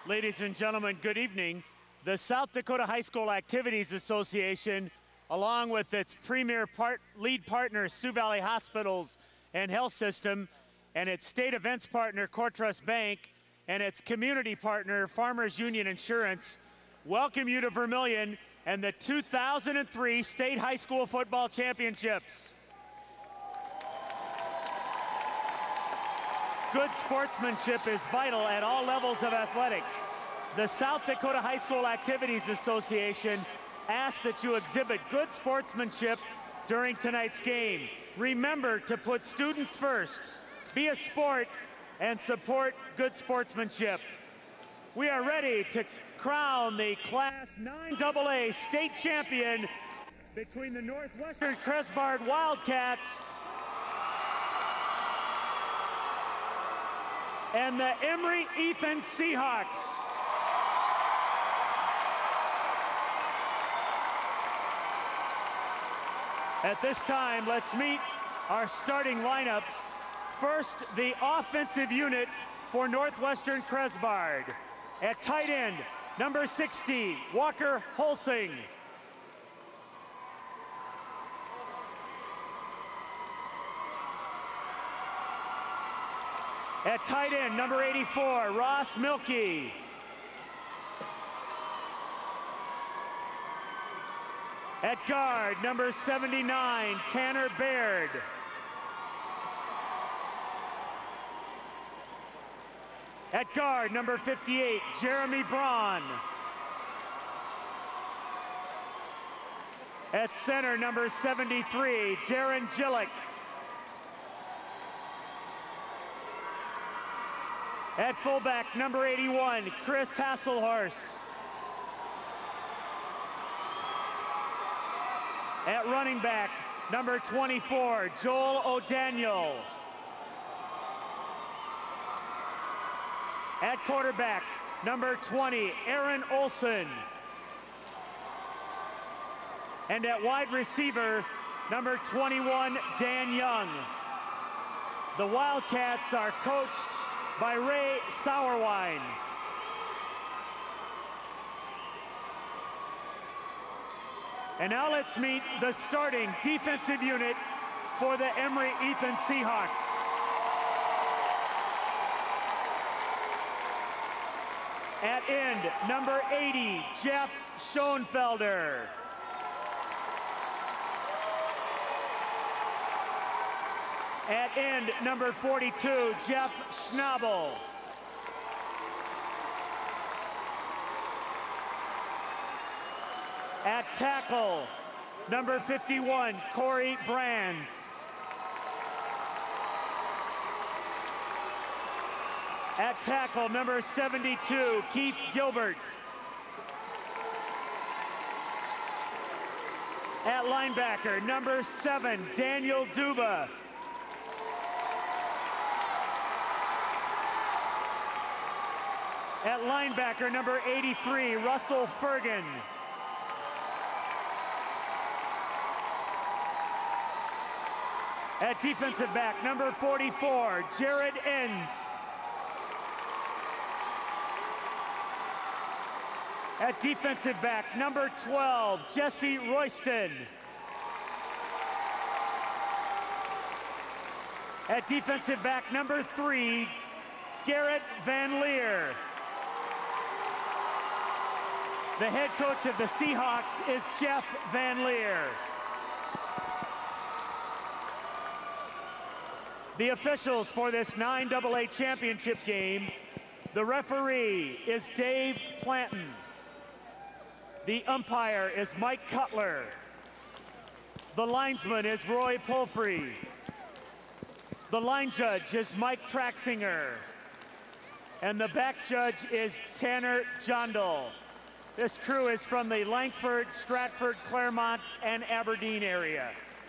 Ladies and gentlemen, good evening. The South Dakota High School Activities Association, along with its premier lead partner, Sioux Valley Hospitals and Health System, and its state events partner, CoreTrust Bank, and its community partner, Farmers Union Insurance, welcome you to Vermilion and the 2003 State High School Football Championships. Good sportsmanship is vital at all levels of athletics. The South Dakota High School Activities Association asks that you exhibit good sportsmanship during tonight's game. Remember to put students first, be a sport, and support good sportsmanship. We are ready to crown the Class 9AA state champion between the Northwestern Cresbard Wildcats and the Emery-Ethan Seahawks. At this time, let's meet our starting lineups. First, the offensive unit for Northwestern Cresbard. At tight end, number 60, Walker Holsing. At tight end, number 84, Ross Milkey. At guard, number 79, Tanner Baird. At guard, number 58, Jeremy Braun. At center, number 73, Darren Gillick. At fullback, number 81, Chris Hasselhorst. At running back, number 24, Joel O'Daniel. At quarterback, number 20, Aaron Olson. And at wide receiver, number 21, Dan Young. The Wildcats are coached by Ray Sauerwein. And now let's meet the starting defensive unit for the Emery-Ethan Seahawks. At end, number 80, Jeff Schoenfelder. At end, number 42, Jeff Schnabel. At tackle, number 51, Corey Brands. At tackle, number 72, Keith Gilbert. At linebacker, number 7, Daniel Duba. At linebacker, number 83, Russell Fergan. At defensive back, number 44, Jared Enns. At defensive back, number 12, Jesse Royston. At defensive back, number 3, Garrett Van Leer. The head coach of the Seahawks is Jeff Van Leer. The officials for this 9AA championship game, the referee is Dave Planton. The umpire is Mike Cutler. The linesman is Roy Pulfrey. The line judge is Mike Traxinger. And the back judge is Tanner Jondal. This crew is from the Langford, Stratford, Claremont, and Aberdeen area.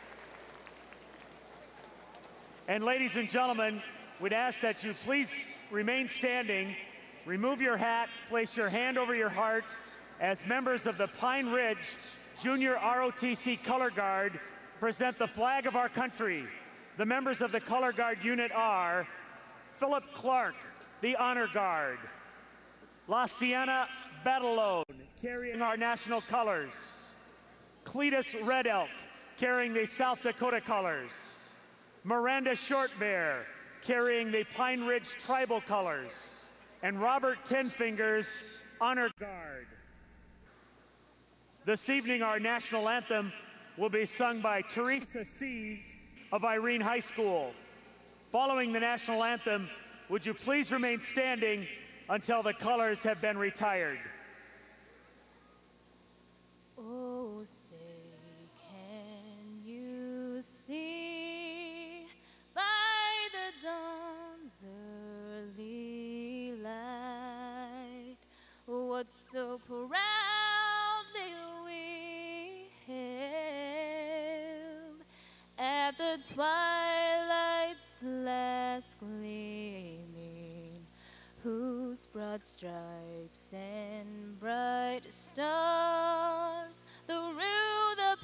And ladies and gentlemen, we'd ask that you please remain standing, remove your hat, place your hand over your heart as members of the Pine Ridge Junior ROTC Color Guard present the flag of our country. The members of the Color Guard unit are Philip Clark, the Honor Guard, La Sienna Battleone, carrying our national colors. Cletus Red Elk, carrying the South Dakota colors. Miranda Short Bear, carrying the Pine Ridge tribal colors. And Robert Ten Fingers, Honor Guard. This evening, our national anthem will be sung by Teresa Sees of Irene High School. Following the national anthem, would you please remain standing until the colors have been retired? Oh, say, can you see by the dawn's early light what so proudly we hailed at the twilight's last gleaming, whose broad stripes and bright stars through the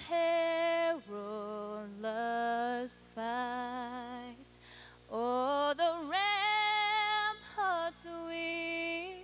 perilous fight o'er the ramparts we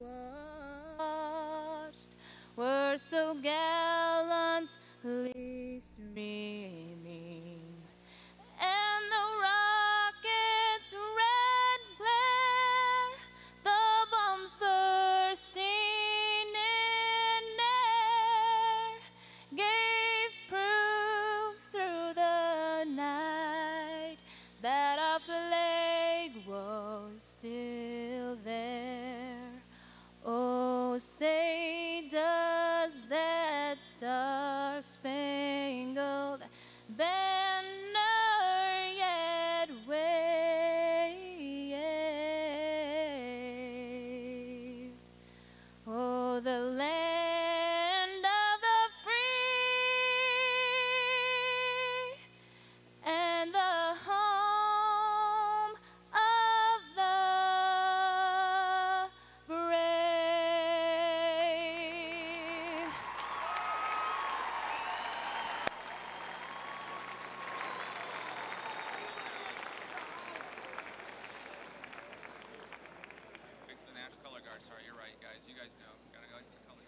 watched were so gallantly streaming, and the rocket's red glare, the bombs bursting in air, gave proof through the night that our flag was still there. Oh, say does that star-spangled banner yet wave? Oh, the land of the free and the home of the brave. Fix the national color guard. Sorry, you're right, guys. You guys know. Gotta go to the color guard.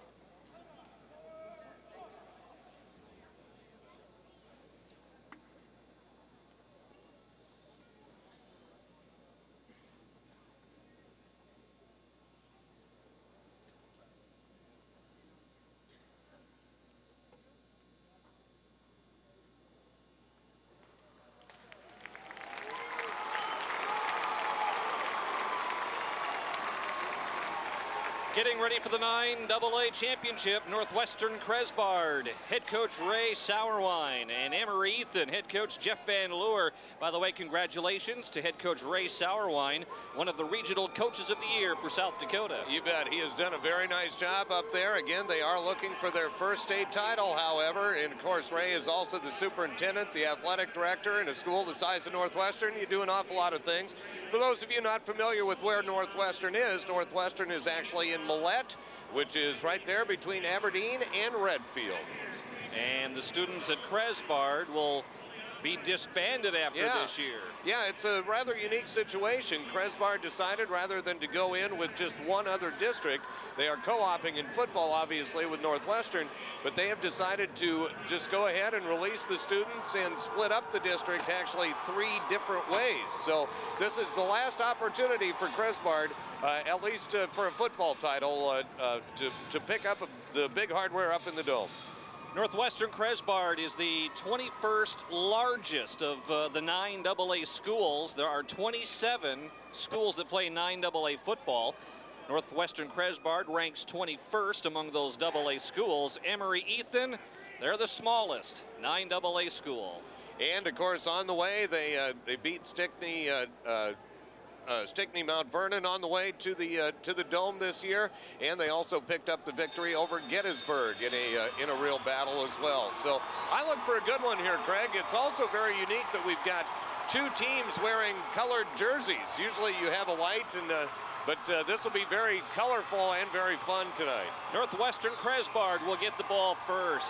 Getting ready for the 9AA championship, Northwestern Cresbard, head coach Ray Sauerwine, and Emery-Ethan, head coach Jeff Van Leeuwer. By the way, congratulations to head coach Ray Sauerwine, one of the regional coaches of the year for South Dakota. You bet. He has done a very nice job up there. Again, they are looking for their first state title, however. And of course, Ray is also the superintendent, the athletic director in a school the size of Northwestern. You do an awful lot of things. For those of you not familiar with where Northwestern is actually in Millette, which is right there between Aberdeen and Redfield. And the students at Cresbard will be disbanded after this year. Yeah, it's a rather unique situation. Cresbard decided rather than to go in with just one other district, they are co-oping in football, obviously, with Northwestern, but they have decided to just go ahead and release the students and split up the district actually 3 different ways. So this is the last opportunity for Cresbard, at least for a football title, to pick up the big hardware up in the dome. Northwestern Cresbard is the 21st largest of the 9AA schools. There are 27 schools that play 9AA football. Northwestern Cresbard ranks 21st among those AA schools. Emery-Ethan, they're the smallest 9AA school. And of course, on the way, they beat Stickney Mount Vernon on the way to the dome this year, and they also picked up the victory over Gettysburg in a real battle as well. So I look for a good one here, Craig. It's also very unique that we've got 2 teams wearing colored jerseys. Usually you have a white, but this will be very colorful and very fun tonight. Northwestern Cresbard will get the ball first.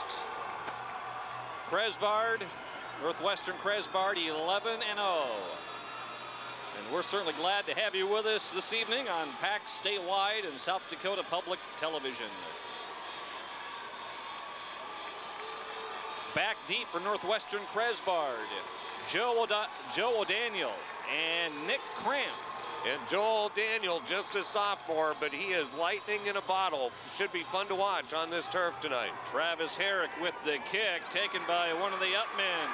Cresbard, Northwestern Cresbard 11-0. And we're certainly glad to have you with us this evening on PAC Statewide and South Dakota Public Television. Back deep for Northwestern Cresbard, Joe O'Daniel and Nick Cramp. And Joel Daniel, just a sophomore, but he is lightning in a bottle. Should be fun to watch on this turf tonight. Travis Herrick with the kick, taken by one of the upmen.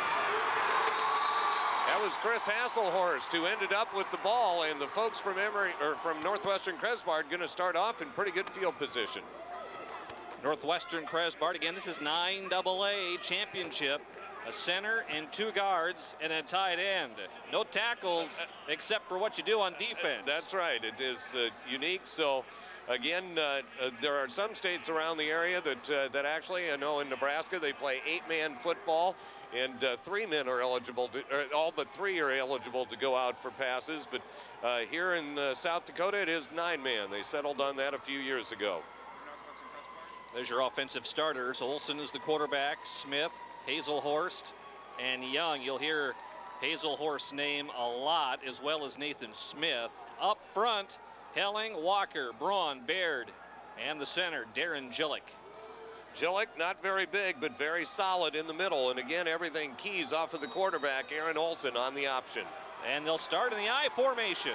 That was Chris Hasselhorst who ended up with the ball, and the folks from Northwestern Cresbard going to start off in pretty good field position. Northwestern Cresbard, again, this is 9AA championship. A center and 2 guards and a tight end. No tackles except for what you do on defense. That's right. It is unique. So, again, there are some states around the area that actually, I know in Nebraska, they play 8-man football, and 3 men are eligible to, all but 3 are eligible to go out for passes. But here in South Dakota, it is 9-man. They settled on that a few years ago. There's your offensive starters. Olson is the quarterback. Smith, Hazelhorst, and Young. You'll hear Hazelhorst's name a lot, as well as Nathan Smith. Up front, Helling, Walker, Braun, Baird, and the center, Darren Gillick. Gillick, not very big, but very solid in the middle. And again, everything keys off of the quarterback, Aaron Olson, on the option. And they'll start in the I formation.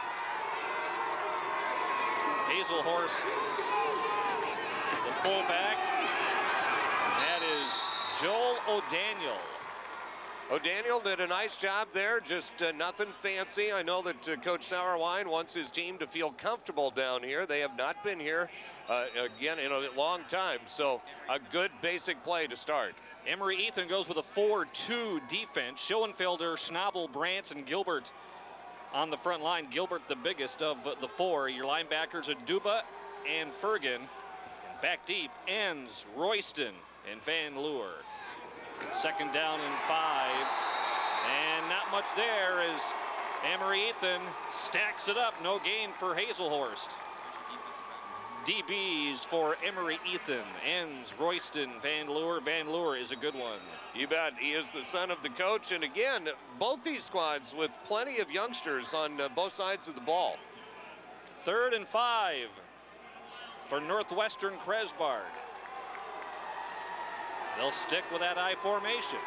Hazelhorst, the fullback. And that is Joel O'Daniel. O'Daniel did a nice job there, just nothing fancy. I know that Coach Sauerwein wants his team to feel comfortable down here. They have not been here, again, in a long time. So a good basic play to start. Emery-Ethan goes with a 4-2 defense. Schoenfelder, Schnabel, Brantz, and Gilbert on the front line. Gilbert the biggest of the 4. Your linebackers are Duba and Fergan. And back deep, Enns, Royston, and Van Leeuwer. Second down and 5. And not much there as Emery-Ethan stacks it up. No gain for Hazelhorst. DBs for Emery-Ethan. Enns, Royston, Van Leeuwer. Van Leeuwer is a good one. You bet. He is the son of the coach. And again, both these squads with plenty of youngsters on both sides of the ball. 3rd and 5 for Northwestern Cresbard. They'll stick with that I formation.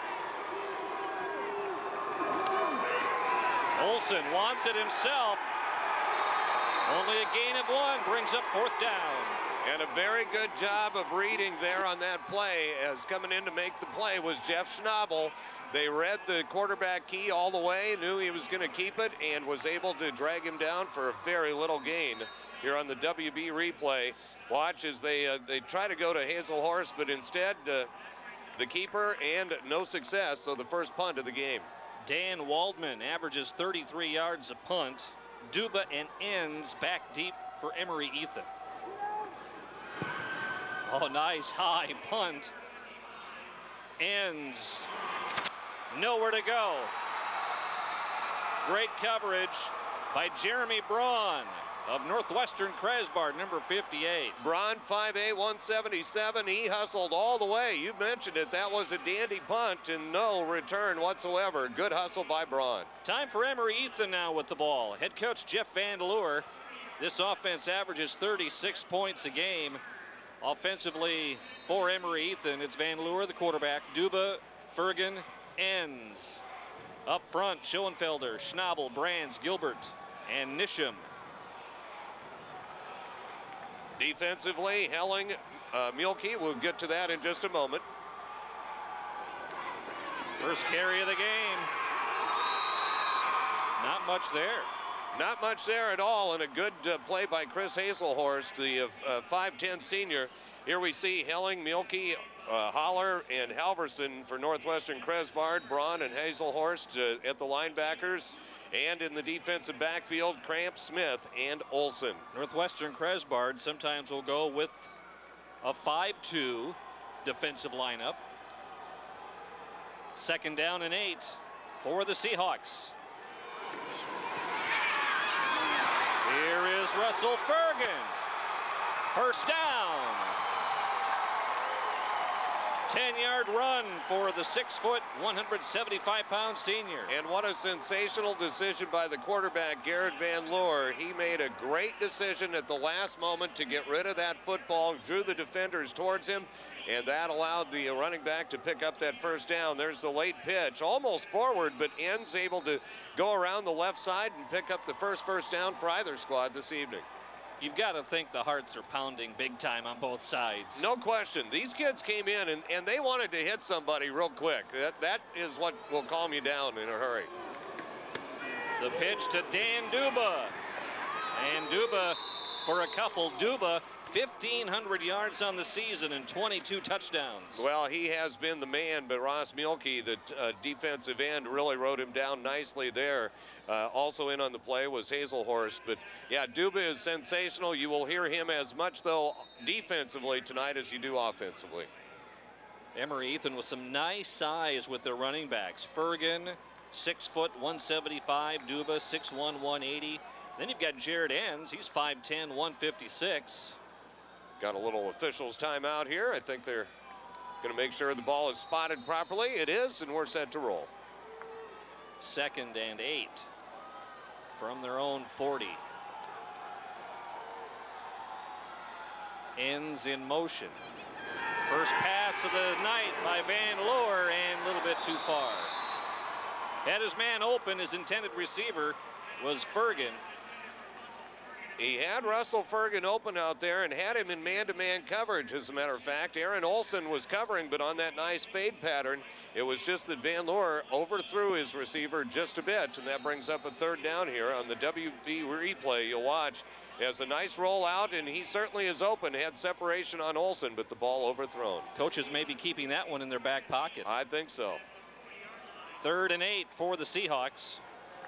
Olson wants it himself. Only a gain of 1 brings up 4th down. And a very good job of reading there on that play, as coming in to make the play was Jeff Schnabel. They read the quarterback key all the way, knew he was going to keep it, and was able to drag him down for a very little gain. Here on the WB replay, watch as they try to go to Hazelhorst, but instead the keeper, and no success, so the first punt of the game. Dan Waldman averages 33 yards a punt. Duba and Enns back deep for Emery-Ethan. Oh, nice high punt. Enns nowhere to go. Great coverage by Jeremy Braun of Northwestern Cresbard, number 58. Braun, 5'8", 177. He hustled all the way. You mentioned it. That was a dandy punt and no return whatsoever. Good hustle by Braun. Time for Emery-Ethan now with the ball. Head coach Jeff Van Leeuwer. This offense averages 36 points a game. Offensively for Emery-Ethan, it's Van Leeuwer, the quarterback. Duba, Fergan, Enns. Up front, Schoenfelder, Schnabel, Brantz, Gilbert, and Nisham. Defensively, Helling, Mielke, we'll get to that in just a moment. First carry of the game. Not much there. Not much there at all, and a good play by Chris Hazelhorst, the 5'10 senior. Here we see Helling, Mielke, Holler, and Halverson for Northwestern Cresbard. Braun and Hazelhorst at the linebackers. And in the defensive backfield, Cramp, Smith, and Olson. Northwestern Cresbard sometimes will go with a 5-2 defensive lineup. Second down and 8 for the Seahawks. Here is Russell Fergan. First down. 10-yard run for the 6-foot, 175-pound senior. And what a sensational decision by the quarterback, Garrett Van Loer. He made a great decision at the last moment to get rid of that football, drew the defenders towards him, and that allowed the running back to pick up that first down. There's the late pitch, almost forward, but ends able to go around the left side and pick up the first down for either squad this evening. You've got to think the hearts are pounding big time on both sides. No question. These kids came in and they wanted to hit somebody real quick. That is what will calm you down in a hurry. The pitch to Dan Duba. And Duba for a couple. Duba, 1,500 yards on the season and 22 touchdowns. Well, he has been the man, but Ross Mielke, the defensive end, really rode him down nicely there. Also in on the play was Hazelhorst. But, yeah, Duba is sensational. You will hear him as much, though, defensively tonight as you do offensively. Emery-Ethan with some nice size with their running backs. Fergan, 6-foot, 175. Duba, 6'1", 180. Then you've got Jared Enns. He's 5'10", 156. Got a little officials timeout here. I think they're going to make sure the ball is spotted properly. It is, and we're set to roll. 2nd and 8 from their own 40. Ends in motion. First pass of the night by Van Loer, and a little bit too far. Had his man open. His intended receiver was Fergan. He had Russell Fergan open out there and had him in man-to-man coverage, as a matter of fact. Aaron Olson was covering, but on that nice fade pattern, it was just that Van Loer overthrew his receiver just a bit, and that brings up a 3rd down here. On the WB replay, you'll watch as a nice rollout, and he certainly is open. Had separation on Olson, but the ball overthrown. Coaches may be keeping that one in their back pocket. I think so. 3rd and 8 for the Seahawks.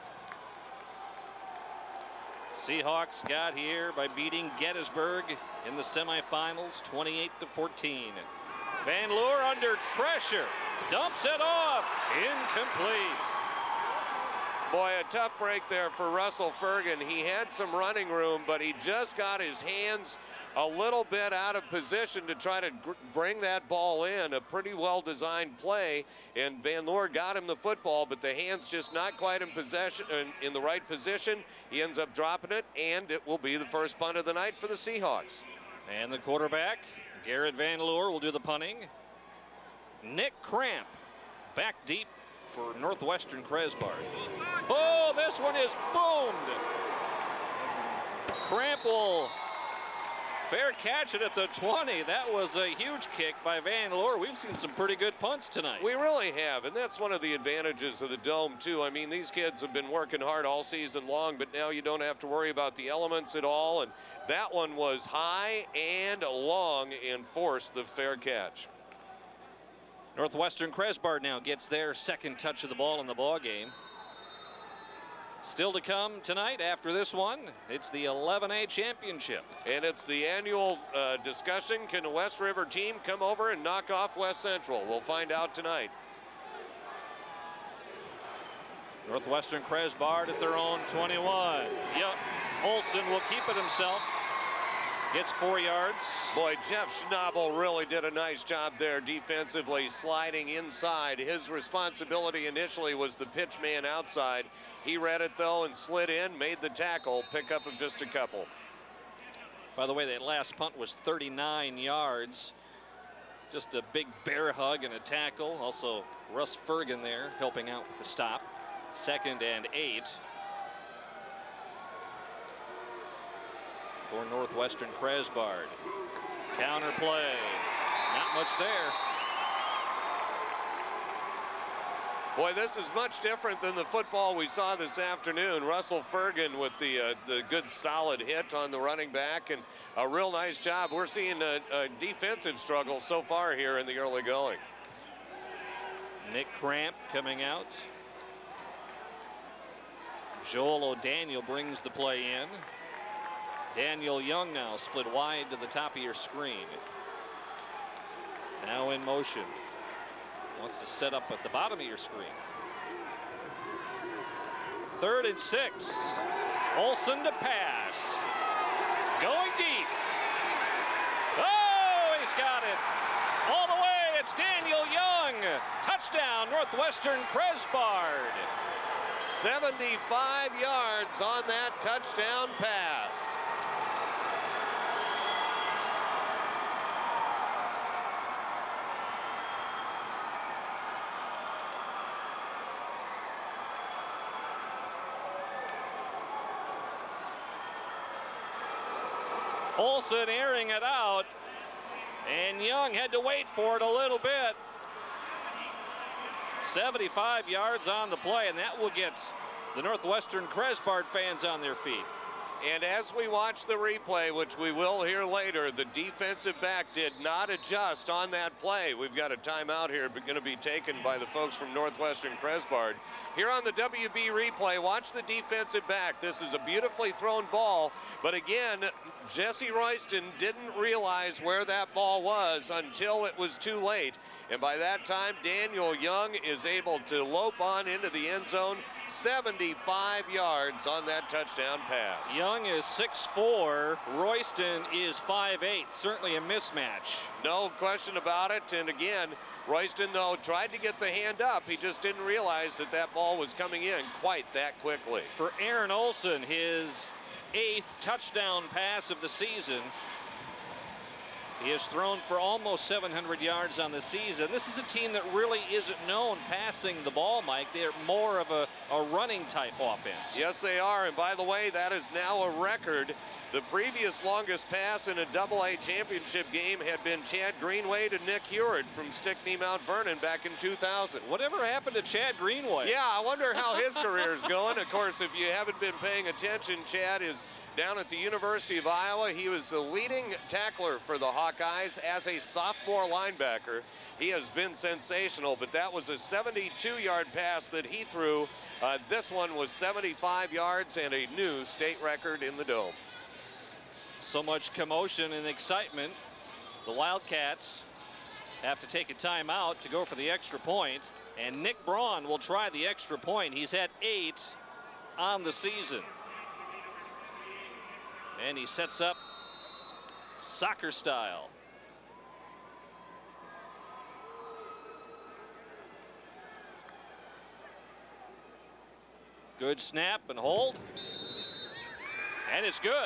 Seahawks got here by beating Gettysburg in the semifinals, 28-14. Van Loer under pressure, dumps it off, incomplete. Boy, a tough break there for Russell Fergan. He had some running room, but he just got his hands a little bit out of position to try to bring that ball in. A pretty well-designed play, and Van Loer got him the football, but the hands just not quite in possession, in the right position. He ends up dropping it, and it will be the first punt of the night for the Seahawks. And the quarterback, Garrett Van Loer, will do the punting. Nick Cramp back deep for Northwestern Cresbard. Oh, this one is boomed. Cramp will fair catch it at the 20. That was a huge kick by Van Loer. We've seen some pretty good punts tonight. We really have, and that's one of the advantages of the Dome, too. I mean, these kids have been working hard all season long, but now you don't have to worry about the elements at all, and that one was high and long and forced the fair catch. Northwestern Cresbard now gets their 2nd touch of the ball in the ball game. Still to come tonight after this one, it's the 11A championship. And it's the annual discussion. Can the West River team come over and knock off West Central? We'll find out tonight. Northwestern Cresbard at their own 21. Yep, Olson will keep it himself. Gets 4 yards. Boy, Jeff Schnabel really did a nice job there defensively, sliding inside. His responsibility initially was the pitch man outside. He read it, though, and slid in, made the tackle, pickup of just a couple. By the way, that last punt was 39 yards. Just a big bear hug and a tackle. Also, Russ Fergan there helping out with the stop. 2nd and 8. For Northwestern Cresbard. Counter play. Not much there. Boy, this is much different than the football we saw this afternoon. Russell Fergan with the good solid hit on the running back, and a real nice job. We're seeing a defensive struggle so far here in the early going. Nick Cramp coming out. Joel O'Daniel brings the play in. Daniel Young now split wide to the top of your screen. Now in motion. Wants to set up at the bottom of your screen. 3rd and 6. Olson to pass. Going deep. Oh, he's got it. All the way. It's Daniel Young. Touchdown, Northwestern Cresbard. 75 yards on that touchdown pass. Olsen airing it out, and Young had to wait for it a little bit. 75 yards on the play, and that will get the Northwestern Cresbard fans on their feet. And as we watch the replay, which we will hear later, the defensive back did not adjust on that play. We've got a timeout here, but going to be taken by the folks from Northwestern Cresbard. Here on the WB replay, watch the defensive back. This is a beautifully thrown ball, but again, Jesse Royston didn't realize where that ball was until it was too late. And by that time, Daniel Young is able to lope on into the end zone. 75 yards on that touchdown pass. Young is 6'4", Royston is 5'8", certainly a mismatch. No question about it, and again, Royston, though, tried to get the hand up. He just didn't realize that that ball was coming in quite that quickly. For Aaron Olsen, his 8th touchdown pass of the season. He has thrown for almost 700 yards on the season. This is a team that really isn't known passing the ball, Mike. They're more of a running type offense. Yes, they are. And by the way, that is now a record. The previous longest pass in a AA championship game had been Chad Greenway to Nick Heward from Stickney, Mount Vernon back in 2000. Whatever happened to Chad Greenway? Yeah, I wonder how his career is going. Of course, if you haven't been paying attention, Chad is down at the University of Iowa. He was the leading tackler for the Hawkeyes as a sophomore linebacker. He has been sensational, but that was a 72-yard pass that he threw. This one was 75 yards and a new state record in the Dome. So much commotion and excitement. The Wildcats have to take a timeout to go for the extra point, and Nick Braun will try the extra point. He's had 8 on the season. And he sets up soccer style. Good snap and hold. And it's good.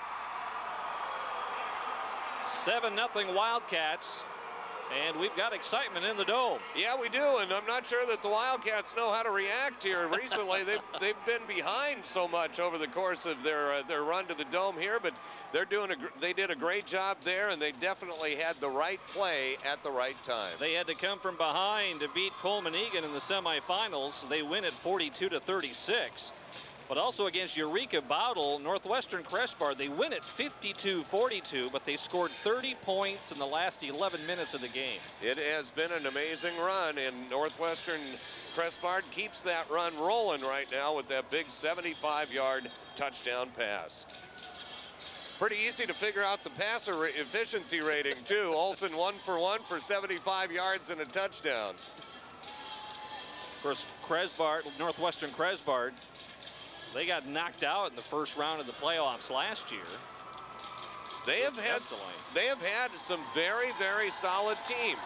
7-0 Wildcats. And we've got excitement in the Dome. Yeah, we do, and I'm not sure that the Wildcats know how to react here. Recently, they've been behind so much over the course of their run to the Dome here, but they did a great job there, and they definitely had the right play at the right time. They had to come from behind to beat Coleman Egan in the semifinals. They win at 42-36. But also against Eureka Bowdle, Northwestern Cresbard, they win at 52-42, but they scored 30 points in the last 11 minutes of the game. It has been an amazing run, and Northwestern Cresbard keeps that run rolling right now with that big 75-yard touchdown pass. Pretty easy to figure out the passer efficiency rating, too. Olsen 1 for 1 for 75 yards and a touchdown. Of course, Northwestern Cresbard, they got knocked out in the first round of the playoffs last year. They have had some very, very solid teams.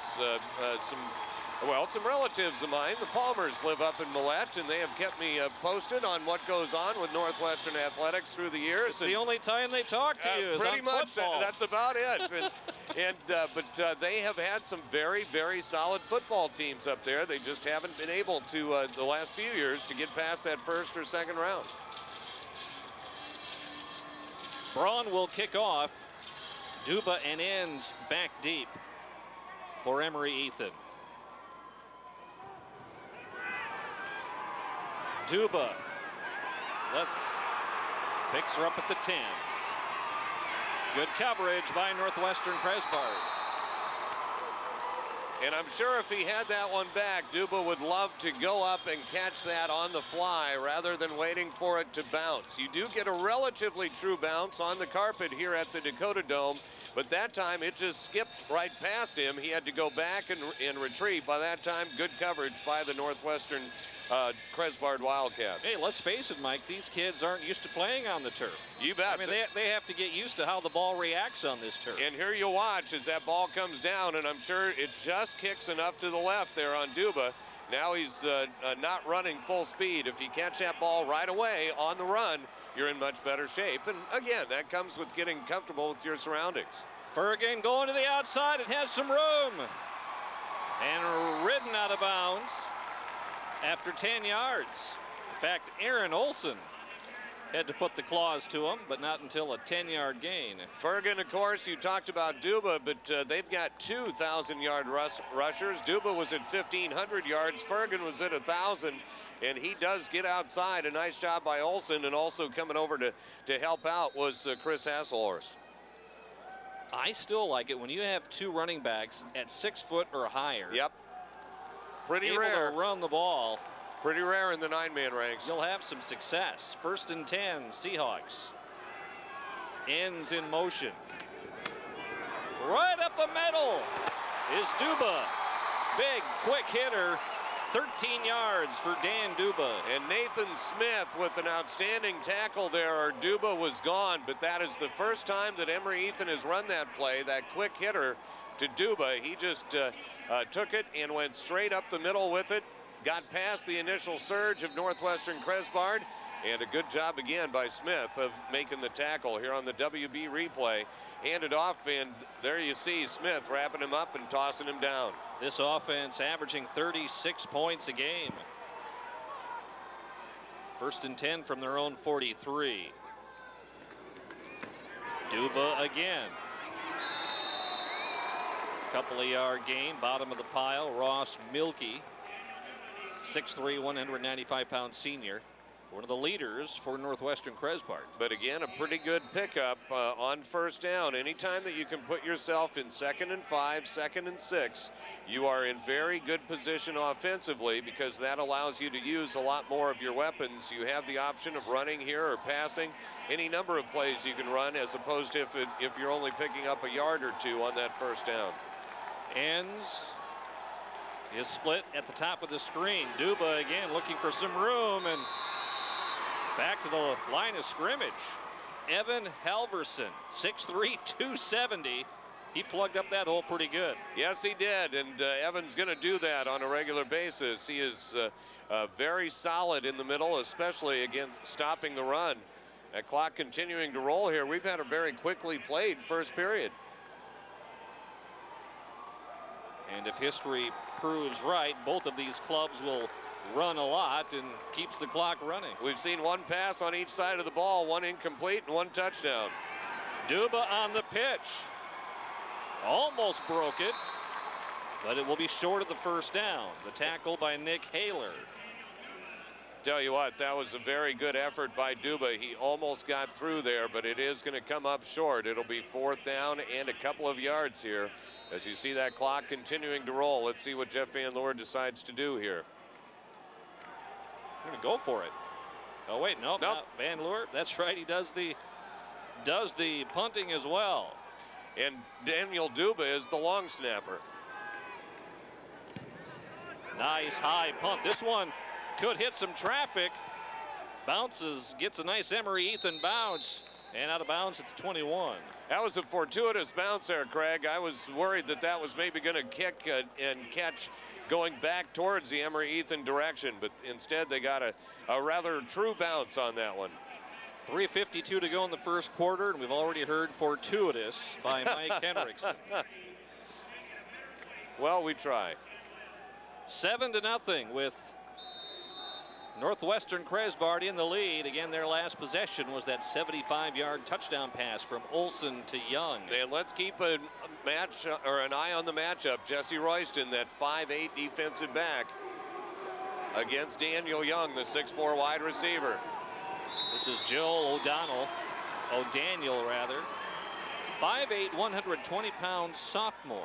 Some relatives of mine, the Palmers, live up in Millette, and they have kept me posted on what goes on with Northwestern athletics through the years. It's the only time they talk to you is pretty on much. football. That's about it. But they have had some very, very solid football teams up there. They just haven't been able to the last few years to get past that first or second round. Braun will kick off. Duba and ends back deep for Emery-Ethan. Duba picks her up at the 10. Good coverage by Northwestern Cresbard. And I'm sure if he had that one back, Duba would love to go up and catch that on the fly rather than waiting for it to bounce. You do get a relatively true bounce on the carpet here at the Dakota Dome. but that time it just skipped right past him. He had to go back and retrieve. By that time, good coverage by the Northwestern Cresbard Wildcats. Hey, let's face it, Mike, these kids aren't used to playing on the turf. You bet. I mean, they have to get used to how the ball reacts on this turf. And here you watch as that ball comes down, and I'm sure it just kicks enough to the left there on Duba. Now he's not running full speed. If you catch that ball right away on the run, you're in much better shape. And again, that comes with getting comfortable with your surroundings. Fergan going to the outside. It has some room. And ridden out of bounds after 10 yards. In fact, Aaron Olson had to put the claws to him, but not until a 10-yard gain. Fergan, of course, you talked about Duba, but they've got 2,000-yard rushers. Duba was at 1,500 yards. Fergan was at 1,000, and he does get outside. A nice job by Olson, and also coming over to help out was Chris Hasselhorst. I still like it when you have two running backs at 6 foot or higher. Yep. Pretty able rare. to run the ball. Pretty rare in the 9-man ranks. You'll have some success. 1st and 10, Seahawks. Ends in motion. Right up the middle is Duba. Big, quick hitter. 13 yards for Dan Duba. And Nathan Smith with an outstanding tackle there. Duba was gone, but that is the first time that Emery-Ethan has run that play, that quick hitter to Duba. He just took it and went straight up the middle with it. Got past the initial surge of Northwestern Cresbard, and a good job again by Smith of making the tackle here on the WB replay. Handed off, and there you see Smith wrapping him up and tossing him down. This offense averaging 36 points a game. 1st and 10 from their own 43. Duba again. Couple of yard gain, bottom of the pile, Ross Milkey. 6'3", 195-pound senior. One of the leaders for Northwestern Cresbard. But again, a pretty good pickup on 1st down. Anytime that you can put yourself in 2nd and 5, 2nd and 6, you are in very good position offensively, because that allows you to use a lot more of your weapons. You have the option of running here or passing. Any number of plays you can run, as opposed to if you're only picking up a yard or two on that 1st down. Ends is split at the top of the screen. Duba again looking for some room, and back to the line of scrimmage. Evan Halverson, 6'3", 270. He plugged up that hole pretty good. Yes, he did, and Evan's going to do that on a regular basis. He is very solid in the middle, especially against stopping the run. That clock continuing to roll here. We've had a very quickly played 1st period. And if history proves right, both of these clubs will run a lot and keeps the clock running. We've seen one pass on each side of the ball, one incomplete and one touchdown. Duba on the pitch. Almost broke it, but it will be short of the 1st down. The tackle by Nick Haler. Tell you what, that was a very good effort by Duba. He almost got through there, but it is going to come up short. It'll be 4th down and a couple of yards here. As you see that clock continuing to roll, let's see what Jeff Van Loer decides to do here. Going to go for it. Oh wait, nope. Not Van Loer. That's right. He does the punting as well. And Daniel Duba is the long snapper. Nice high punt. This one could hit some traffic. Bounces, gets a nice Emery-Ethan bounce, and out of bounds at the 21. That was a fortuitous bounce there, Craig. I was worried that was maybe going to kick and catch going back towards the Emery-Ethan direction, but instead they got a rather true bounce on that one. 3:52 to go in the 1st quarter, and we've already heard fortuitous by Mike Henriksen. Well, we try. 7-0 with Northwestern Cresbard in the lead. Again, their last possession was that 75-yard touchdown pass from Olson to Young. And let's keep an eye on the matchup. Jesse Royston, that 5'8" defensive back, against Daniel Young, the 6'4" wide receiver. This is Joel O'Daniel rather. 5'8", 120-pound sophomore.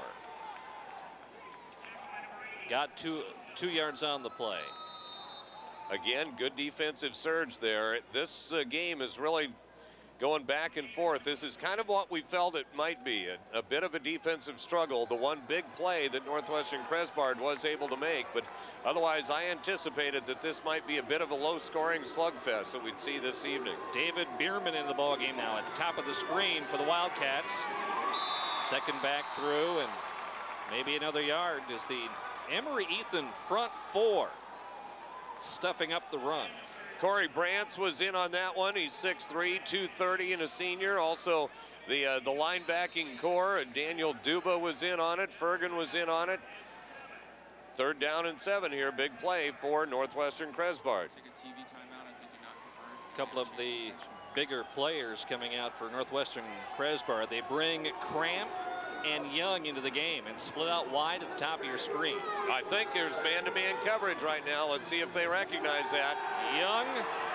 Got two yards on the play. Again, good defensive surge there. This game is really going back and forth. This is kind of what we felt it might be, a bit of a defensive struggle. The one big play that Northwestern Cresbard was able to make, but otherwise I anticipated that this might be a bit of a low-scoring slugfest that we'd see this evening. David Bierman in the ballgame now at the top of the screen for the Wildcats. Second back through, and maybe another yard as the Emery-Ethan front four stuffing up the run. Corey Brantz was in on that one. He's 6'3", 230 and a senior. Also the linebacking core, Daniel Duba was in on it. Fergan was in on it. 3rd down and 7 here. Big play for Northwestern Cresbard. Take a TV timeout. I think you're not confirmed. A couple of the bigger players coming out for Northwestern Cresbard. They bring Cramp and Young into the game and split out wide at the top of your screen. I think there's man-to-man coverage right now. Let's see if they recognize that. Young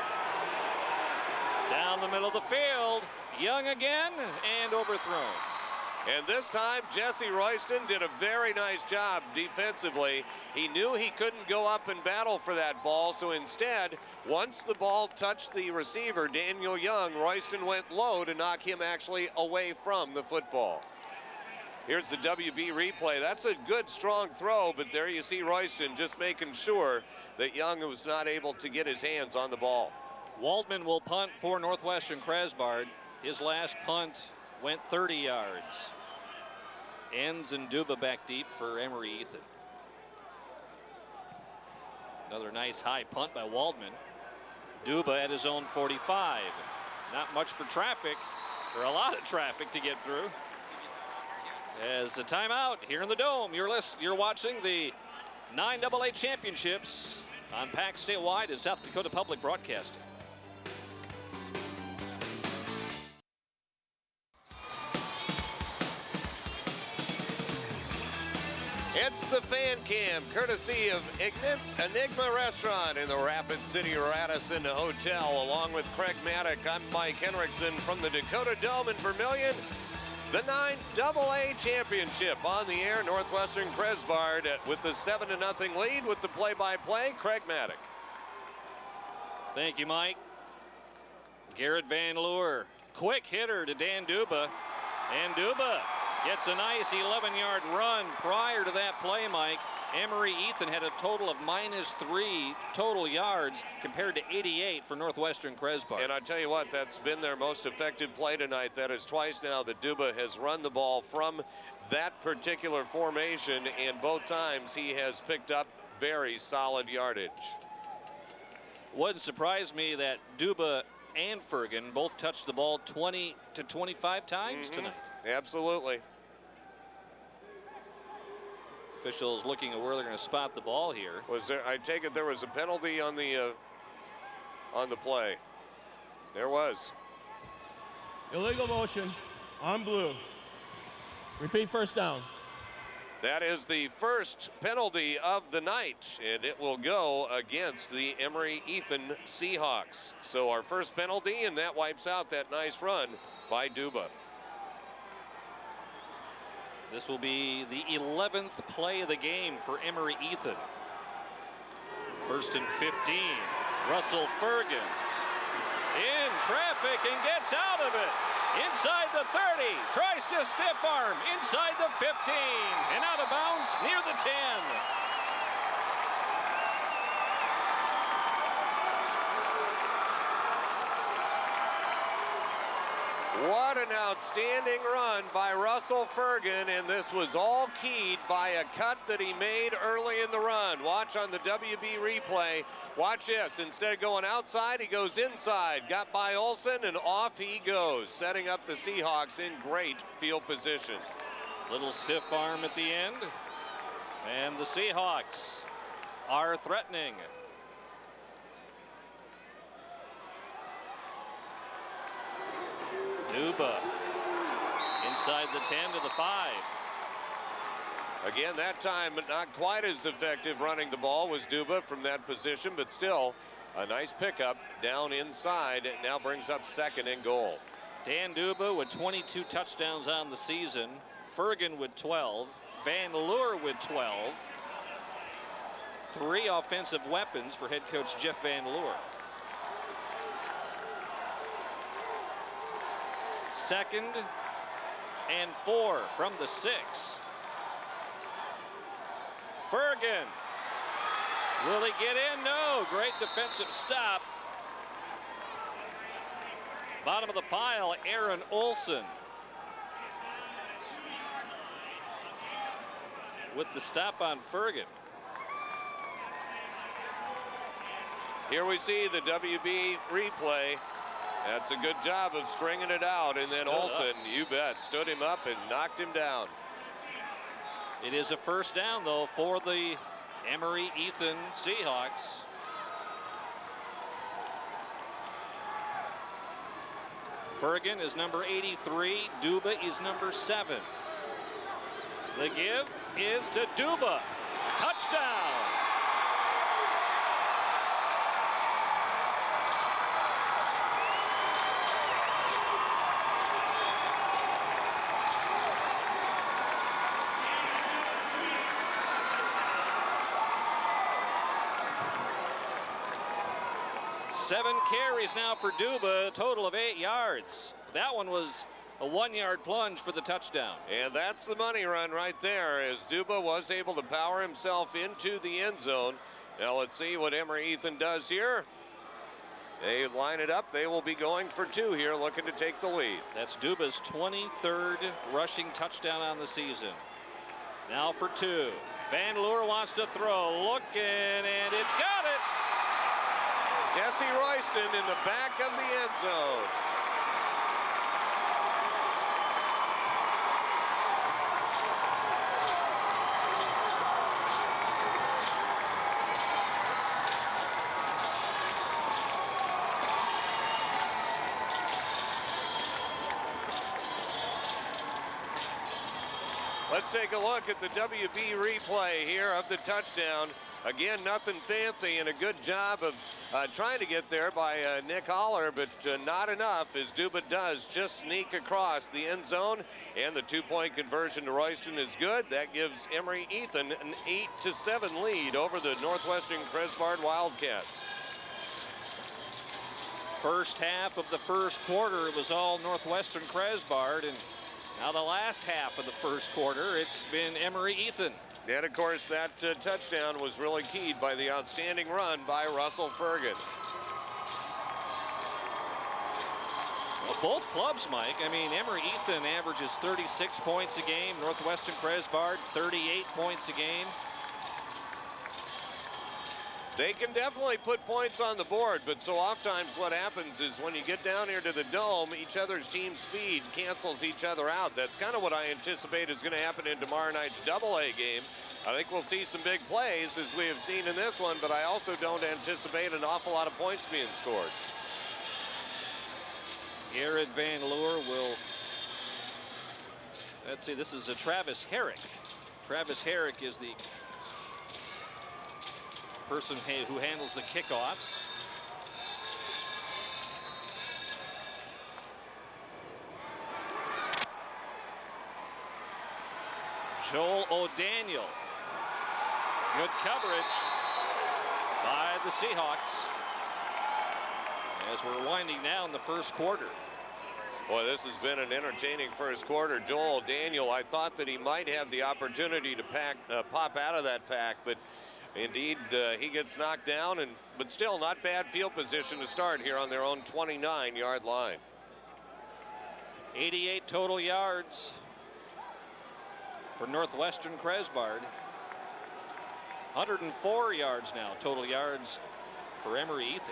down the middle of the field. Young again and overthrown. And this time, Jesse Royston did a very nice job defensively. He knew he couldn't go up and battle for that ball, so instead, once the ball touched the receiver, Daniel Young, Royston went low to knock him actually away from the football. Here's the WB replay. That's a good, strong throw, but there you see Royston just making sure that Young was not able to get his hands on the ball. Waldman will punt for Northwestern Cresbard. His last punt went 30 yards. Enns and Duba back deep for Emery-Ethan. Another nice high punt by Waldman. Duba at his own 45. Not much for traffic, or a lot of traffic to get through. As a timeout here in the Dome, you're watching the 9AA Championships on PAC Statewide and South Dakota Public Broadcasting. It's the Fan Cam, courtesy of Enigma Restaurant in the Rapid City Radisson Hotel. Along with Craig Maddock, I'm Mike Henriksen from the Dakota Dome in Vermilion. The 9AA Championship on the air. Northwestern Cresbard with the 7-0 lead with the play-by-play, Craig Maddock. Thank you, Mike. Garrett Van Leeuwer, quick hitter to Dan Duba. And Duba gets a nice 11-yard run. Prior to that play, Mike, Emery-Ethan had a total of -3 total yards compared to 88 for Northwestern Cresbard. And I tell you what, that's been their most effective play tonight. That is twice now that Duba has run the ball from that particular formation, and both times he has picked up very solid yardage. Wouldn't surprise me that Duba and Fergan both touched the ball 20 to 25 times tonight. Absolutely. Officials looking at where they're going to spot the ball here. Was there? I take it there was a penalty on the play. There was. Illegal motion on blue. Repeat, first down. That is the first penalty of the night, and it will go against the Emery-Ethan Seahawks. So our first penalty, and that wipes out that nice run by Duba. This will be the 11th play of the game for Emery-Ethan. 1st and 15. Russell Fergan in traffic and gets out of it. Inside the 30, tries to stiff arm inside the 15 and out of bounds near the 10. What an outstanding run by Russell Fergan, and this was all keyed by a cut that he made early in the run. Watch on the WB replay. Watch this. Instead of going outside, he goes inside. Got by Olsen, and off he goes, setting up the Seahawks in great field position. Little stiff arm at the end, and the Seahawks are threatening. Duba inside the 10 to the 5. Again, that time not quite as effective running the ball was Duba from that position, but still a nice pickup down inside. It now brings up 2nd and goal. Dan Duba with 22 touchdowns on the season. Fergan with 12. Van Leeuwer with 12. 3 offensive weapons for head coach Jeff Van Leeuwer. 2nd and 4 from the 6. Fergan. Will he get in? No. Great defensive stop. Bottom of the pile, Aaron Olson. With the stop on Fergan. Here we see the WB replay. That's a good job of stringing it out. And then Olson, you bet, stood him up and knocked him down. It is a first down, though, for the Emery-Ethan Seahawks. Fergan is number 83. Duba is number 7. The give is to Duba. Touchdown. Seven carries now for Duba, a total of 8 yards. That one was a 1-yard plunge for the touchdown. And that's the money run right there, as Duba was able to power himself into the end zone. Now let's see what Emery-Ethan does here. They line it up. They will be going for 2 here, looking to take the lead. That's Duba's 23rd rushing touchdown on the season. Now for 2. Van Loer wants to throw, looking, and it's got it. Jesse Royston in the back of the end zone. Let's take a look at the WB replay here of the touchdown. Again, nothing fancy, and a good job of trying to get there by Nick Holler, but not enough, as Duba does just sneak across the end zone, and the 2-point conversion to Royston is good. That gives Emery-Ethan an 8-7 lead over the Northwestern Cresbard Wildcats. First half of the first quarter, it was all Northwestern Cresbard, and now the last half of the first quarter, it's been Emery-Ethan. And of course, that touchdown was really keyed by the outstanding run by Russell Fergan. Well, both clubs, Mike. I mean, Emery-Ethan averages 36 points a game. Northwestern Cresbard, 38 points a game. They can definitely put points on the board, but so oftentimes what happens is when you get down here to the dome, each other's team speed cancels each other out. That's kind of what I anticipate is going to happen in tomorrow night's AA game. I think we'll see some big plays as we have seen in this one, but I also don't anticipate an awful lot of points being scored. Garrett Van Loer will, let's see, this is a Travis Herrick. Travis Herrick is the person who handles the kickoffs. Joel O'Daniel. Good coverage by the Seahawks as we're winding down the first quarter. Boy, this has been an entertaining first quarter. Joel O'Daniel, I thought that he might have the opportunity to pop out of that pack, but indeed, he gets knocked down, but still not bad field position to start here on their own 29-yard line. 88 total yards for Northwestern Cresbard. 104 yards now, total yards for Emery-Ethan.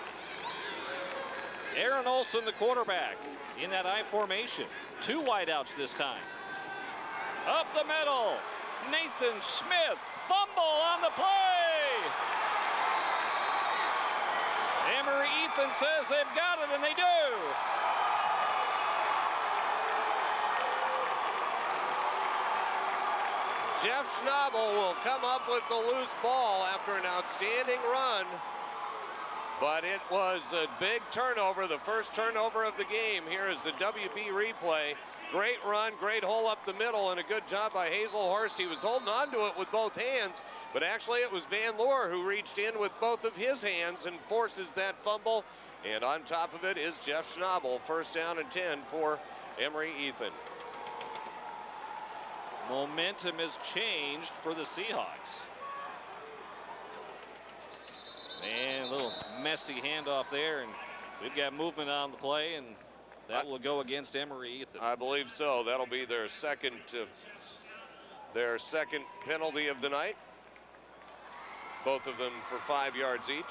Aaron Olson, the quarterback, in that I formation. 2 wideouts this time. Up the middle, Nathan Smith. Fumble on the play. Emery-Ethan says they've got it, and they do. Jeff Schnabel will come up with the loose ball after an outstanding run, but it was a big turnover, the first turnover of the game. Here is the WB replay. Great run, great hole up the middle, and a good job by Hazelhorst. He was holding on to it with both hands, but actually it was Van Loer who reached in with both of his hands and forces that fumble And on top of it is Jeff Schnabel. First down and 10 for Emery-Ethan. Momentum has changed for the Seahawks. And a little messy handoff there, and we've got movement on the play, and that will go against Emery-Ethan. I believe so. That'll be their second penalty of the night. Both of them for 5 yards each.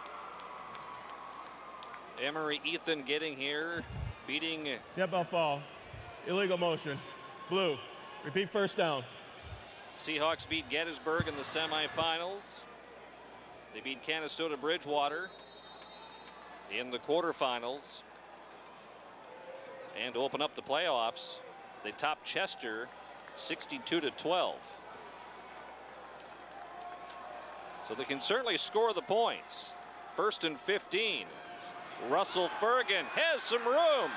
Emery-Ethan getting here, beating. Get ball fall. Illegal motion. Blue. Repeat first down. Seahawks beat Gettysburg in the semifinals. They beat Canastota Bridgewater in the quarterfinals. And to open up the playoffs, they topped Chester 62-12. So they can certainly score the points. First and 15. Russell Fergan has some room.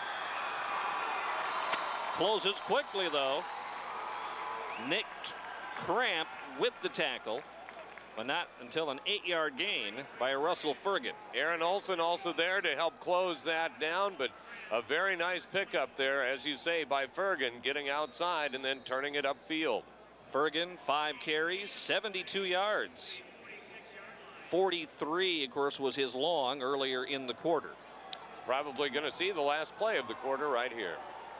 Closes quickly though. Nick Cramp with the tackle, but not until an 8-yard gain by Russell Fergan. Aaron Olson also there to help close that down, but a very nice pickup there, as you say, by Fergan, getting outside and then turning it upfield. Fergan, 5 carries, 72 yards. 43, of course, was his long earlier in the quarter. Probably going to see the last play of the quarter right here.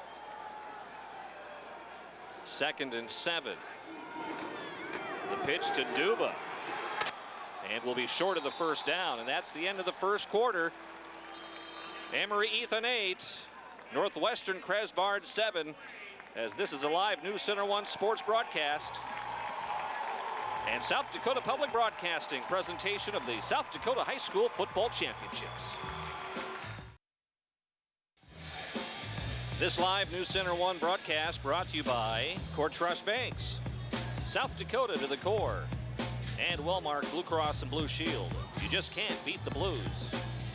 Second and 7. The pitch to Duba. And will be short of the first down, and that's the end of the first quarter. Emery-Ethan 8, Northwestern Cresbard 7, as this is a live News Center 1 sports broadcast. And South Dakota Public Broadcasting presentation of the South Dakota High School Football Championships. This live News Center 1 broadcast brought to you by Core Trust Banks, South Dakota to the core, and Wellmark Blue Cross and Blue Shield. You just can't beat the Blues.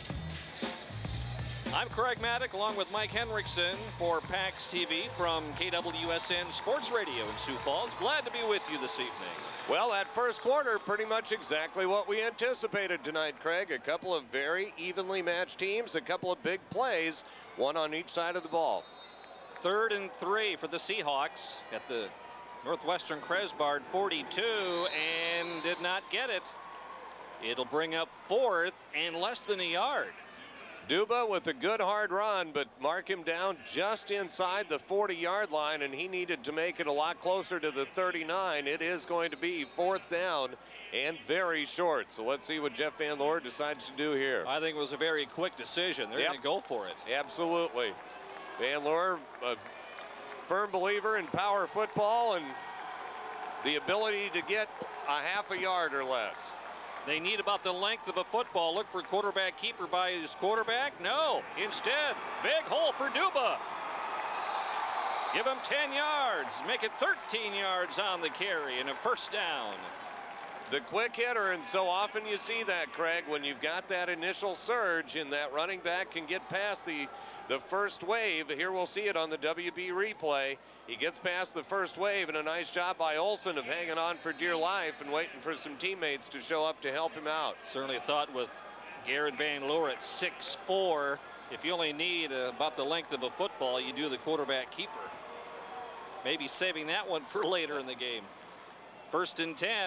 I'm Craig Maddock along with Mike Henriksen for PAX TV from KWSN Sports Radio in Sioux Falls. Glad to be with you this evening. Well, that first quarter, pretty much exactly what we anticipated tonight, Craig. A couple of very evenly matched teams, a couple of big plays, one on each side of the ball. 3rd and 3 for the Seahawks at the Northwestern Cresbard 42, and did not get it. It'll bring up 4th and less than a yard. Duba with a good hard run, but mark him down just inside the 40-yard line, and he needed to make it a lot closer to the 39. It is going to be 4th down and very short. So let's see what Jeff Van Loer decides to do here. I think it was a very quick decision. They're going to go for it. Absolutely. Van Loer, a firm believer in power football and the ability to get a half a yard or less. They need about the length of a football. Look for quarterback keeper by his quarterback. No, instead, big hole for Duba. Give him 10 yards, make it 13 yards on the carry and a first down. The quick hitter, and so often you see that, Craig, when you've got that initial surge and that running back can get past the first wave. Here we'll see it on the WB replay. He gets past the first wave, and a nice job by Olson of hanging on for dear life and waiting for some teammates to show up to help him out. Certainly thought with Garrett Van Loer at 6'4", if you only need about the length of a football, you do the quarterback keeper. Maybe saving that one for later in the game. 1st and 10.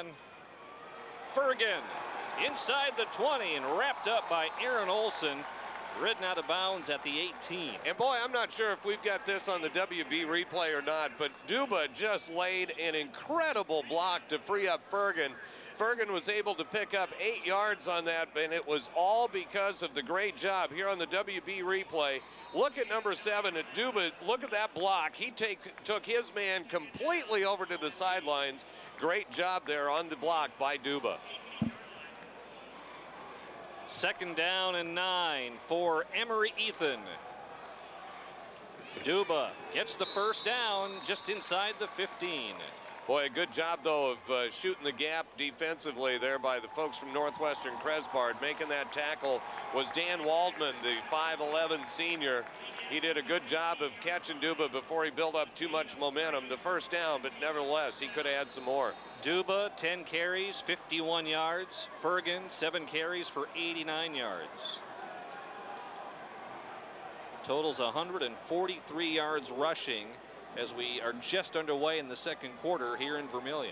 Fergan inside the 20 and wrapped up by Aaron Olson. Ridden out of bounds at the 18. And boy, I'm not sure if we've got this on the WB replay or not, but Duba just laid an incredible block to free up Fergan. Fergan was able to pick up 8 yards on that, and it was all because of the great job here on the WB replay. Look at number 7 at Duba. Look at that block. He took his man completely over to the sidelines. Great job there on the block by Duba. 2nd down and 9 for Emery-Ethan. Duba gets the first down just inside the 15. Boy, a good job, though, of shooting the gap defensively there by the folks from Northwestern Cresbard. Making that tackle was Dan Waldman, the 5'11 senior. He did a good job of catching Duba before he built up too much momentum. The first down, but nevertheless, he could have had some more. Duba, 10 carries, 51 yards. Fergan, 7 carries for 89 yards. Totals 143 yards rushing as we are just underway in the second quarter here in Vermilion.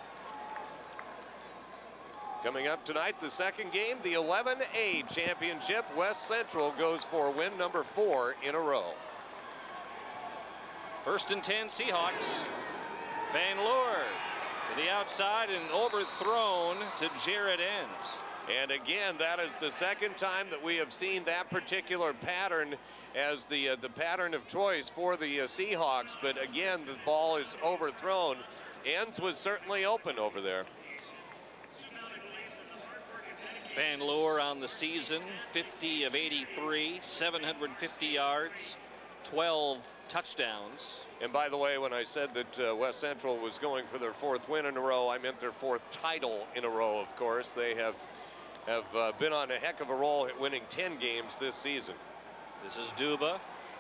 Coming up tonight, the second game, the 11A championship. West Central goes for win number 4 in a row. 1st and 10 Seahawks. Van Loer to the outside and overthrown to Jared Enns. And again, that is the second time that we have seen that particular pattern as the pattern of choice for the Seahawks. But again, the ball is overthrown. Enns was certainly open over there. Van Loer on the season, 50 of 83, 750 yards, 12 touchdowns. And by the way, when I said that West Central was going for their 4th win in a row, I meant their 4th title in a row, of course. They have been on a heck of a roll at winning 10 games this season. This is Duba.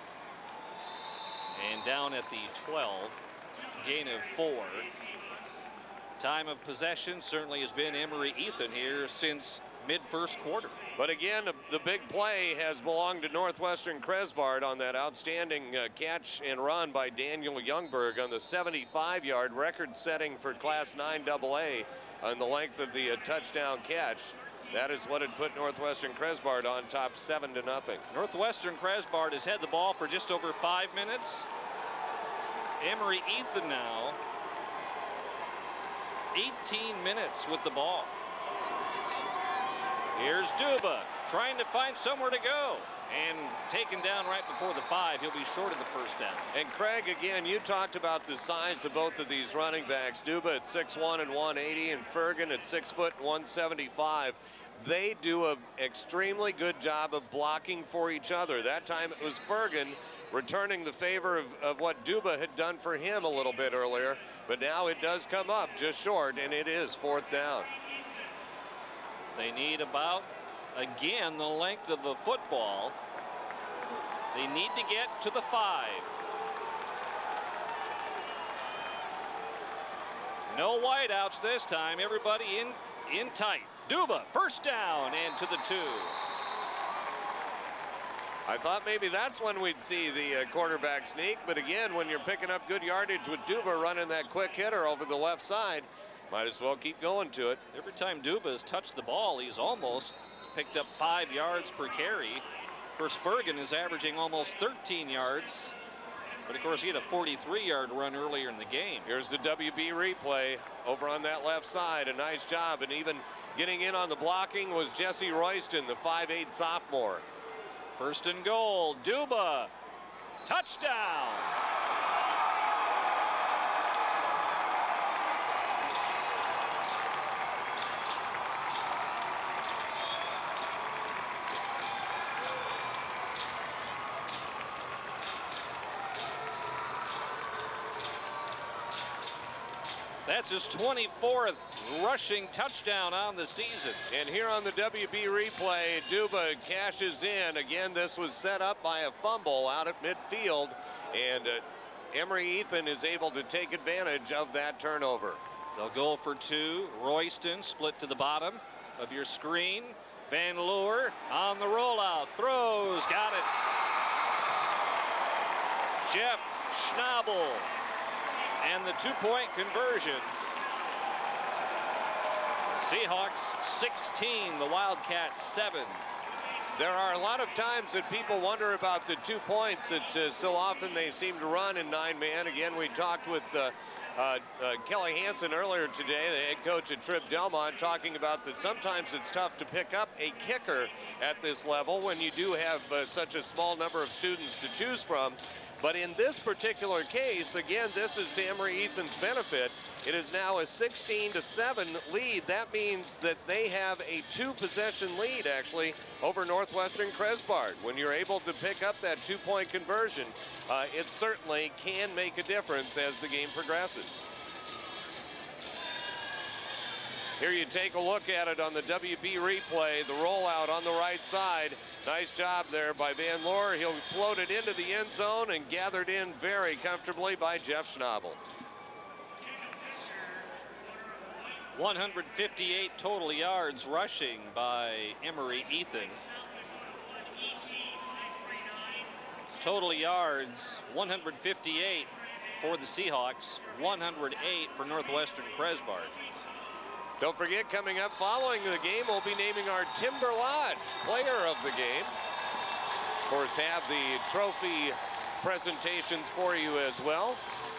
And down at the 12, gain of 4. Time of possession certainly has been Emery-Ethan here since mid-first quarter. But again, the big play has belonged to Northwestern Cresbard on that outstanding catch and run by Daniel Youngberg on the 75-yard record-setting for Class 9 AA on the length of the touchdown catch. That is what had put Northwestern Cresbard on top 7-0. Northwestern Cresbard has had the ball for just over 5 minutes. Emery-Ethan now 18 minutes with the ball. Here's Duba trying to find somewhere to go and taken down right before the 5. He'll be short of the first down. And Craig, again, you talked about the size of both of these running backs. Duba at 6'1" and 180 and Fergan at 6 foot 175. They do an extremely good job of blocking for each other. That time it was Fergan returning the favor of what Duba had done for him a little bit earlier. But now it does come up just short, and it is 4th down. They need about, again, the length of a football. They need to get to the 5. No wideouts this time. Everybody in tight. Duba, first down, and to the 2. I thought maybe that's when we'd see the quarterback sneak, but again, when you're picking up good yardage with Duba running that quick hitter over the left side, might as well keep going to it. Every time Duba has touched the ball, he's almost picked up 5 yards per carry. Of course, Fergan is averaging almost 13 yards. But of course, he had a 43-yard run earlier in the game. Here's the WB replay over on that left side. A nice job. And even getting in on the blocking was Jesse Royston, the 5'8" sophomore. 1st and goal. Duba. Touchdown. That's his 24th rushing touchdown on the season. And here on the WB replay, Duba cashes in. Again, this was set up by a fumble out at midfield, and Emery-Ethan is able to take advantage of that turnover. They'll go for 2. Royston split to the bottom of your screen. Van Loer on the rollout. Throws. Got it. Jeff Schnabel. And the 2-point conversions. Seahawks 16, the Wildcats 7. There are a lot of times that people wonder about the 2 points that so often they seem to run in 9-man. Again, we talked with Kelly Hansen earlier today, the head coach at Trip Delmont, talking about that sometimes it's tough to pick up a kicker at this level when you do have such a small number of students to choose from. But in this particular case, again, this is to Emery-Ethan's benefit. It is now a 16-7 lead. That means that they have a 2-possession lead, actually, over Northwestern Cresbard. When you're able to pick up that 2-point conversion, it certainly can make a difference as the game progresses. Here you take a look at it on the WB replay, the rollout on the right side. Nice job there by Van Loer. He'll float it into the end zone and gathered in very comfortably by Jeff Schnabel. 158 total yards rushing by Emery-Ethan. Total yards, 158 for the Seahawks, 108 for Northwestern Cresbard. Don't forget, coming up following the game, we'll be naming our Timber Lodge player of the game. Of course, have the trophy presentations for you as well.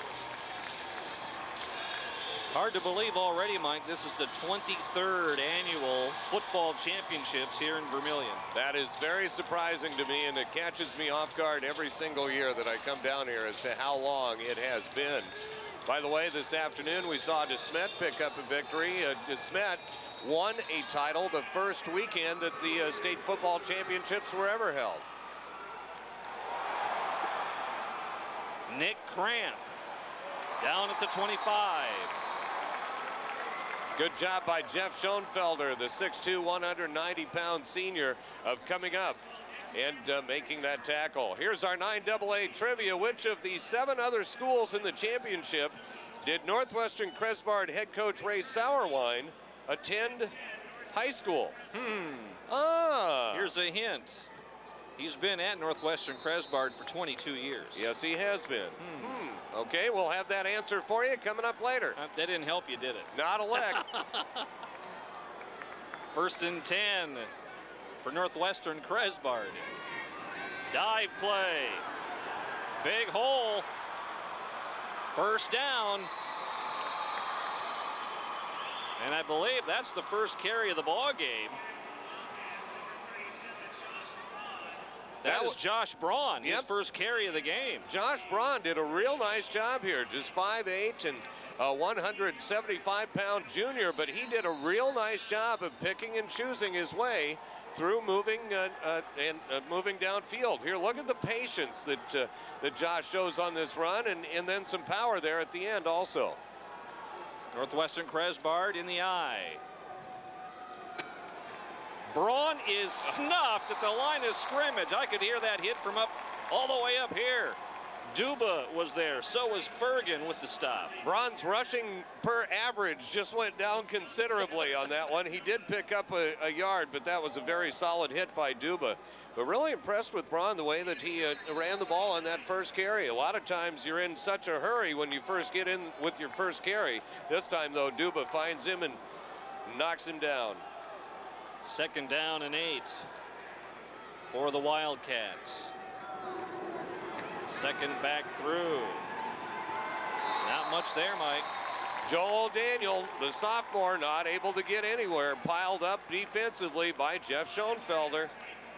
Hard to believe already, Mike, this is the 23rd annual football championships here in Vermilion. That is very surprising to me, and it catches me off guard every single year that I come down here as to how long it has been. By the way, this afternoon we saw DeSmet pick up a victory. DeSmet won a title the first weekend that the state football championships were ever held. Nick Cramp down at the 25. Good job by Jeff Schoenfelder, the 6'2", 190-pound senior, of coming up and making that tackle. Here's our 9AA trivia. Which of the 7 other schools in the championship did Northwestern Cresbard head coach Ray Sauerwein attend high school? Here's a hint. He's been at Northwestern Cresbard for 22 years. Yes, he has been. Okay, we'll have that answer for you coming up later. That didn't help you, did it? Not a lick. 1st and 10 for Northwestern Cresbard. Dive play. Big hole. 1st down. And I believe that's the first carry of the ball game. That was Josh Braun, his first carry of the game. Josh Braun did a real nice job here. Just 5'8" and a 175-pound junior, but he did a real nice job of picking and choosing his way through moving moving downfield. Here, look at the patience that Josh shows on this run, and then some power there at the end also. Northwestern Cresbard in the eye. Braun is snuffed at the line of scrimmage. I could hear that hit from all the way up here. Duba was there, so was Fergan with the stop. Braun's rushing per average just went down considerably on that one. He did pick up a yard, but that was a very solid hit by Duba. But really impressed with Braun, the way that he ran the ball on that first carry. A lot of times you're in such a hurry when you first get in with your first carry. This time, though, Duba finds him and knocks him down. 2nd down and 8 for the Wildcats. 2nd back through. Not much there, Mike. Joel Daniel, the sophomore, not able to get anywhere. Piled up defensively by Jeff Schoenfelder.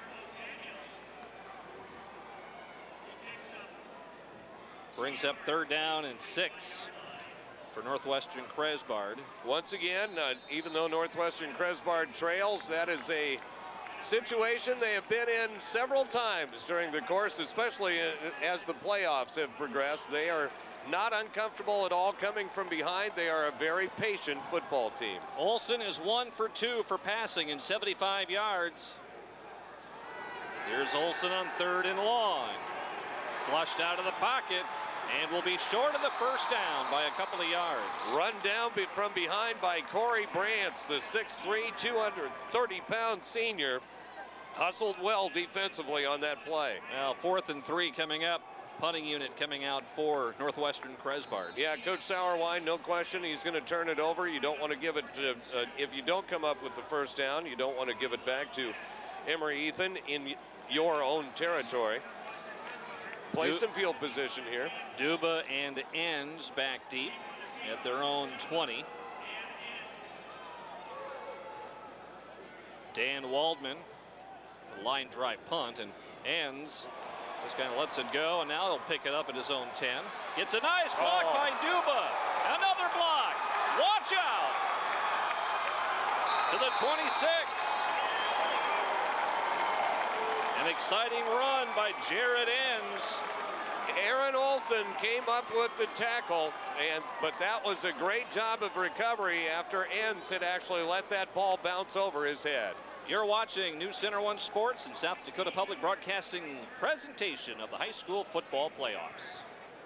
Brings up 3rd down and 6 for Northwestern Cresbard. Once again, even though Northwestern Cresbard trails, that is a situation they have been in several times during the course, especially as the playoffs have progressed. They are not uncomfortable at all coming from behind. They are a very patient football team. Olsen is 1 for 2 for passing and 75 yards. Here's Olsen on 3rd and long. Flushed out of the pocket. And will be short of the 1st down by a couple of yards. Run down from behind by Corey Brantz, the 6'3", 230-pound senior. Hustled well defensively on that play. Now 4th and 3 coming up. Punting unit coming out for Northwestern Cresbard. Yeah, Coach Sauerwein, no question, he's going to turn it over. You don't want to give it to, if you don't come up with the 1st down, you don't want to give it back to Emery-Ethan in your own territory. Play some field position here. Duba and Enns back deep at their own 20. Dan Waldman, line drive punt, and Enns just kind of lets it go, and now he'll pick it up at his own 10. Gets a nice block by Duba. Another block. Watch out. To the 26. An exciting run by Jared Enns. Aaron Olsen came up with the tackle, but that was a great job of recovery after Enns had actually let that ball bounce over his head. You're watching News Center 1 Sports and South Dakota Public Broadcasting presentation of the high school football playoffs.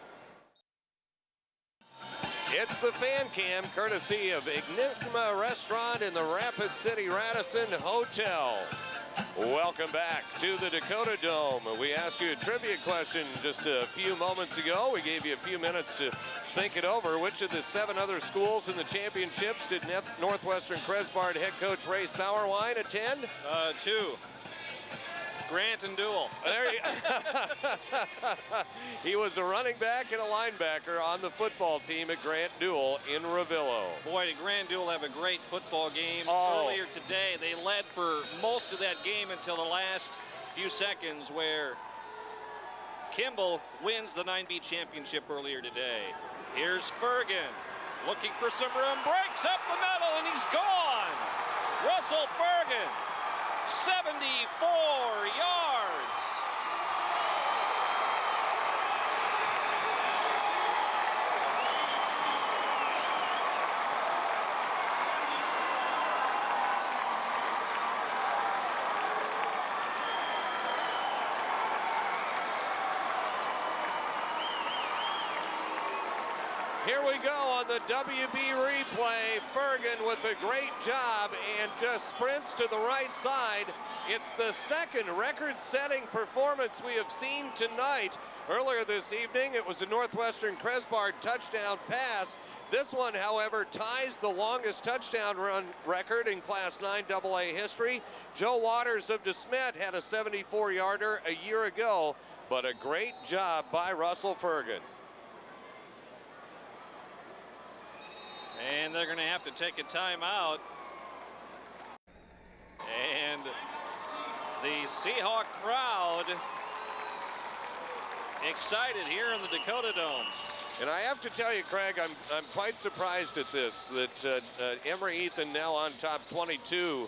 It's the Fan Cam, courtesy of Enigma Restaurant in the Rapid City Radisson Hotel. Welcome back to the Dakota Dome. We asked you a trivia question just a few moments ago. We gave you a few minutes to think it over. Which of the 7 other schools in the championships did Northwestern Cresbard head coach Ray Sauerwein attend? 2. Grant and Dual. There he was a running back and a linebacker on the football team at Grant Dual in Revillo. Boy, did Grant Dual have a great football game earlier today. They led for most of that game until the last few seconds, where Kimball wins the 9B championship earlier today. Here's Fergan looking for some room, breaks up the middle, and he's gone. Russell Fergan, 74 yards. Here we go on the WB replay. Fergan with a great job and just sprints to the right side. It's the second record-setting performance we have seen tonight. Earlier this evening, it was a Northwestern Cresbard touchdown pass. This one, however, ties the longest touchdown run record in Class 9 AA history. Joe Waters of DeSmet had a 74-yarder a year ago, but a great job by Russell Fergan. And they're going to have to take a timeout. And the Seahawk crowd excited here in the Dakota Dome. And I have to tell you, Craig, I'm quite surprised at this, that Emery-Ethan now on top 22-7.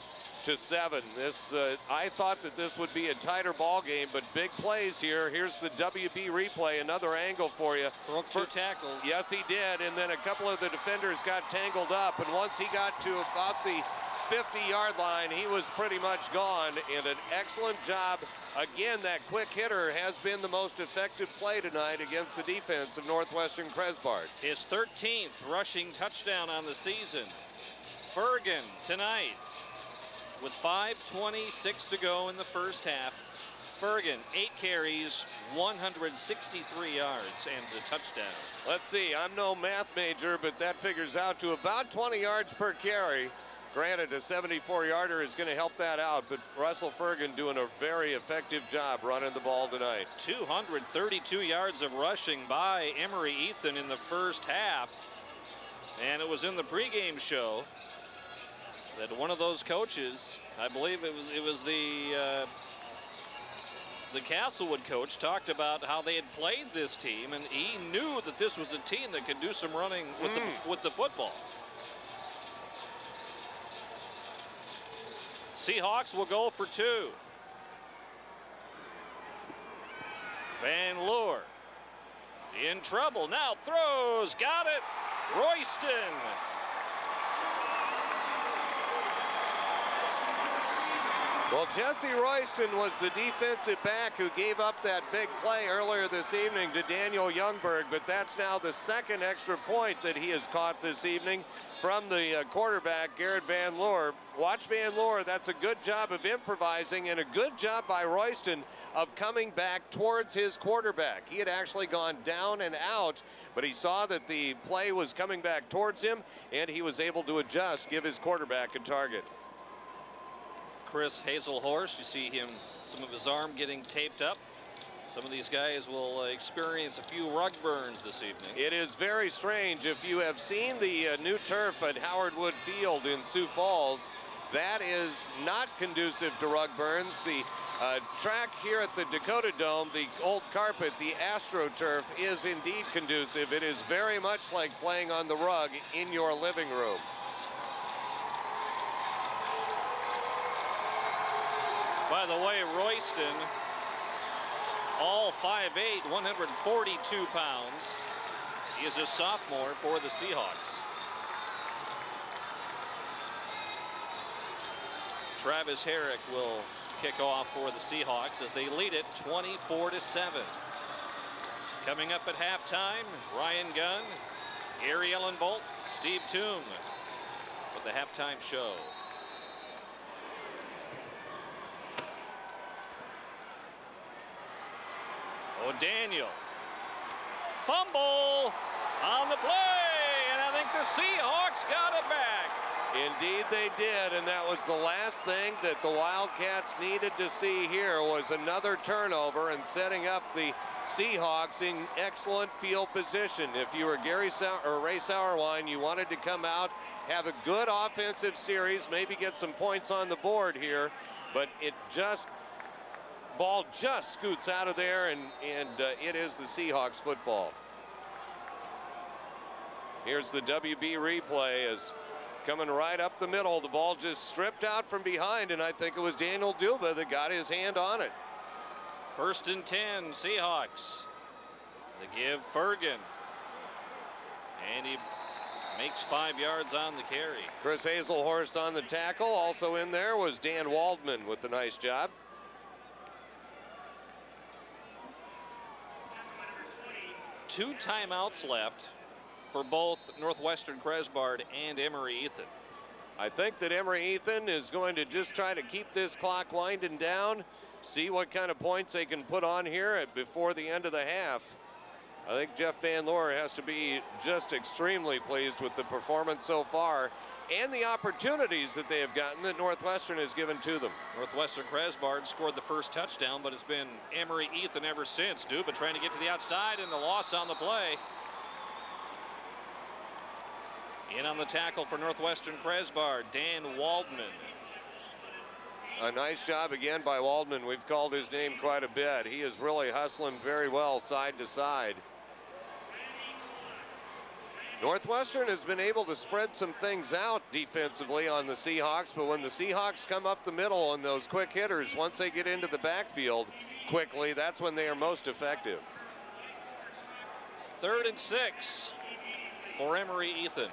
I thought that this would be a tighter ball game, but big plays here. Here's the WB replay, another angle for you. Broke 2 tackles. Yes, he did, and then a couple of the defenders got tangled up, and once he got to about the 50-yard line, he was pretty much gone, and an excellent job. Again, that quick hitter has been the most effective play tonight against the defense of Northwestern Cresbard. His 13th rushing touchdown on the season. Fergan tonight with 5:26 to go in the first half. Fergan, 8 carries, 163 yards, and a touchdown. Let's see, I'm no math major, but that figures out to about 20 yards per carry. Granted, a 74-yarder is going to help that out, but Russell Fergan doing a very effective job running the ball tonight. 232 yards of rushing by Emery-Ethan in the first half. And it was in the pregame show that one of those coaches, I believe it was the Castlewood coach, talked about how they had played this team, and he knew that this was a team that could do some running with the football. Seahawks will go for 2. Van Loer in trouble, now throws, got it, Royston. Well, Jesse Royston was the defensive back who gave up that big play earlier this evening to Daniel Youngberg, but that's now the second extra point that he has caught this evening from the quarterback, Garrett Van Loer. Watch Van Loer, that's a good job of improvising and a good job by Royston of coming back towards his quarterback. He had actually gone down and out, but he saw that the play was coming back towards him, and he was able to adjust, give his quarterback a target. Chris Hazelhorst, you see him, some of his arm getting taped up. Some of these guys will experience a few rug burns this evening. It is very strange. If you have seen the new turf at Howard Wood Field in Sioux Falls, that is not conducive to rug burns. The track here at the Dakota Dome, the old carpet, the AstroTurf, is indeed conducive. It is very much like playing on the rug in your living room. By the way, Royston, all 5'8", 142 pounds. He is a sophomore for the Seahawks. Travis Herrick will kick off for the Seahawks as they lead it 24-7. Coming up at halftime, Ryan Gunn, Gary Ellenbolt, Steve Toom with the halftime show. O'Daniel. Fumble on the play, and I think the Seahawks got it back. Indeed they did, and that was the last thing that the Wildcats needed to see here was another turnover and setting up the Seahawks in excellent field position. If you were Ray Sauerwein, you wanted to come out, have a good offensive series, maybe get some points on the board here, but ball just scoots out of there, and it is the Seahawks football. Here's the WB replay as coming right up the middle. The ball just stripped out from behind, and I think it was Daniel Duba that got his hand on it. 1st and 10, Seahawks. They give Fergan. And he makes 5 yards on the carry. Chris Hazelhorst on the tackle. Also in there was Dan Waldman with the nice job. Two timeouts left for both Northwestern Cresbard and Emery-Ethan. I think that Emery-Ethan is going to just try to keep this clock winding down, see what kind of points they can put on here before the end of the half. I think Jeff Van Loer has to be just extremely pleased with the performance so far and the opportunities that they have gotten that Northwestern has given to them. Northwestern Cresbard scored the first touchdown, but it's been Emery-Ethan ever since. Duba trying to get to the outside, and the loss on the play. In on the tackle for Northwestern Cresbard, Dan Waldman. A nice job again by Waldman. We've called his name quite a bit. He is really hustling very well side to side. Northwestern has been able to spread some things out defensively on the Seahawks, but when the Seahawks come up the middle on those quick hitters, once they get into the backfield quickly, that's when they are most effective. 3rd and 6 for Emery-Ethan.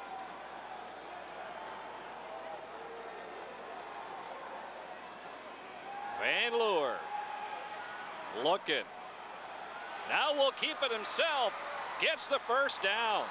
Van Loer looking. Now will keep it himself. Gets the first down.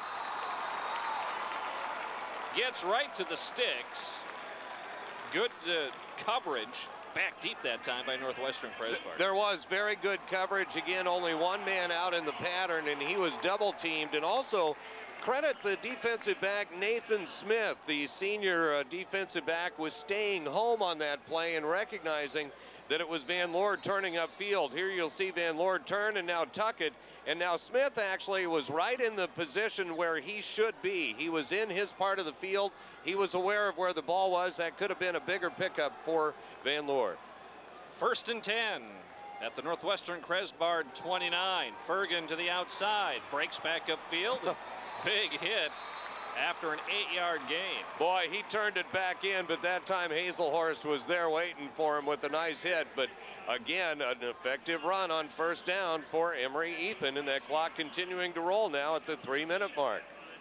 Gets right to the sticks. Good coverage. Back deep that time by Northwestern Cresbard. There was very good coverage. Again, only one man out in the pattern, and he was double teamed. And also credit the defensive back, Nathan Smith, the senior defensive back, was staying home on that play and recognizing that it was Van Loer turning upfield. Here you'll see Van Loer turn and now tuck it. And now Smith actually was right in the position where he should be. He was in his part of the field. He was aware of where the ball was. That could have been a bigger pickup for Van Loer. 1st and 10 at the Northwestern Cresbard 29. Fergan to the outside, breaks back upfield. Big hit after an 8-yard gain. Boy, he turned it back in, but that time Hazelhorst was there waiting for him with a nice hit. But again, an effective run on 1st down for Emery-Ethan, and that clock continuing to roll now at the 3-minute mark.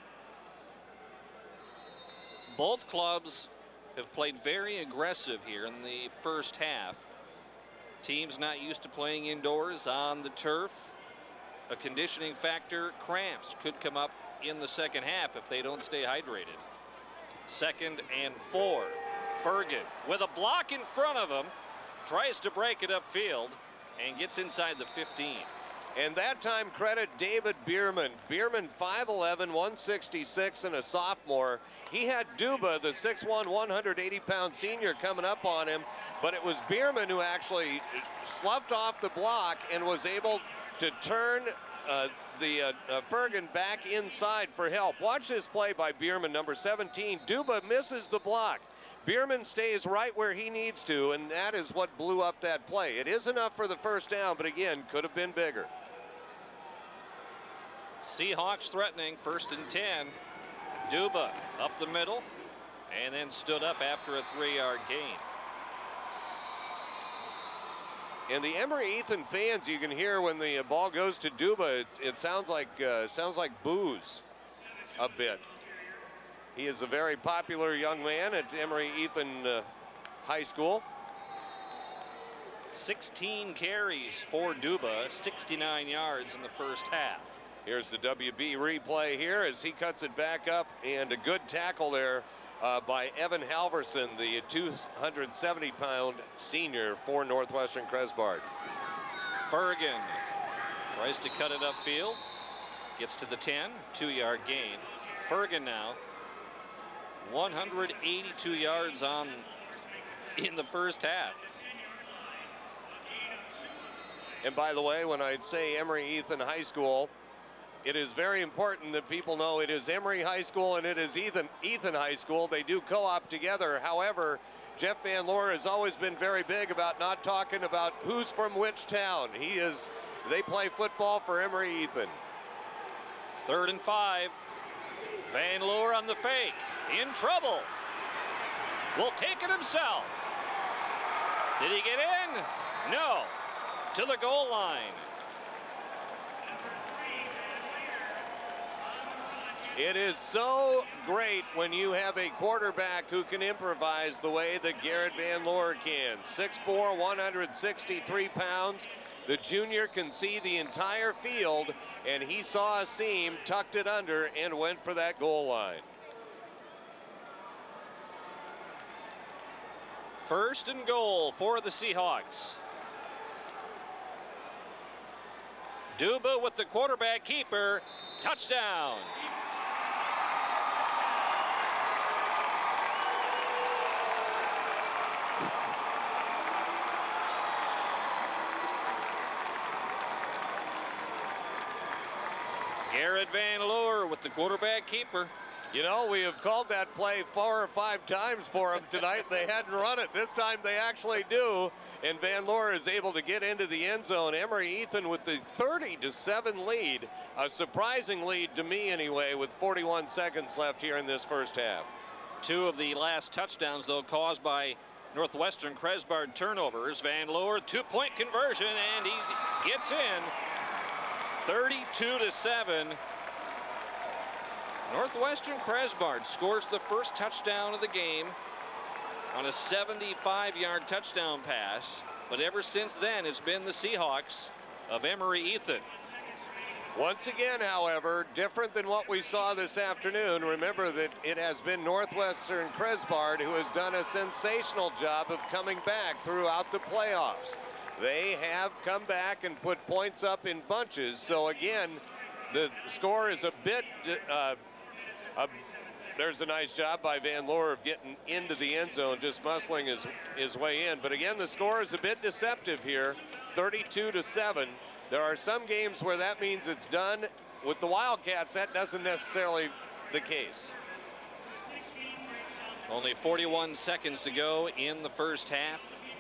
Both clubs have played very aggressive here in the first half. Teams not used to playing indoors on the turf. A conditioning factor, cramps could come up in the second half if they don't stay hydrated. 2nd and 4. Fergan with a block in front of him, tries to break it upfield and gets inside the 15. And that time credit David Bierman. Bierman 5'11", 166 and a sophomore. He had Duba, the 6'1", 180-pound senior, coming up on him, but it was Bierman who actually sloughed off the block and was able to turn Fergan back inside for help. Watch this play by Bierman, number 17. Duba misses the block. Bierman stays right where he needs to, and that is what blew up that play. It is enough for the 1st down, but again, could have been bigger. Seahawks threatening, 1st and 10. Duba up the middle, and then stood up after a 3-yard gain. And the Emery-Ethan fans, you can hear when the ball goes to Duba, it sounds like boos a bit. He is a very popular young man at Emery-Ethan High School. 16 carries for Duba, 69 yards in the first half. Here's the WB replay here as he cuts it back up, and a good tackle there by Evan Halverson, the 270-pound senior for Northwestern Cresbard. Fergan Tries to cut it upfield. Gets to the 10, 2-yard gain. Fergan now 182 yards in the first half. And by the way, when I'd say Emery-Ethan High School, it is very important that people know it is Emory High School and it is Ethan High School. They do co-op together. However, Jeff Van Loer has always been very big about not talking about who's from which town. They play football for Emery-Ethan. 3rd and 5. Van Loer on the fake. In trouble. Will take it himself. Did he get in? No. To the goal line. It is so great when you have a quarterback who can improvise the way that Garrett Van Loer can. 6'4", 163 pounds. The junior can see the entire field, and he saw a seam, tucked it under, and went for that goal line. 1st and goal for the Seahawks. Duba with the quarterback keeper. Touchdown. Garrett Van Loer with the quarterback keeper. You know, we have called that play 4 or 5 times for them tonight. They hadn't run it. This time they actually do. And Van Loer is able to get into the end zone. Emery-Ethan with the 30-7 lead. A surprising lead to me anyway, with 41 seconds left here in this first half. 2 of the last touchdowns, though, caused by Northwestern Cresbard turnovers. Van Loer, 2-point conversion, and he gets in. 32-7. Northwestern Cresbard scores the first touchdown of the game on a 75-yard touchdown pass. But ever since then, it's been the Seahawks of Emery-Ethan. Once again, however, different than what we saw this afternoon. Remember that it has been Northwestern Cresbard who has done a sensational job of coming back throughout the playoffs. They have come back and put points up in bunches. So again, the score is a bit, there's a nice job by Van Loer of getting into the end zone, just muscling his way in. But again, the score is a bit deceptive here, 32-7. There are some games where that means it's done. With the Wildcats, that doesn't necessarily the case. Only 41 seconds to go in the first half.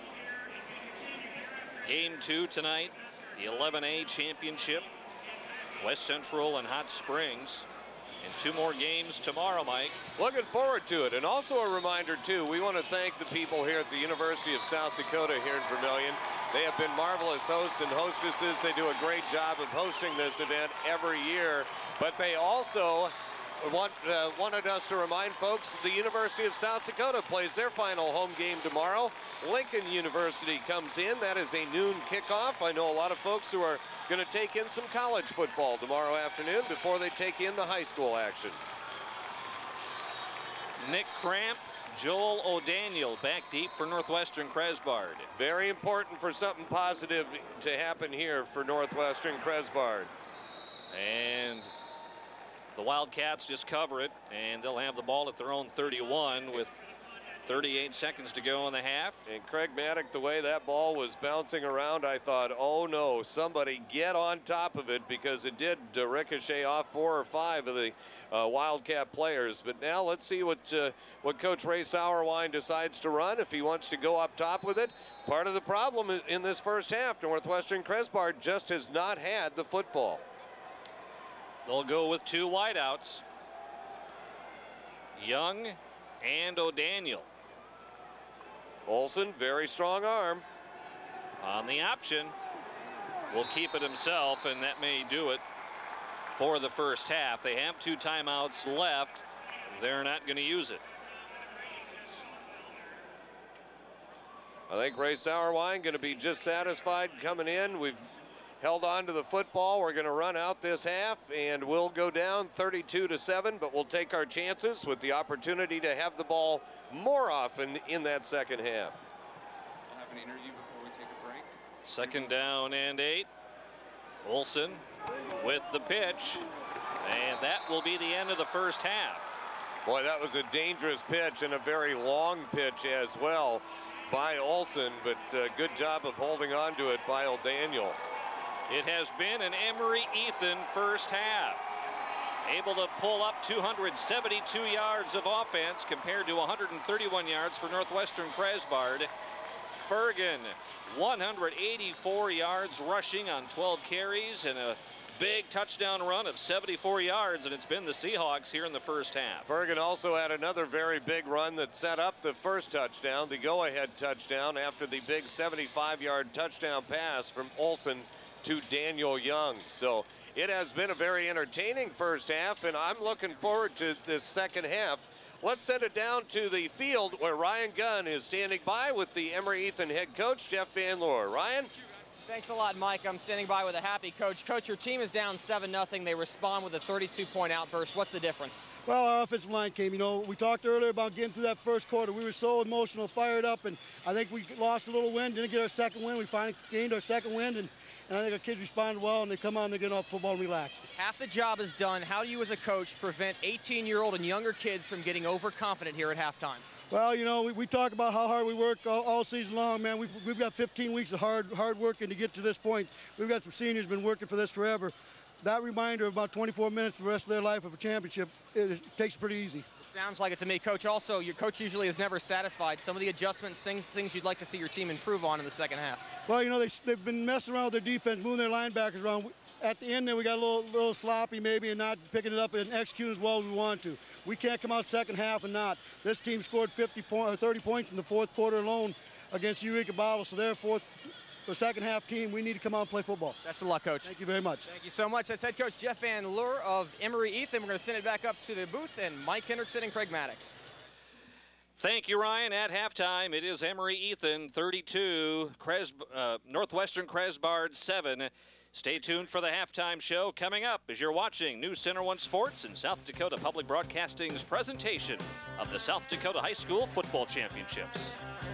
Game 2 tonight, the 11A championship, West Central and Hot Springs. And 2 more games tomorrow, Mike. Looking forward to it. And also a reminder, too, we want to thank the people here at the University of South Dakota here in Vermillion. They have been marvelous hosts and hostesses. They do a great job of hosting this event every year. But they also wanted us to remind folks the University of South Dakota plays their final home game tomorrow. Lincoln University comes in. That is a noon kickoff. I know a lot of folks who are going to take in some college football tomorrow afternoon before they take in the high school action. Nick Cramp, Joel O'Daniel back deep for Northwestern Cresbard. Very important for something positive to happen here for Northwestern Cresbard. And the Wildcats just cover it, and they'll have the ball at their own 31 with 38 seconds to go in the half. And Craig Maddock, the way that ball was bouncing around, I thought, oh no, somebody get on top of it, because it did ricochet off 4 or 5 of the Wildcat players. But now let's see what Coach Ray Sauerwein decides to run, if he wants to go up top with it. Part of the problem in this first half, Northwestern Cresbard just has not had the football. They'll go with 2 wideouts, Young and O'Daniel. Olson, very strong arm. On the option, will keep it himself, and that may do it for the first half. They have 2 timeouts left. They're not going to use it. I think Ray Sauerwein going to be just satisfied coming in. We've held on to the football. We're going to run out this half, and we'll go down 32-7, but we'll take our chances with the opportunity to have the ball more often in that second half. We'll have an interview before we take a break. 2nd down and 8. Olsen with the pitch, and that will be the end of the first half. Boy, that was a dangerous pitch and a very long pitch as well by Olsen, but good job of holding on to it by O'Daniel. It has been an Emery-Ethan first half. Able to pull up 272 yards of offense compared to 131 yards for Northwestern Cresbard. Fergan, 184 yards rushing on 12 carries and a big touchdown run of 74 yards, and it's been the Seahawks here in the first half. Fergan also had another very big run that set up the first touchdown, the go-ahead touchdown, after the big 75-yard touchdown pass from Olsen to Daniel Young. So it has been a very entertaining first half, and I'm looking forward to this second half. Let's send it down to the field where Ryan Gunn is standing by with the Emery-Ethan head coach, Jeff Van Loer. Ryan? Thanks a lot, Mike. I'm standing by with a happy coach. Coach, your team is down 7-0. They respond with a 32-point outburst. What's the difference? Well, our offensive line came. You know, we talked earlier about getting through that first quarter. We were so emotional, fired up, and I think we lost a little wind, didn't get our second win. We finally gained our second wind, and I think our kids responded well, and they come out and they get off football and relax. Half the job is done. How do you as a coach prevent 18-year-old and younger kids from getting overconfident here at halftime? Well, you know, we talk about how hard we work all season long, man. We've got 15 weeks of hard working to get to this point. We've got some seniors been working for this forever. That reminder of about 24 minutes the rest of their life of a championship, it takes pretty easy. Sounds like it to me, Coach. Also, your coach usually is never satisfied. Some of the adjustments, things you'd like to see your team improve on in the second half. Well, you know, they've been messing around with their defense, moving their linebackers around. At the end there, we got a little sloppy maybe and not picking it up and executing as well as we want to. We can't come out second half and not. This team scored 30 points in the fourth quarter alone against Emery-Ethan, so therefore, the second half team, we need to come out and play football. Best of luck, Coach. Thank you very much. Thank you so much. That's head coach Jeff Van Loer of Emery-Ethan. We're going to send it back up to the booth, and Mike Hendrickson and Craig Maddock. Thank you, Ryan. At halftime, it is Emery-Ethan 32, Northwestern Cresbard 7. Stay tuned for the halftime show coming up as you're watching News Center 1 Sports and South Dakota Public Broadcasting's presentation of the South Dakota High School Football Championships.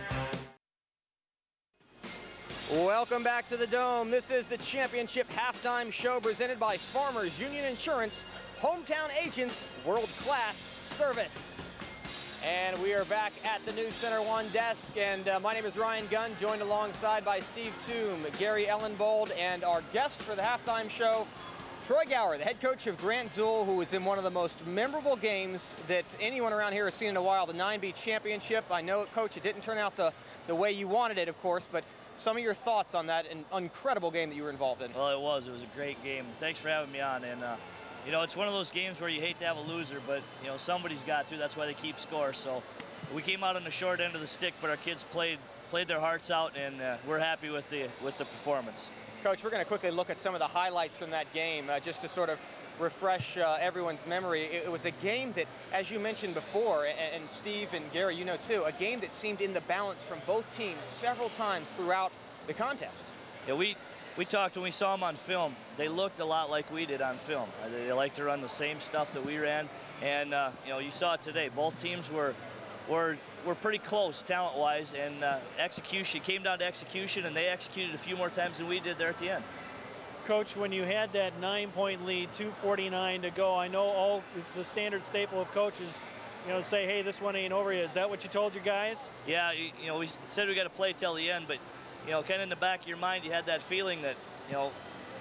Welcome back to the Dome. This is the championship halftime show presented by Farmers Union Insurance, hometown agents, world-class service. And we are back at the News Center 1 desk, and my name is Ryan Gunn, joined alongside by Steve Toom, Gary Ellenbold, and our guest for the halftime show, Troy Gower, the head coach of Grant Dual, who was in one of the most memorable games that anyone around here has seen in a while, the 9B championship. I know, Coach, it didn't turn out the way you wanted it, of course, but some of your thoughts on that incredible game that you were involved in. Well, it was a great game. Thanks for having me on. And you know, it's one of those games where you hate to have a loser, but you know, somebody's got to. That's why they keep score. So we came out on the short end of the stick, but our kids played their hearts out, and we're happy with the performance. Coach, we're going to quickly look at some of the highlights from that game, just to sort of refresh everyone's memory. It was a game that, as you mentioned before, and Steve and Gary, you know too, a game that seemed in the balance from both teams several times throughout the contest. Yeah, we talked when we saw them on film. They looked a lot like we did on film. They like to run the same stuff that we ran, and you know, you saw it today. Both teams were pretty close talent-wise, and execution came down to execution, and they executed a few more times than we did there at the end. Coach, when you had that 9-point lead, 2:49 to go, I know it's the standard staple of coaches, you know, say, hey, this one ain't over yet. Is that what you told your guys? Yeah, you know, we said we got to play till the end, but you know, kind of in the back of your mind, you had that feeling that, you know,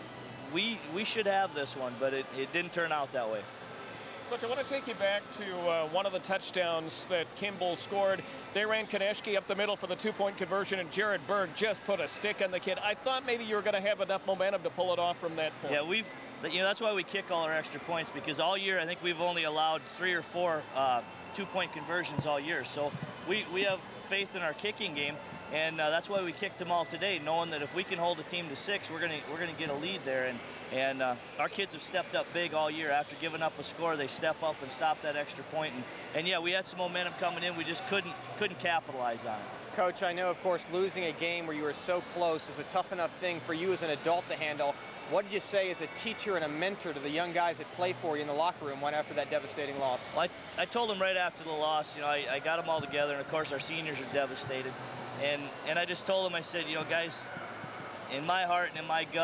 we should have this one, but it didn't turn out that way. Coach, I want to take you back to one of the touchdowns that Kimball scored. They ran Konechki up the middle for the 2-point conversion, and Jared Berg just put a stick on the kid. I thought maybe you were going to have enough momentum to pull it off from that point. Yeah, you know, that's why we kick all our extra points, because all year I think we've only allowed 3 or 4 2-point conversions all year. So we have faith in our kicking game, and that's why we kicked them all today, knowing that if we can hold the team to 6, we're gonna get a lead there. And our kids have stepped up big all year. After giving up a score, they step up and stop that extra point. And yeah, we had some momentum coming in. We just couldn't capitalize on it. Coach, I know, of course, losing a game where you were so close is a tough enough thing for you as an adult to handle. What did you say as a teacher and a mentor to the young guys that play for you in the locker room right after that devastating loss? Well, I told them right after the loss, you know, I got them all together, and of course our seniors are devastated. And I just told them, I said, you know, guys, in my heart and in my gut,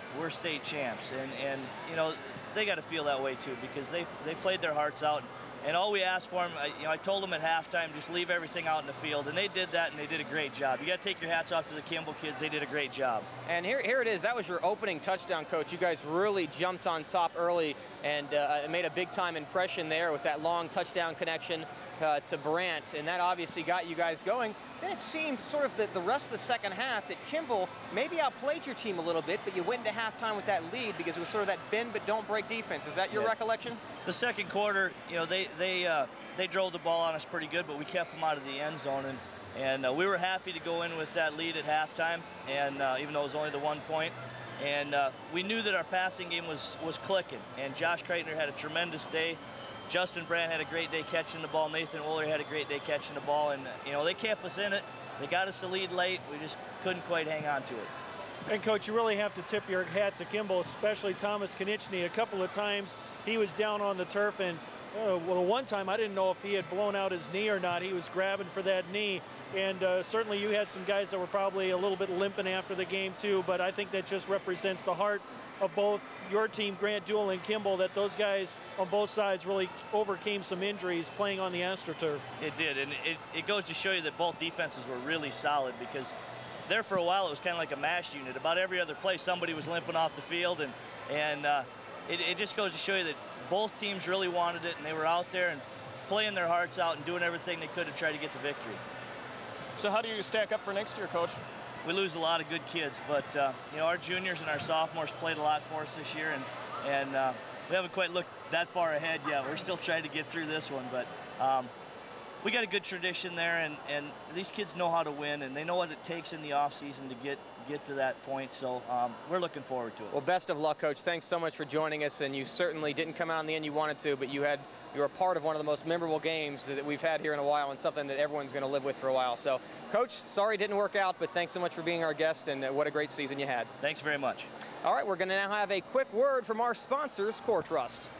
we're state champs. And you know, they got to feel that way too, because they played their hearts out. And all we asked for them, I told them at halftime, just leave everything out in the field. And they did that, and they did a great job. You got to take your hats off to the Kimball kids. They did a great job. And here it is. That was your opening touchdown, Coach. You guys really jumped on top early and made a big-time impression there with that long touchdown connection to Brandt. And that obviously got you guys going. Then it seemed sort of the rest of the second half that Kimball maybe outplayed your team a little bit, but you went into halftime with that lead because it was sort of that bend but don't break defense. Is that your recollection? The second quarter, you know, they drove the ball on us pretty good, but we kept them out of the end zone, and we were happy to go in with that lead at halftime, and even though it was only the 1 point. And we knew that our passing game was clicking, and Josh Kreitner had a tremendous day. Justin Brandt had a great day catching the ball. Nathan Wooler had a great day catching the ball, and you know, they kept us in it. They got us a lead late. We just couldn't quite hang on to it. And Coach, you really have to tip your hat to Kimball, especially Thomas Konieczny. A couple of times he was down on the turf, and well, one time I didn't know if he had blown out his knee or not. He was grabbing for that knee, and certainly you had some guys that were probably a little bit limping after the game too, but I think that just represents the heart of both your team, Grant Duell and Kimball, that those guys on both sides really overcame some injuries playing on the AstroTurf. It did, and it goes to show you that both defenses were really solid, because there for a while it was kind of like a mash unit. About every other play somebody was limping off the field, and it just goes to show you that both teams really wanted it, and they were out there and playing their hearts out and doing everything they could to try to get the victory. So how do you stack up for next year, Coach? We lose a lot of good kids, but you know, our juniors and our sophomores played a lot for us this year, and we haven't quite looked that far ahead yet. We're still trying to get through this one, but we got a good tradition there, and these kids know how to win, and they know what it takes in the off season to get to that point, so we're looking forward to it. Well, best of luck, Coach. Thanks so much for joining us, and you certainly didn't come out in the end you wanted to, but you were a part of one of the most memorable games that we've had here in a while, and something that everyone's going to live with for a while. So, Coach, sorry it didn't work out, but thanks so much for being our guest, and what a great season you had. Thanks very much. All right, we're going to now have a quick word from our sponsors, Core Trust.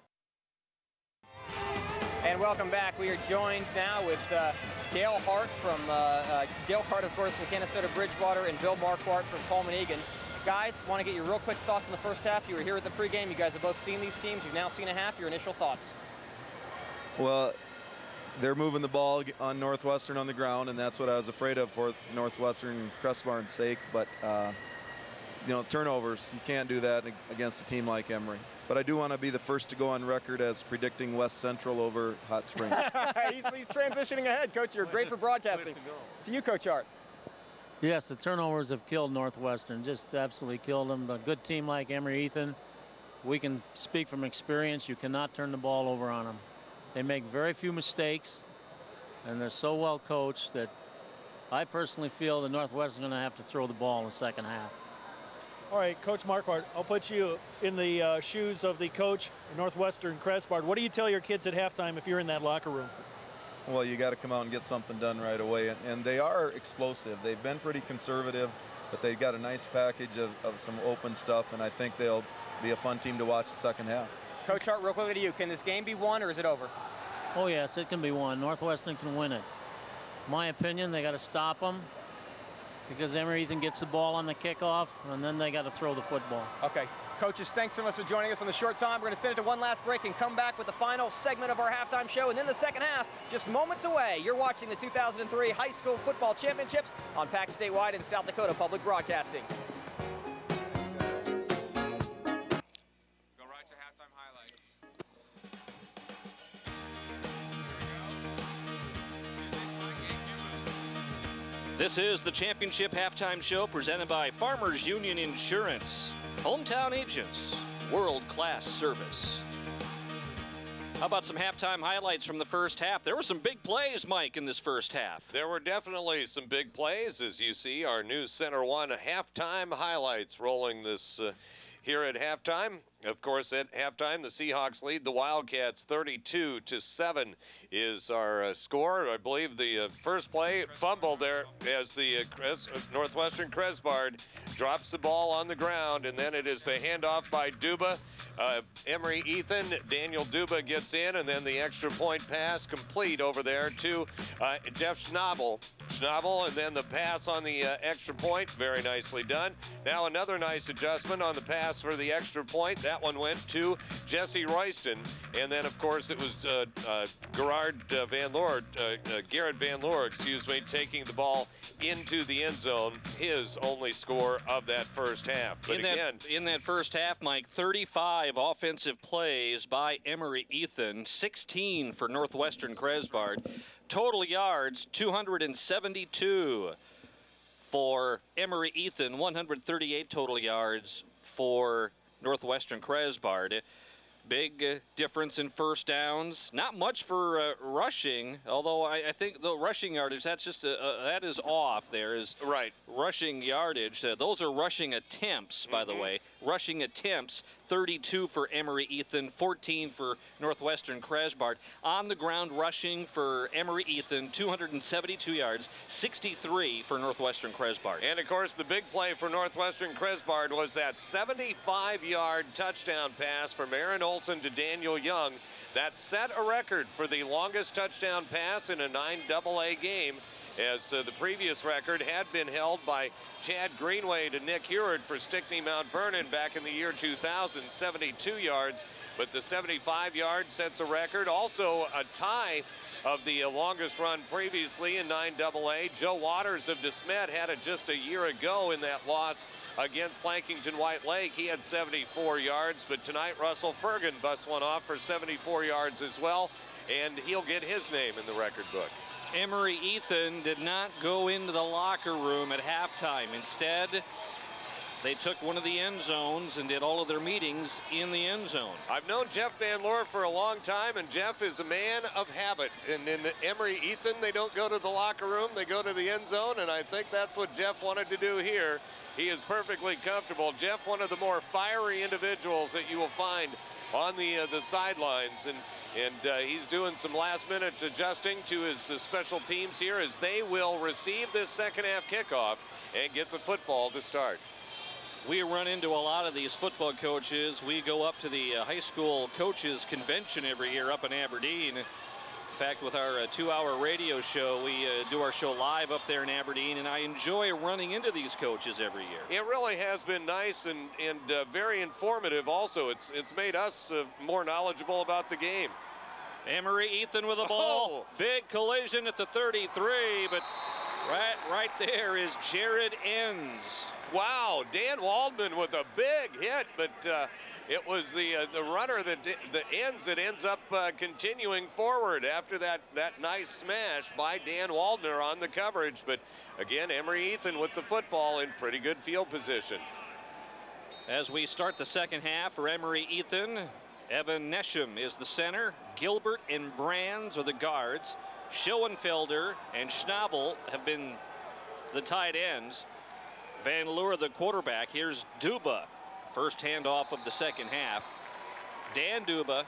And welcome back. We are joined now with Gail Hart from Gail Hart, of course, from Canastota Bridgewater, and Bill Marquardt from Coleman Egan. Guys, want to get your real quick thoughts on the first half. You were here at the pregame. You guys have both seen these teams. You've now seen a half. Your initial thoughts? Well, they're moving the ball on Northwestern on the ground, and that's what I was afraid of for Northwestern Cresbard's sake. But you know, turnovers, you can't do that against a team like Emory. But I do want to be the first to go on record as predicting West Central over Hot Springs. He's transitioning ahead, Coach. You're great for broadcasting. To you, Coach Hart. Yes, the turnovers have killed Northwestern, just absolutely killed them. A good team like Emery-Ethan, we can speak from experience. You cannot turn the ball over on them. They make very few mistakes, and they're so well coached that I personally feel that Northwestern is going to have to throw the ball in the second half. All right, Coach Marquardt, I'll put you in the shoes of the coach of Northwestern Cresbard. What do you tell your kids at halftime if you're in that locker room? Well, you got to come out and get something done right away, and they are explosive. They've been pretty conservative, but they've got a nice package of some open stuff, and I think they'll be a fun team to watch the second half. Coach Hart, real quickly to you, can this game be won or is it over? Oh yes, it can be won. Northwestern can win it. My opinion, they got to stop them, because Emery-Ethan gets the ball on the kickoff, and then they got to throw the football. Okay. Coaches, thanks so much for joining us on the short time. We're going to send it to one last break and come back with the final segment of our halftime show, and then the second half, just moments away. You're watching the 2003 High School Football Championships on PAC Statewide and South Dakota Public Broadcasting. Go right to halftime highlights. This is the championship halftime show presented by Farmers Union Insurance. Hometown agents, world-class service. How about some halftime highlights from the first half? There were some big plays, Mike, in this first half. There were definitely some big plays, as you see our News Center 1 halftime highlights rolling this here at halftime. Of course, at halftime, the Seahawks lead the Wildcats 32-7 is our score. I believe the first play fumble there as the Northwestern Cresbard drops the ball on the ground, and then it is the handoff by Duba. Emery-Ethan, Daniel Duba gets in, and then the extra point pass complete over there to Jeff Schnabel. And then the pass on the extra point, very nicely done. Now another nice adjustment on the pass for the extra point. That one went to Jesse Royston. And then, of course, it was Garrett Van Loer, taking the ball into the end zone, his only score of that first half. But in that first half, Mike, 35 offensive plays by Emery-Ethan, 16 for Northwestern Cresbard. Total yards, 272 for Emery-Ethan, 138 total yards for Northwestern Cresbard. Big difference in first downs. Not much for rushing, although I think the rushing yardage, that's just that is off. There is right rushing yardage. Those are rushing attempts, by the way. Rushing attempts, 32 for Emery-Ethan, 14 for Northwestern Cresbard. On the ground rushing for Emery-Ethan, 272 yards, 63 for Northwestern Cresbard. And of course, the big play for Northwestern Cresbard was that 75-yard touchdown pass from Aaron Olson to Daniel Young. That set a record for the longest touchdown pass in a 9AA game, as the previous record had been held by Chad Greenway to Nick Heward for Stickney Mount Vernon back in the year 2000, 72 yards. But the 75-yard sets a record. Also a tie of the longest run previously in 9AA. Joe Waters of DeSmet had it just a year ago in that loss against Plankington White Lake. He had 74 yards, but tonight Russell Fergan busts one off for 74 yards as well, and he'll get his name in the record book. Emery-Ethan did not go into the locker room at halftime. Instead, they took one of the end zones and did all of their meetings in the end zone. I've known Jeff Van Loer for a long time, and Jeff is a man of habit. And in Emery-Ethan, they don't go to the locker room, they go to the end zone, and I think that's what Jeff wanted to do here. He is perfectly comfortable. Jeff, one of the more fiery individuals that you will find on the sidelines, and he's doing some last-minute adjusting to his special teams here as they will receive this second-half kickoff and get the football to start. We run into a lot of these football coaches. We go up to the high school coaches convention every year up in Aberdeen. In fact, with our 2-hour radio show, we do our show live up there in Aberdeen, and I enjoy running into these coaches every year. It really has been nice and very informative also. It's made us more knowledgeable about the game. Emery-Ethan with the ball. Big collision at the 33, but right there is Jared Enns. Wow, Dan Waldman with a big hit, but it was the runner that ends up continuing forward after that nice smash by Dan Waldner on the coverage. But again, Emery-Ethan with the football in pretty good field position. As we start the second half for Emery-Ethan, Evan Nesham is the center. Gilbert and Brands are the guards. Schoenfelder and Schnabel have been the tight ends. Van Loer, the quarterback. Here's Duba. First handoff of the second half. Dan Duba,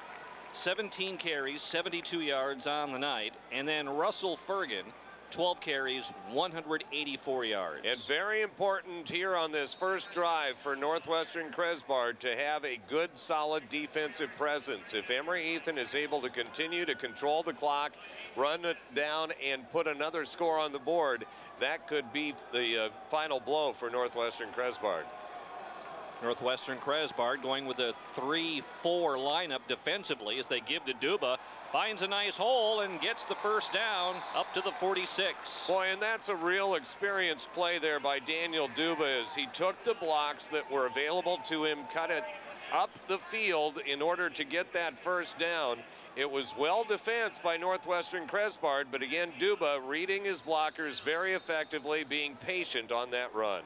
17 carries, 72 yards on the night. And then Russell Fergan, 12 carries, 184 yards. And very important here on this first drive for Northwestern Cresbard to have a good, solid defensive presence. If Emery-Ethan is able to continue to control the clock, run it down, and put another score on the board, that could be the final blow for Northwestern Cresbard. Northwestern Cresbard going with a 3-4 lineup defensively as they give to Duba. Finds a nice hole and gets the first down up to the 46. Boy, and that's a real experienced play there by Daniel Duba as he took the blocks that were available to him, cut it up the field in order to get that first down. It was well defensed by Northwestern Cresbard, but again, Duba reading his blockers very effectively, being patient on that run.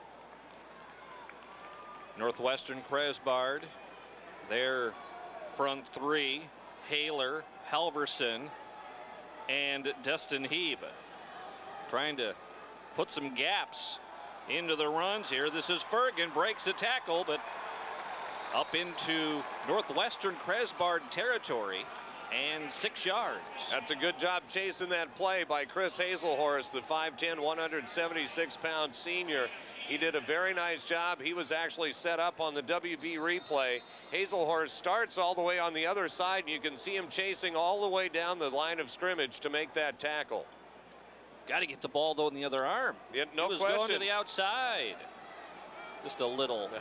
Northwestern Cresbard, their front three, Haler, Halverson, and Dustin Heeb, trying to put some gaps into the runs here. This is Fergan, breaks a tackle, but up into Northwestern Cresbard territory and 6 yards. That's a good job chasing that play by Chris Hazelhorst, the 5'10", 176-pound senior. He did a very nice job. He was actually set up on the WB replay. Hazelhorst starts all the way on the other side, and you can see him chasing all the way down the line of scrimmage to make that tackle. Got to get the ball, though, in the other arm. Yeah, no he was question. going to the outside. Just a little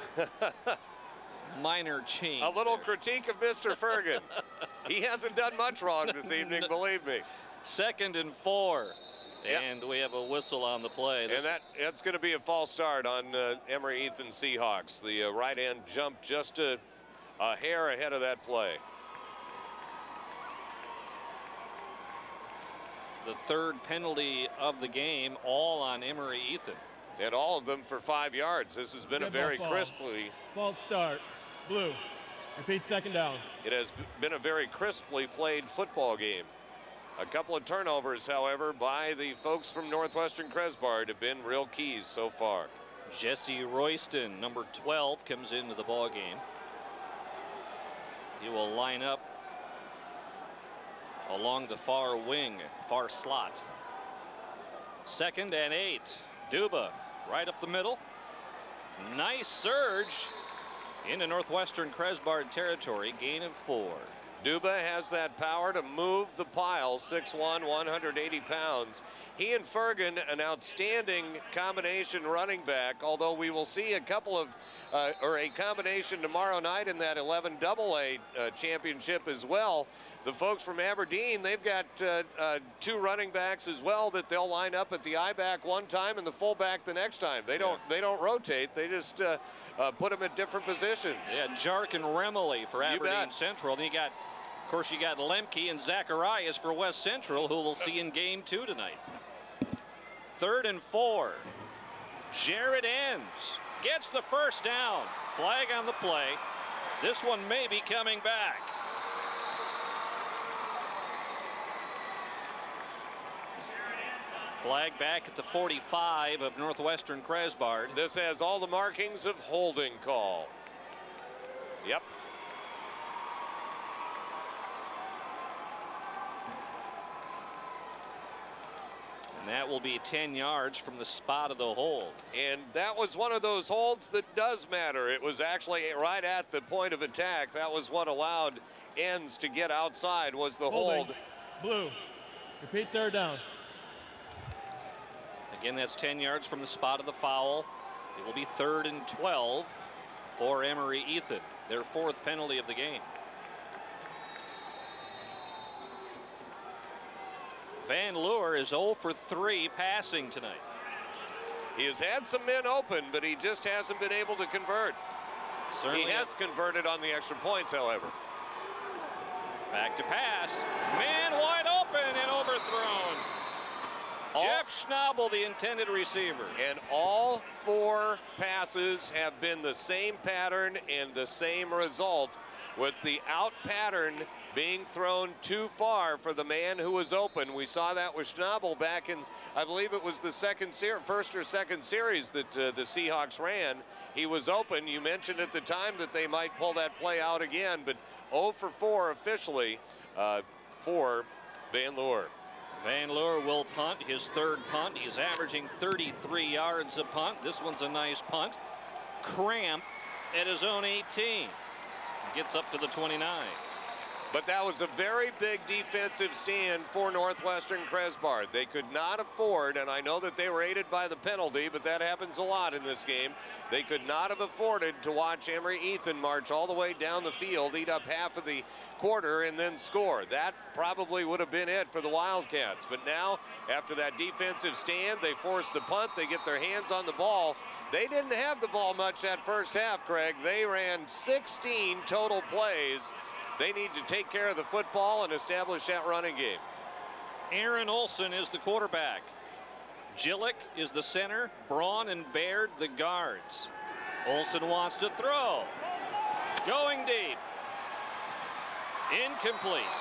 minor change. A little critique of Mr. Ferguson. He hasn't done much wrong this evening, believe me. 2nd and 4. Yep. And we have a whistle on the play. And that's going to be a false start on Emery-Ethan Seahawks. The right end jumped just a hair ahead of that play. The 3rd penalty of the game, all on Emery-Ethan. And all of them for 5 yards. This has been a very crisply. False start. Blue. Repeat 2nd down. It has been a very crisply played football game. A couple of turnovers, however, by the folks from Northwestern Cresbard have been real keys so far. Jesse Royston, number 12, comes into the ball game. He will line up along the far wing, far slot. 2nd and 8. Duba right up the middle. Nice surge into Northwestern Cresbard territory, gain of 4. Duba has that power to move the pile, 6'1", 180 pounds. He and Ferguson, an outstanding combination running back, although we will see a couple of, or a combination tomorrow night in that 11 AA championship as well. The folks from Aberdeen, they've got 2 running backs as well that they'll line up at the I-back one time and the fullback the next time. They don't rotate. They just put them at different positions. Yeah, Jark and Remley for Aberdeen Central. And of course, you got Lemke and Zacharias for West Central, who we'll see in game 2 tonight. 3rd and 4. Jared Enns gets the 1st down. Flag on the play. This one may be coming back. Flag back at the 45 of Northwestern Cresbard. This has all the markings of holding call. Yep. And that will be 10 yards from the spot of the hold. And that was one of those holds that does matter. It was actually right at the point of attack. That was what allowed Enns to get outside, was the hold. Blue. Repeat 3rd down. Again, that's 10 yards from the spot of the foul. It will be 3rd and 12 for Emery-Ethan, their 4th penalty of the game. Van Leeuwen is 0 for 3 passing tonight. He has had some men open, but he just hasn't been able to convert. Certainly he has converted on the extra points, however. Back to pass. Man wide open and overthrown. Jeff Schnabel, the intended receiver. And all 4 passes have been the same pattern and the same result, with the out pattern being thrown too far for the man who was open. We saw that with Schnabel back in, I believe it was the first or second series that the Seahawks ran. He was open. You mentioned at the time that they might pull that play out again, but 0 for 4 officially for Van Leeuwen. Van Leeuwen will punt, his 3rd punt. He's averaging 33 yards a punt. This one's a nice punt. Cramp at his own 18. Gets up to the 29. But that was a very big defensive stand for Northwestern Cresbard. They could not afford, and I know that they were aided by the penalty, but that happens a lot in this game. They could not have afforded to watch Emery-Ethan march all the way down the field, eat up half of the quarter, and then score. That probably would have been it for the Wildcats. But now, after that defensive stand, they force the punt. They get their hands on the ball. They didn't have the ball much that first half, Craig. They ran 16 total plays. They need to take care of the football and establish that running game. Aaron Olson is the quarterback. Gillick is the center. Braun and Baird the guards. Olson wants to throw. Going deep. Incomplete.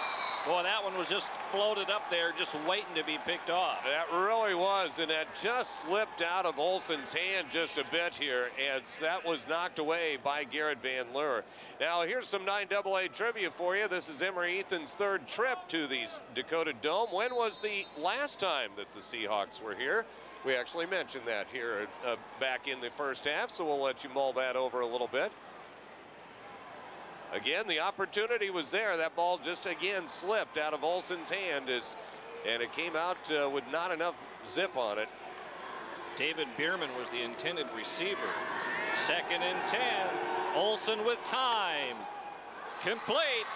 Boy, that one was just floated up there, just waiting to be picked off. That really was, and that just slipped out of Olsen's hand just a bit here, as that was knocked away by Garrett Van Leur. Now, here's some 9AA trivia for you. This is Emery-Ethan's third trip to the Dakota Dome. When was the last time that the Seahawks were here? We actually mentioned that here back in the first half, so we'll let you mull that over a little bit. Again, the opportunity was there. That ball just again slipped out of Olsen's hand, and it came out with not enough zip on it. David Bierman was the intended receiver. 2nd and 10. Olsen with time. Complete.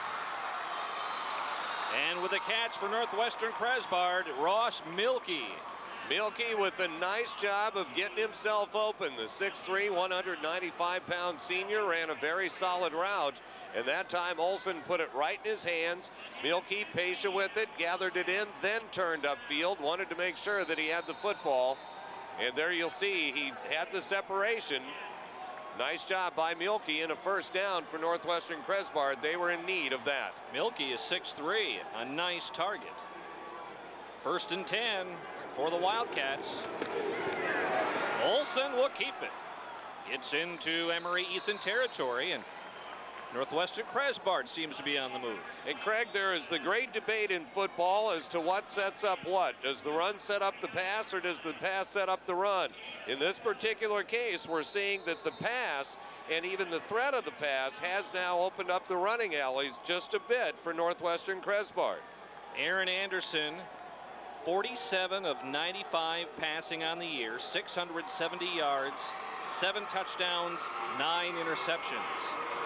And with a catch for Northwestern Cresbard, Ross Milkey. Milkey with a nice job of getting himself open. The 6'3", 195-pound senior ran a very solid route, and that time Olsen put it right in his hands. Milkey, patient with it, gathered it in, then turned upfield, wanted to make sure that he had the football. And there you'll see he had the separation. Nice job by Milkey, and a first down for Northwestern Cresbard. They were in need of that. Milkey is 6'3", a nice target. 1st and 10. For the Wildcats. Olsen will keep it. Gets into Emery-Ethan territory, and Northwestern Cresbard seems to be on the move. And Craig, there is the great debate in football as to what sets up what. Does the run set up the pass, or does the pass set up the run? In this particular case, we're seeing that the pass and even the threat of the pass has now opened up the running alleys just a bit for Northwestern Cresbard. Aaron Anderson, 47 of 95 passing on the year, 670 yards, 7 touchdowns, 9 interceptions.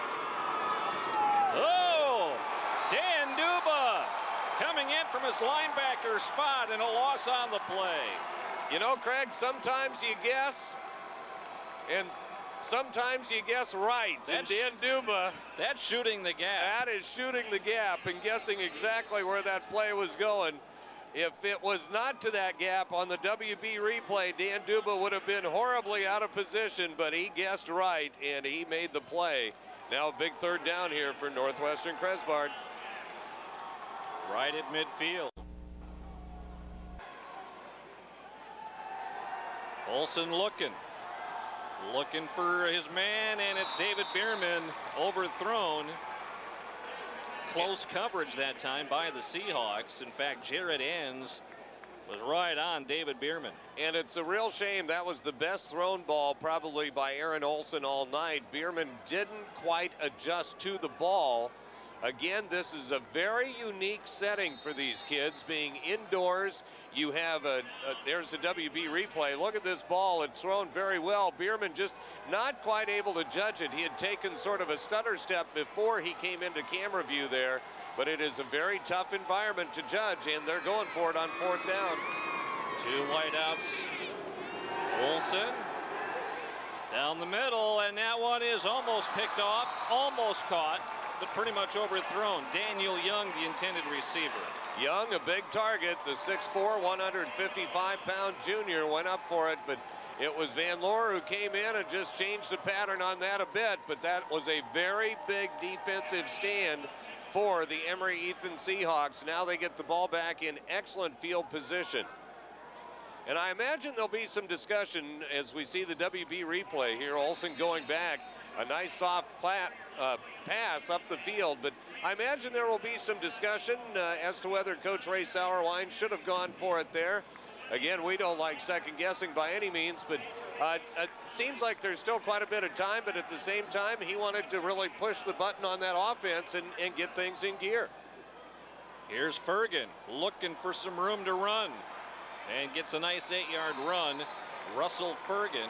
Oh, Dan Duba coming in from his linebacker spot, and a loss on the play. You know, Craig, sometimes you guess, and sometimes you guess right. And Dan Duba, that's shooting the gap. That is shooting the gap and guessing exactly where that play was going. If it was not to that gap on the WB replay, Dan Duba would have been horribly out of position, but he guessed right, and he made the play. Now a big third down here for Northwestern Cresbard. Right at midfield. Olsen looking for his man, and it's David Bierman overthrown. Close coverage that time by the Seahawks. In fact, Jared Enns was right on David Bierman. And it's a real shame. That was the best thrown ball probably by Aaron Olsen all night. Bierman didn't quite adjust to the ball. Again, this is a very unique setting for these kids, being indoors. You have there's a WB replay. Look at this ball. It's thrown very well. Bierman just not quite able to judge it. He had taken sort of a stutter step before he came into camera view there, but it is a very tough environment to judge, and they're going for it on 4th down. 2 wideouts. Olsen down the middle, and that one is almost picked off, almost caught, but pretty much overthrown. Daniel Young, the intended receiver. Young, a big target. The 6'4", 155-pound junior went up for it, but it was Van Leur who came in and just changed the pattern on that a bit. But that was a very big defensive stand for the Emery-Ethan Seahawks. Now they get the ball back in excellent field position. And I imagine there'll be some discussion as we see the WB replay here. Olsen going back. A nice soft pass up the field, but I imagine there will be some discussion as to whether Coach Ray Sauerwein should have gone for it there. Again, we don't like second guessing by any means, but it seems like there's still quite a bit of time, but at the same time, he wanted to really push the button on that offense and get things in gear. Here's Fergan looking for some room to run and gets a nice 8-yard run. Russell Fergan,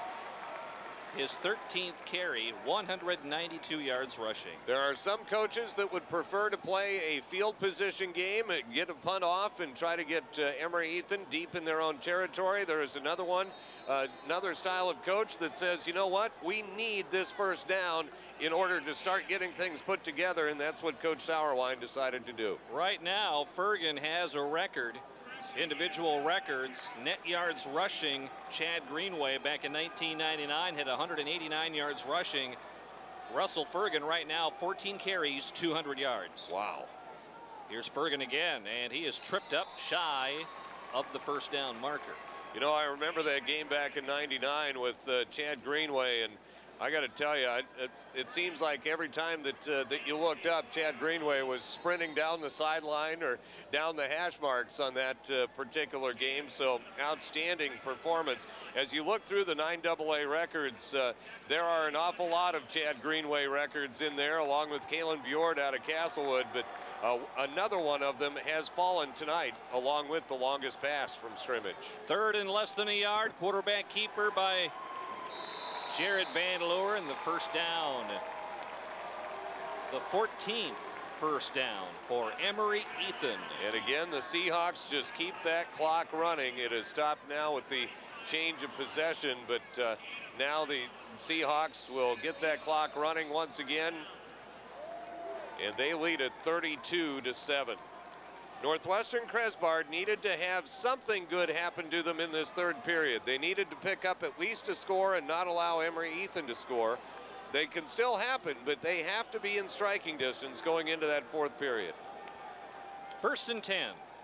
his 13th carry, 192 yards rushing. There are some coaches that would prefer to play a field position game, get a punt off and try to get Emery-Ethan deep in their own territory. There is another one, another style of coach that says, you know what, we need this first down in order to start getting things put together, and that's what Coach Sauerwein decided to do. Right now, Fergan has a record. Individual records, net yards rushing. Chad Greenway back in 1999 had 189 yards rushing. Russell Fergan right now 14 carries, 200 yards. Wow. Here's Ferguson again, and he is tripped up shy of the first down marker. You know, I remember that game back in '99 with Chad Greenway, and I got to tell you, it seems like every time that you looked up, Chad Greenway was sprinting down the sideline or down the hash marks on that particular game. So outstanding performance. As you look through the 9AA records, there are an awful lot of Chad Greenway records in there, along with Kalen Bjord out of Castlewood. But another one of them has fallen tonight, along with the longest pass from scrimmage. 3rd and less than a yard. Quarterback keeper by Jared Van Loer, and the first down. The 14th first down for Emery-Ethan. And again, the Seahawks just keep that clock running. It has stopped now with the change of possession, but now the Seahawks will get that clock running once again, and they lead at 32-7. Northwestern Cresbard needed to have something good happen to them in this 3rd period. They needed to pick up at least a score and not allow Emery-Ethan to score. They can still happen, but they have to be in striking distance going into that 4th period. 1st and 10.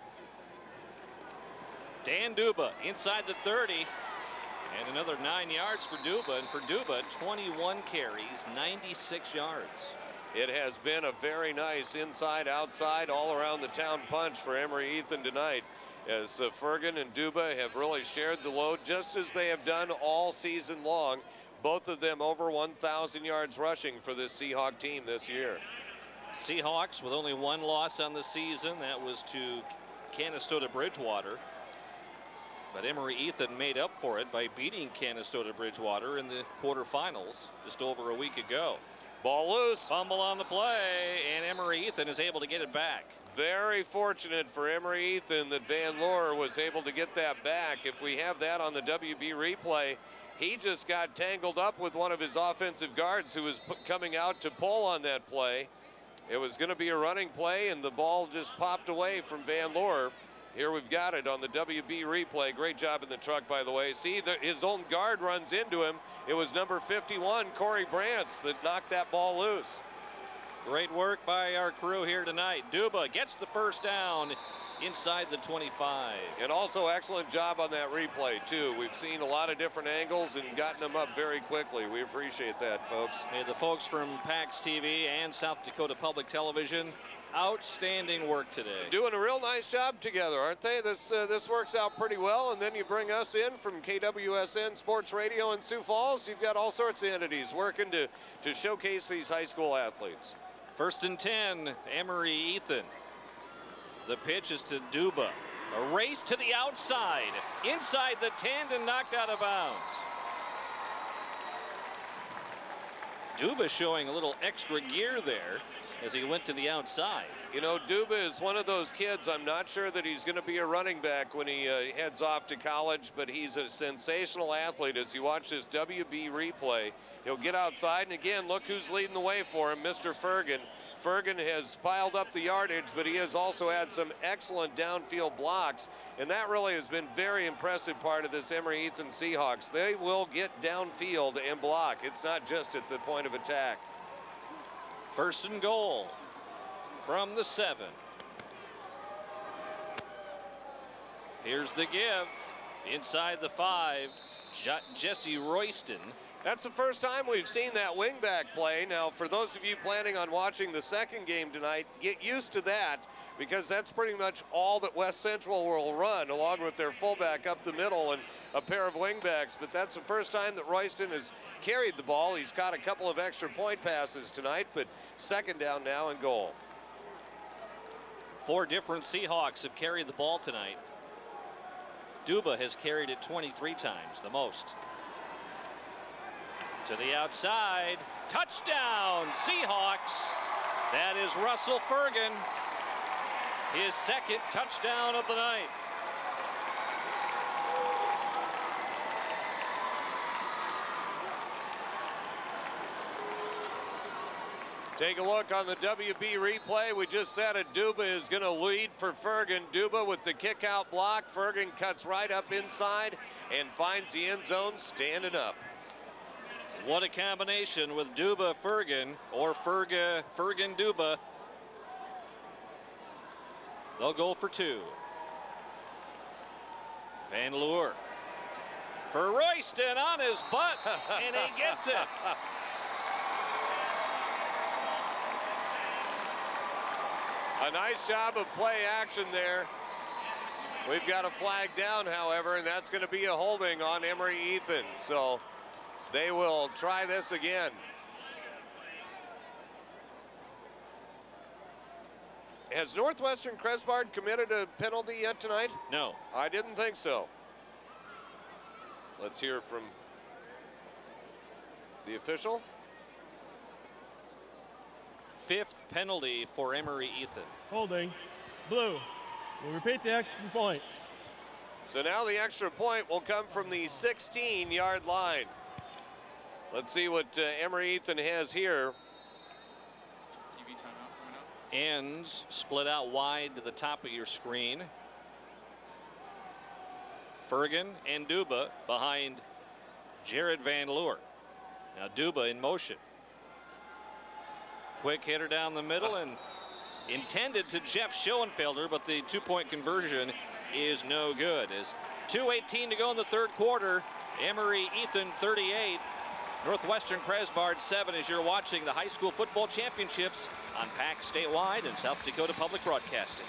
Dan Duba inside the 30, and another 9 yards for Duba. And for Duba, 21 carries, 96 yards. It has been a very nice inside-outside, all-around the town punch for Emery-Ethan tonight, as Ferguson and Duba have really shared the load, just as they have done all season long. Both of them over 1,000 yards rushing for this Seahawk team this year. Seahawks with only 1 loss on the season. That was to Canastota Bridgewater. But Emery-Ethan made up for it by beating Canastota Bridgewater in the quarterfinals just over a week ago. Ball loose. Fumble on the play, and Emery-Ethan is able to get it back. Very fortunate for Emery-Ethan that Van Loer was able to get that back. If we have that on the WB replay, he just got tangled up with one of his offensive guards who was coming out to pull on that play. It was going to be a running play, and the ball just popped away from Van Loer. Here we've got it on the WB replay. Great job in the truck, by the way. See, his own guard runs into him. It was number 51, Corey Brantz, that knocked that ball loose. Great work by our crew here tonight. Duba gets the first down inside the 25. And also excellent job on that replay, too. We've seen a lot of different angles and gotten them up very quickly. We appreciate that, folks. Hey, the folks from PAX TV and South Dakota Public Television, outstanding work today. Doing a real nice job together, aren't they? This works out pretty well, and then you bring us in from KWSN Sports Radio in Sioux Falls. You've got all sorts of entities working to showcase these high school athletes. 1st and 10, Emery-Ethan. The pitch is to Duba. A race to the outside, inside the 10 and knocked out of bounds. Duba showing a little extra gear there as he went to the outside. You know, Duba is one of those kids. I'm not sure that he's going to be a running back when he heads off to college, but he's a sensational athlete. As you watch this WB replay, he'll get outside, and again, look who's leading the way for him, Mr. Ferguson. Ferguson has piled up the yardage, but he has also had some excellent downfield blocks, and that really has been very impressive part of this Emery-Ethan Seahawks. They will get downfield and block. It's not just at the point of attack. 1st and goal from the 7. Here's the give inside the 5. Jesse Royston. That's the first time we've seen that wingback play. Now, for those of you planning on watching the second game tonight, get used to that, because that's pretty much all that West Central will run, along with their fullback up the middle and a pair of wingbacks. But that's the first time that Royston has carried the ball. He's caught a couple of extra point passes tonight, but 2nd down now and goal. 4 different Seahawks have carried the ball tonight. Duba has carried it 23 times, the most. To the outside, touchdown, Seahawks. That is Russell Ferguson, his 2nd touchdown of the night. Take a look on the WB replay. We just said it. Duba is going to lead for Ferguson. Duba with the kick out block. Ferguson cuts right up inside and finds the end zone standing up. What a combination with Duba Ferguson, or Ferguson Duba. They'll go for 2. Van Loer for Royston on his butt, and he gets it. A nice job of play action there. We've got a flag down, however, and that's going to be a holding on Emery-Ethan. So they will try this again. Has Northwestern Cresbard committed a penalty yet tonight? No. I didn't think so. Let's hear from the official. 5th penalty for Emery-Ethan. Holding. Blue. We'll repeat the extra point. So now the extra point will come from the 16-yard line. Let's see what Emery-Ethan has here. TV timeout coming up. Ends split out wide to the top of your screen. Fergan and Duba behind Jared Van Loer. Now Duba in motion. Quick hitter down the middle and intended to Jeff Schoenfelder, but the 2-point conversion is no good. As 2:18 to go in the 3rd quarter, Emery-Ethan 38, Northwestern Cresbard 7, as you're watching the high school football championships on PAC Statewide and South Dakota Public Broadcasting.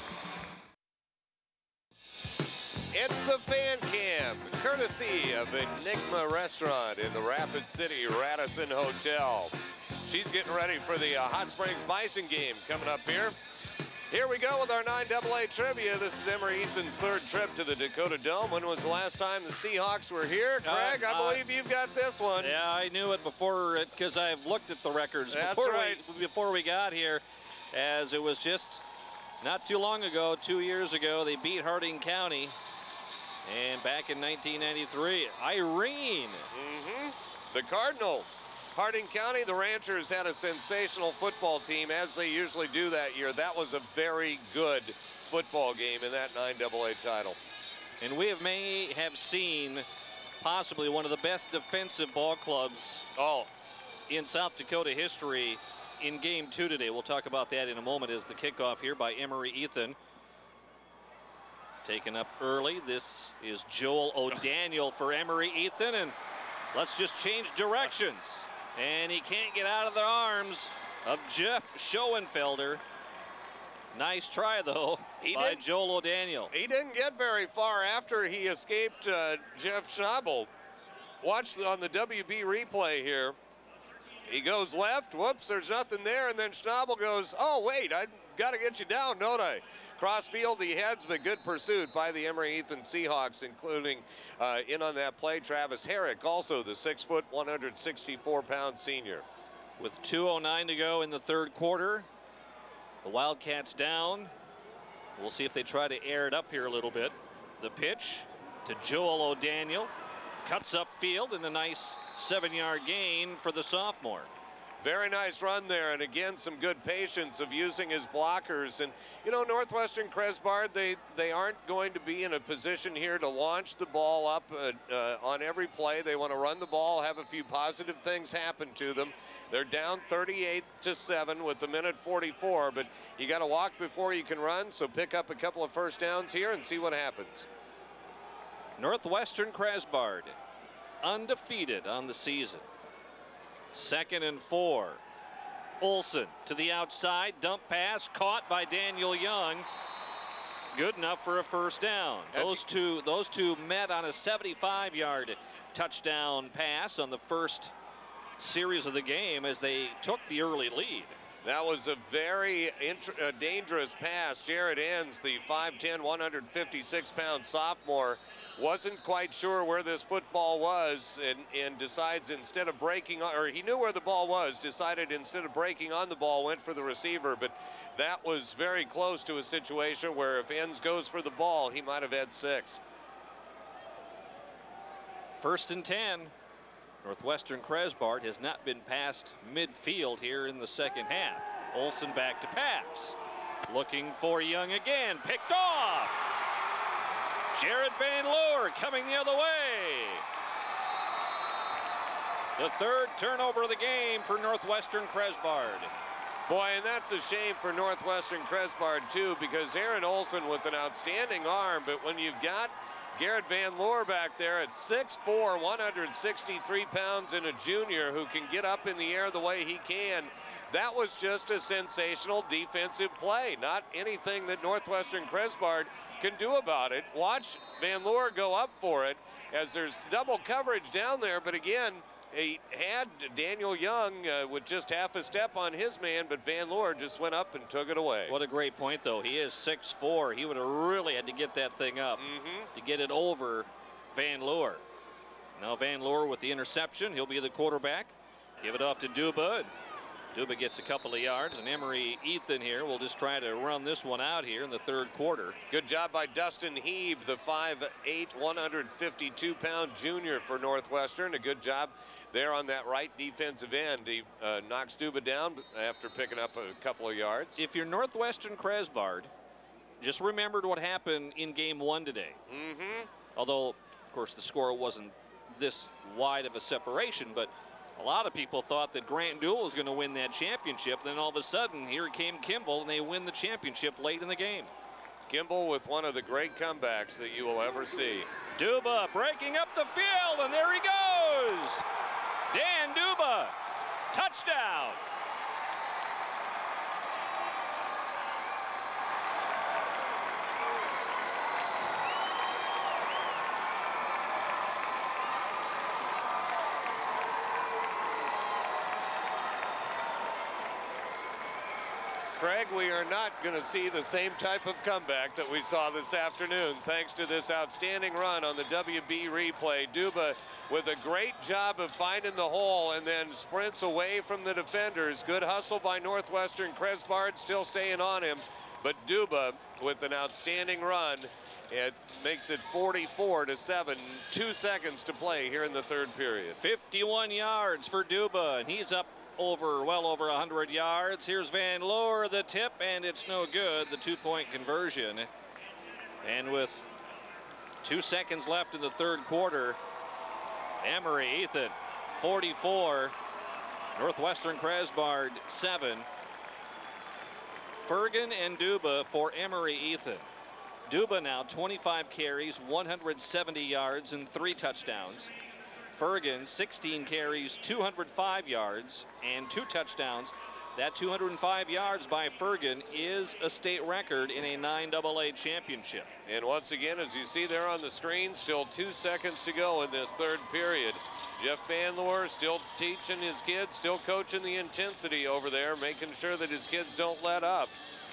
It's the Fan Cam, courtesy of Enigma Restaurant in the Rapid City Radisson Hotel. She's getting ready for the Hot Springs Bison game coming up here. Here we go with our 9AA trivia. This is Emery-Ethan's 3rd trip to the Dakota Dome. When was the last time the Seahawks were here? Craig, I believe you've got this one. Yeah, I knew it before because I've looked at the records before we got here, as it was just not too long ago, 2 years ago, they beat Harding County. And back in 1993, Irene. The Cardinals. Harding County, the Ranchers had a sensational football team, as they usually do that year. That was a very good football game in that 9AA title. And we may have seen possibly one of the best defensive ball clubs in South Dakota history in game 2 today. We'll talk about that in a moment as the kickoff here by Emery-Ethan. Taken up early. This is Joel O'Daniel for Emery-Ethan, and let's just change directions. And he can't get out of the arms of Jeff Schoenfelder. Nice try, though, by Joel O'Daniel. He didn't get very far after he escaped Jeff Schnabel. Watch on the WB replay here. He goes left. Whoops, there's nothing there. And then Schnabel goes, oh, wait, I got to get you down, don't I? Crossfield, he heads, but good pursuit by the Emery-Ethan Seahawks, including in on that play, Travis Herrick, also the 6', 164-pound senior. With 2:09 to go in the 3rd quarter, the Wildcats down. We'll see if they try to air it up here a little bit. The pitch to Joel O'Daniel. Cuts upfield and a nice 7-yard gain for the sophomore. Very nice run there, and again, some good patience of using his blockers. And, you know, Northwestern Cresbard, they aren't going to be in a position here to launch the ball up on every play. They want to run the ball, have a few positive things happen to them. They're down 38-7 with the minute 44, but you got to walk before you can run, so pick up a couple of first downs here and see what happens. Northwestern Cresbard, undefeated on the season. 2nd and 4. Olson to the outside, dump pass caught by Daniel Young. Good enough for a first down. Those two met on a 75-yard touchdown pass on the first series of the game as they took the early lead. That was a very dangerous pass. Jared Enns, the 5'10", 156-pound sophomore, wasn't quite sure where this football was and decides instead of breaking on, or he knew where the ball was, decided instead of breaking on the ball, went for the receiver. But that was very close to a situation where if Enns goes for the ball, he might have had 6. 1st and 10. Northwestern Cresbard has not been past midfield here in the 2nd half. Olson back to pass. Looking for Young again. Picked off. Jared Van Loer coming the other way. The 3rd turnover of the game for Northwestern Cresbard. Boy, and that's a shame for Northwestern Cresbard, too, because Aaron Olson with an outstanding arm, but when you've got Garrett Van Loer back there at 6'4", 163 pounds, and a junior who can get up in the air the way he can, that was just a sensational defensive play. Not anything that Northwestern Cresbard can do about it. Watch Van Loer go up for it as there's double coverage down there, but again, he had Daniel Young with just half a step on his man, but Van Loer just went up and took it away. What a great point, though. He is 6'4". He would have really had to get that thing up to get it over Van Loer. Now Van Loer with the interception. He'll be the quarterback. Give it off to Duba. Duba gets a couple of yards, and Emery-Ethan here will just try to run this one out here in the third quarter. Good job by Dustin Heeb, the 5'8", 152-pound junior for Northwestern. A good job there on that right defensive end. He knocks Duba down after picking up a couple of yards. If you're Northwestern Cresbard, just remembered what happened in game 1 today. Although, of course, the score wasn't this wide of a separation, but a lot of people thought that Grant Duell was going to win that championship. Then all of a sudden, here came Kimball, and they win the championship late in the game. Kimball with one of the great comebacks that you will ever see. Duba breaking up the field, and there he goes. Dan Duba, touchdown. Craig, we are not going to see the same type of comeback that we saw this afternoon thanks to this outstanding run on the WB replay. Duba with a great job of finding the hole and then sprints away from the defenders. Good hustle by Northwestern. Cresbard still staying on him, but Duba with an outstanding run. It makes it 44-7. 2 seconds to play here in the third period. 51 yards for Duba, and he's up well over 100 yards. Here's Van Loer, the tip, and it's no good. The 2-point conversion. And with 2 seconds left in the third quarter, Emery-Ethan 44, Northwestern Cresbard 7. Fergan and Duba for Emery-Ethan. Duba now 25 carries, 170 yards, and 3 touchdowns. Fergan 16 carries, 205 yards, and 2 touchdowns. That 205 yards by Fergan is a state record in a 9AA championship. And once again, as you see there on the screen, still 2 seconds to go in this third period. Jeff Van Loer still teaching his kids, still coaching the intensity over there, making sure that his kids don't let up.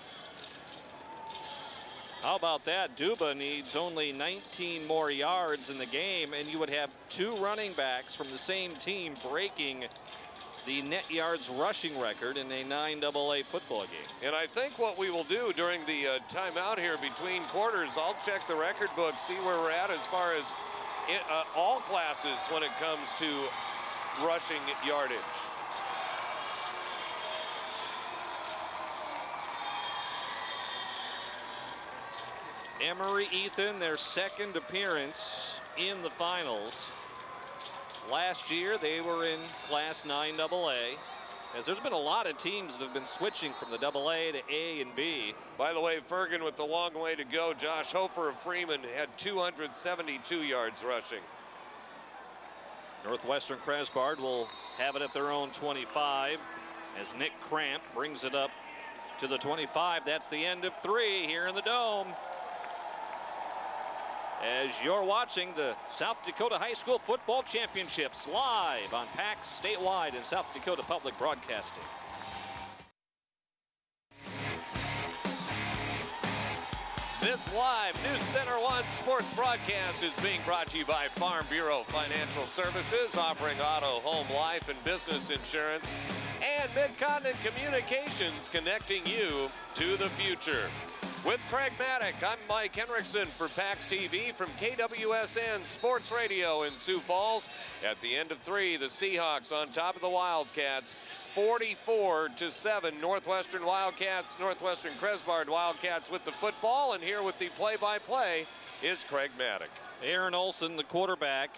How about that? Duba needs only 19 more yards in the game, and you would have 2 running backs from the same team breaking the net yards rushing record in a 9AA football game. And I think what we will do during the timeout here between quarters, I'll check the record book, see where we're at as far as all classes when it comes to rushing yardage. Emery-Ethan, their second appearance in the finals. Last year, they were in Class 9AA, as there's been a lot of teams that have been switching from the AA to A and B. By the way, Fergan with the long way to go. Josh Hofer of Freeman had 272 yards rushing. Northwestern Cresbard will have it at their own 25 as Nick Cramp brings it up to the 25. That's the end of 3 here in the Dome. As you're watching the South Dakota High School Football Championships live on PAX statewide and South Dakota Public Broadcasting. This live News Center 1 sports broadcast is being brought to you by Farm Bureau Financial Services, offering auto, home, life, and business insurance, and Mid-Continent Communications, connecting you to the future. With Craig Maddock, I'm Mike Henriksen for PAX TV from KWSN Sports Radio in Sioux Falls. At the end of 3, the Seahawks on top of the Wildcats, 44-7. Northwestern Wildcats, Northwestern Cresbard Wildcats with the football, and here with the play-by-play is Craig Maddock. Aaron Olson, the quarterback.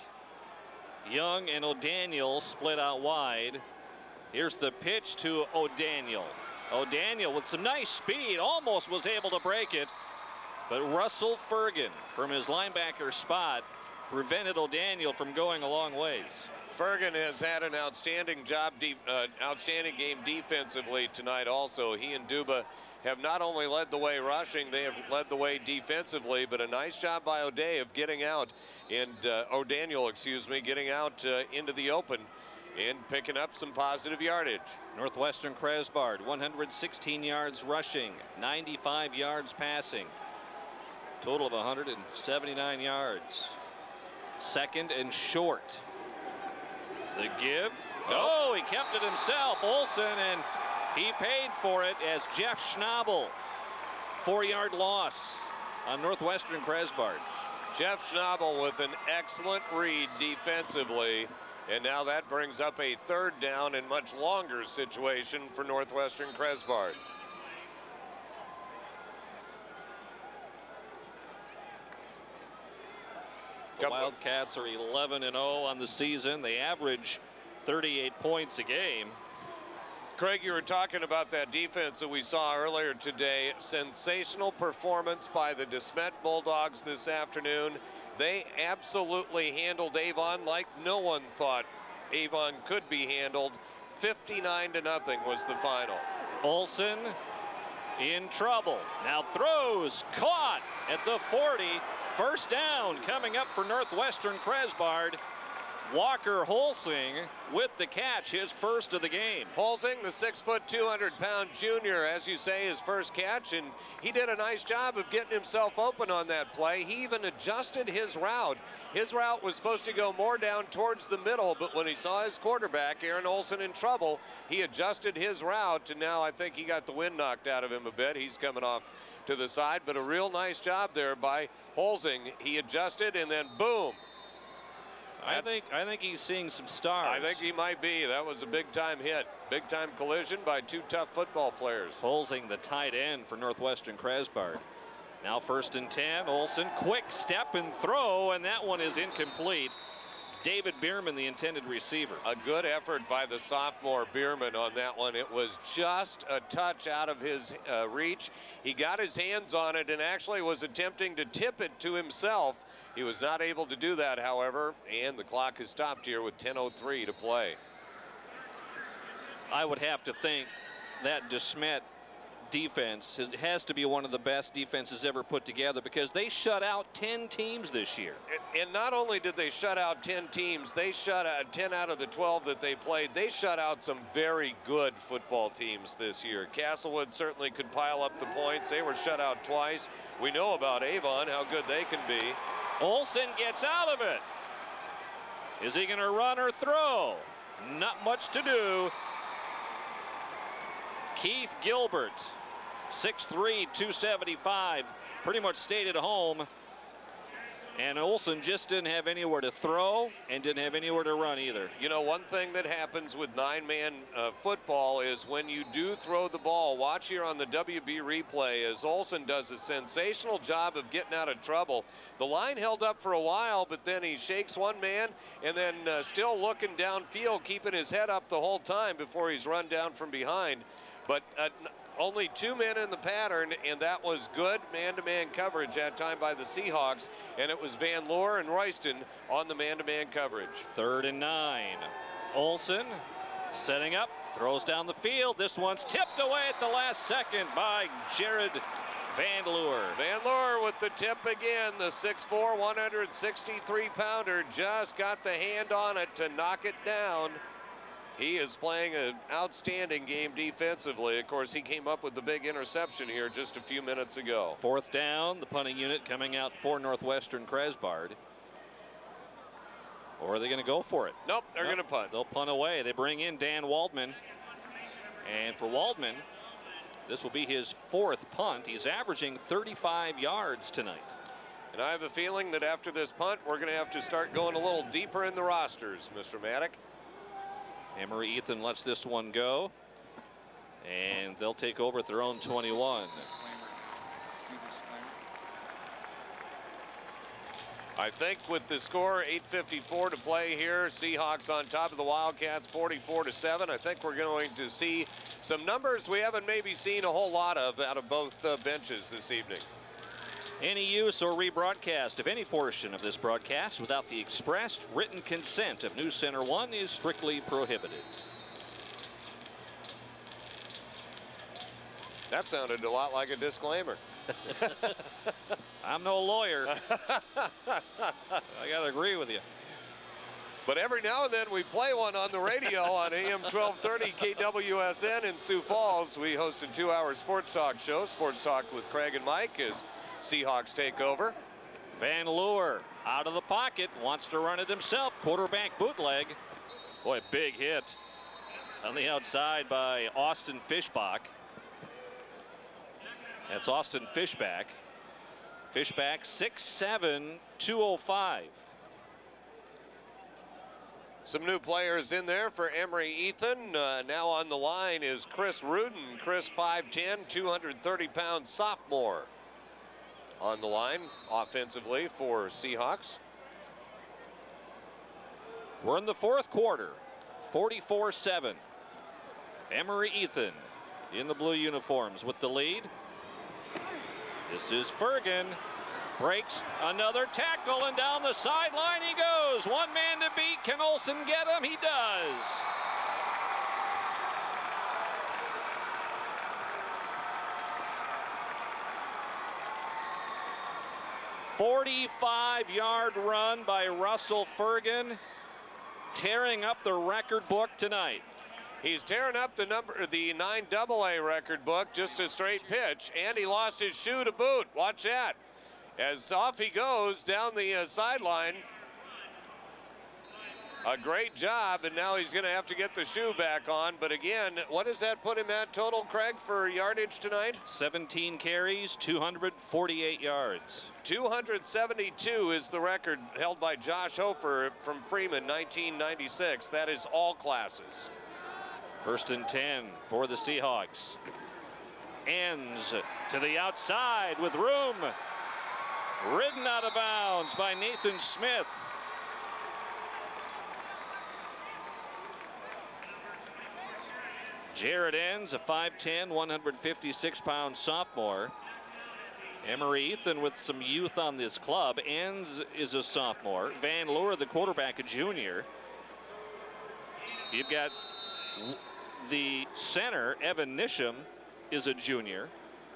Young and O'Daniel split out wide. Here's the pitch to O'Daniel. O'Daniel with some nice speed, almost was able to break it. But Russell Fergan from his linebacker spot prevented O'Daniel from going a long ways. Fergan has had an outstanding outstanding game defensively tonight also. He and Duba have not only led the way rushing, they have led the way defensively, but a nice job by O'Day of getting out, and O'Daniel, excuse me, getting out into the open and picking up some positive yardage. Northwestern Cresbard, 116 yards rushing, 95 yards passing. Total of 179 yards. Second and short. The give. Oh, he kept it himself, Olsen, and he paid for it as Jeff Schnabel. 4-yard loss on Northwestern Cresbard. Jeff Schnabel with an excellent read defensively. And now that brings up a 3rd down and much longer situation for Northwestern Cresbard. The Wildcats are 11-0 on the season. They average 38 points a game. Craig, you were talking about that defense that we saw earlier today. Sensational performance by the DeSmet Bulldogs this afternoon. They absolutely handled Avon like no one thought Avon could be handled. 59-0 was the final. Olsen in trouble. Now throws, caught at the 40. First down coming up for Northwestern Cresbard. Walker Holsing with the catch, his first of the game. Holsing, the 6', 200-pound junior, as you say, his first catch, and he did a nice job of getting himself open on that play. He even adjusted his route. His route was supposed to go more down towards the middle, but when he saw his quarterback, Aaron Olsen, in trouble, he adjusted his route, and now I think he got the wind knocked out of him a bit. He's coming off to the side, but a real nice job there by Holsing. He adjusted, and then boom. I think he's seeing some stars. I think he might be. That was a big-time hit. Big-time collision by 2 tough football players. Holsing, the tight end for Northwestern Cresbard. Now 1st and 10. Olsen, quick step and throw, and that one is incomplete. David Bierman, the intended receiver. A good effort by the sophomore Bierman on that one. It was just a touch out of his reach. He got his hands on it and actually was attempting to tip it to himself. He was not able to do that, however, and the clock has stopped here with 10:03 to play. I would have to think that DeSmet defense has to be one of the best defenses ever put together, because they shut out 10 teams this year. And not only did they shut out 10 teams, they shut out 10 out of the 12 that they played. They shut out some very good football teams this year. Castlewood certainly could pile up the points. They were shut out twice. We know about Avon, how good they can be. Olsen gets out of it. Is he going to run or throw? Not much to do. Keith Gilbert, 6'3", 275, pretty much stayed at home. And Olsen just didn't have anywhere to throw and didn't have anywhere to run either. You know, one thing that happens with 9-man football is when you do throw the ball, watch here on the WB replay as Olsen does a sensational job of getting out of trouble. The line held up for a while, but then he shakes one man and then still looking downfield, keeping his head up the whole time before he's run down from behind. But only 2 men in the pattern, and that was good man-to-man coverage that time by the Seahawks, and it was Van Loer and Royston on the man-to-man coverage. 3rd and 9. Olsen setting up, throws down the field. This one's tipped away at the last second by Jared Van Loer. Van Loer with the tip again. The 6'4", 163-pounder just got the hand on it to knock it down. He is playing an outstanding game defensively. Of course, he came up with the big interception here just a few minutes ago. 4th down, the punting unit coming out for Northwestern Cresbard. Or are they going to go for it? Nope, they're going to punt. They'll punt away. They bring in Dan Waldman. And for Waldman, this will be his 4th punt. He's averaging 35 yards tonight. And I have a feeling that after this punt, we're going to have to start going a little deeper in the rosters, Mr. Maddock. Emery-Ethan lets this one go, and they'll take over at their own 21. I think with the score, 8:54 to play here, Seahawks on top of the Wildcats, 44-7. I think we're going to see some numbers we haven't maybe seen a whole lot of out of both benches this evening. Any use or rebroadcast of any portion of this broadcast without the expressed written consent of News Center 1 is strictly prohibited. That sounded a lot like a disclaimer. I'm no lawyer. I gotta agree with you. But every now and then we play one on the radio on AM 1230 KWSN in Sioux Falls. We host a 2-hour sports talk show, Sports Talk with Craig and Mike, as Seahawks take over. Van Leeuwen out of the pocket, wants to run it himself. Quarterback bootleg. Boy, big hit on the outside by Austin Fishbach. That's Austin Fishbach. Fishbach 6'7", 205. Some new players in there for Emery-Ethan. Now on the line is Chris Rudin. Chris 5'10", 230-pound sophomore. On the line offensively for Seahawks. We're in the fourth quarter, 44-7. Emery-Ethan in the blue uniforms with the lead. This is Fergan. Breaks another tackle, and down the sideline he goes. One man to beat. Can Olsen get him? He does. A 45-yard run by Russell Fergan, tearing up the record book tonight. He's tearing up the 9AA record book, just a straight pitch, and he lost his shoe to boot. Watch that. As off he goes down the sideline. A great job, and now he's going to have to get the shoe back on. But again, what does that put him at total, Craig, for yardage tonight? 17 carries, 248 yards. 272 is the record held by Josh Hofer from Freeman, 1996. That is all classes. 1st and 10 for the Seahawks. Ends to the outside with room. Ridden out of bounds by Nathan Smith. Jared Ends, a 5'10", 156-pound sophomore. Emery-Ethan with some youth on this club. Ends is a sophomore. Van Leeuwen, the quarterback, a junior. You've got the center, Evan Nisham, is a junior.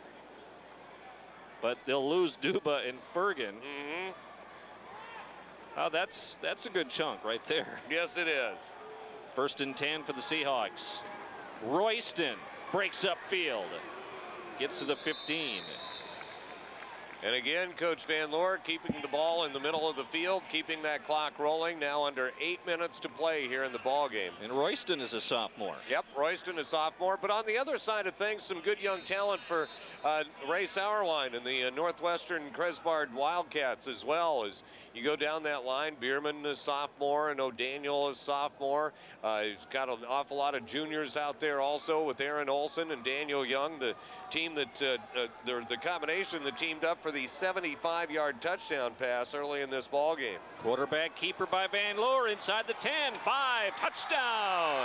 But they'll lose Duba and Fergan. Mm-hmm. Oh, that's a good chunk right there. Yes, it is. 1st and 10 for the Seahawks. Royston breaks up field. Gets to the 15. And again, Coach Van Leeuwen keeping the ball in the middle of the field, keeping that clock rolling. Now under 8 minutes to play here in the ball game. And Royston is a sophomore. Yep, Royston is sophomore. But on the other side of things, some good young talent for Ray Sauerwein and the Northwestern Cresbard Wildcats as well. As you go down that line, Bierman is sophomore and O'Daniel is sophomore. He's got an awful lot of juniors out there also with Aaron Olson and Daniel Young, the team that the combination that teamed up for the 75-yard touchdown pass early in this ball game. Quarterback keeper by Van Leeuwen inside the 10, 5, touchdown.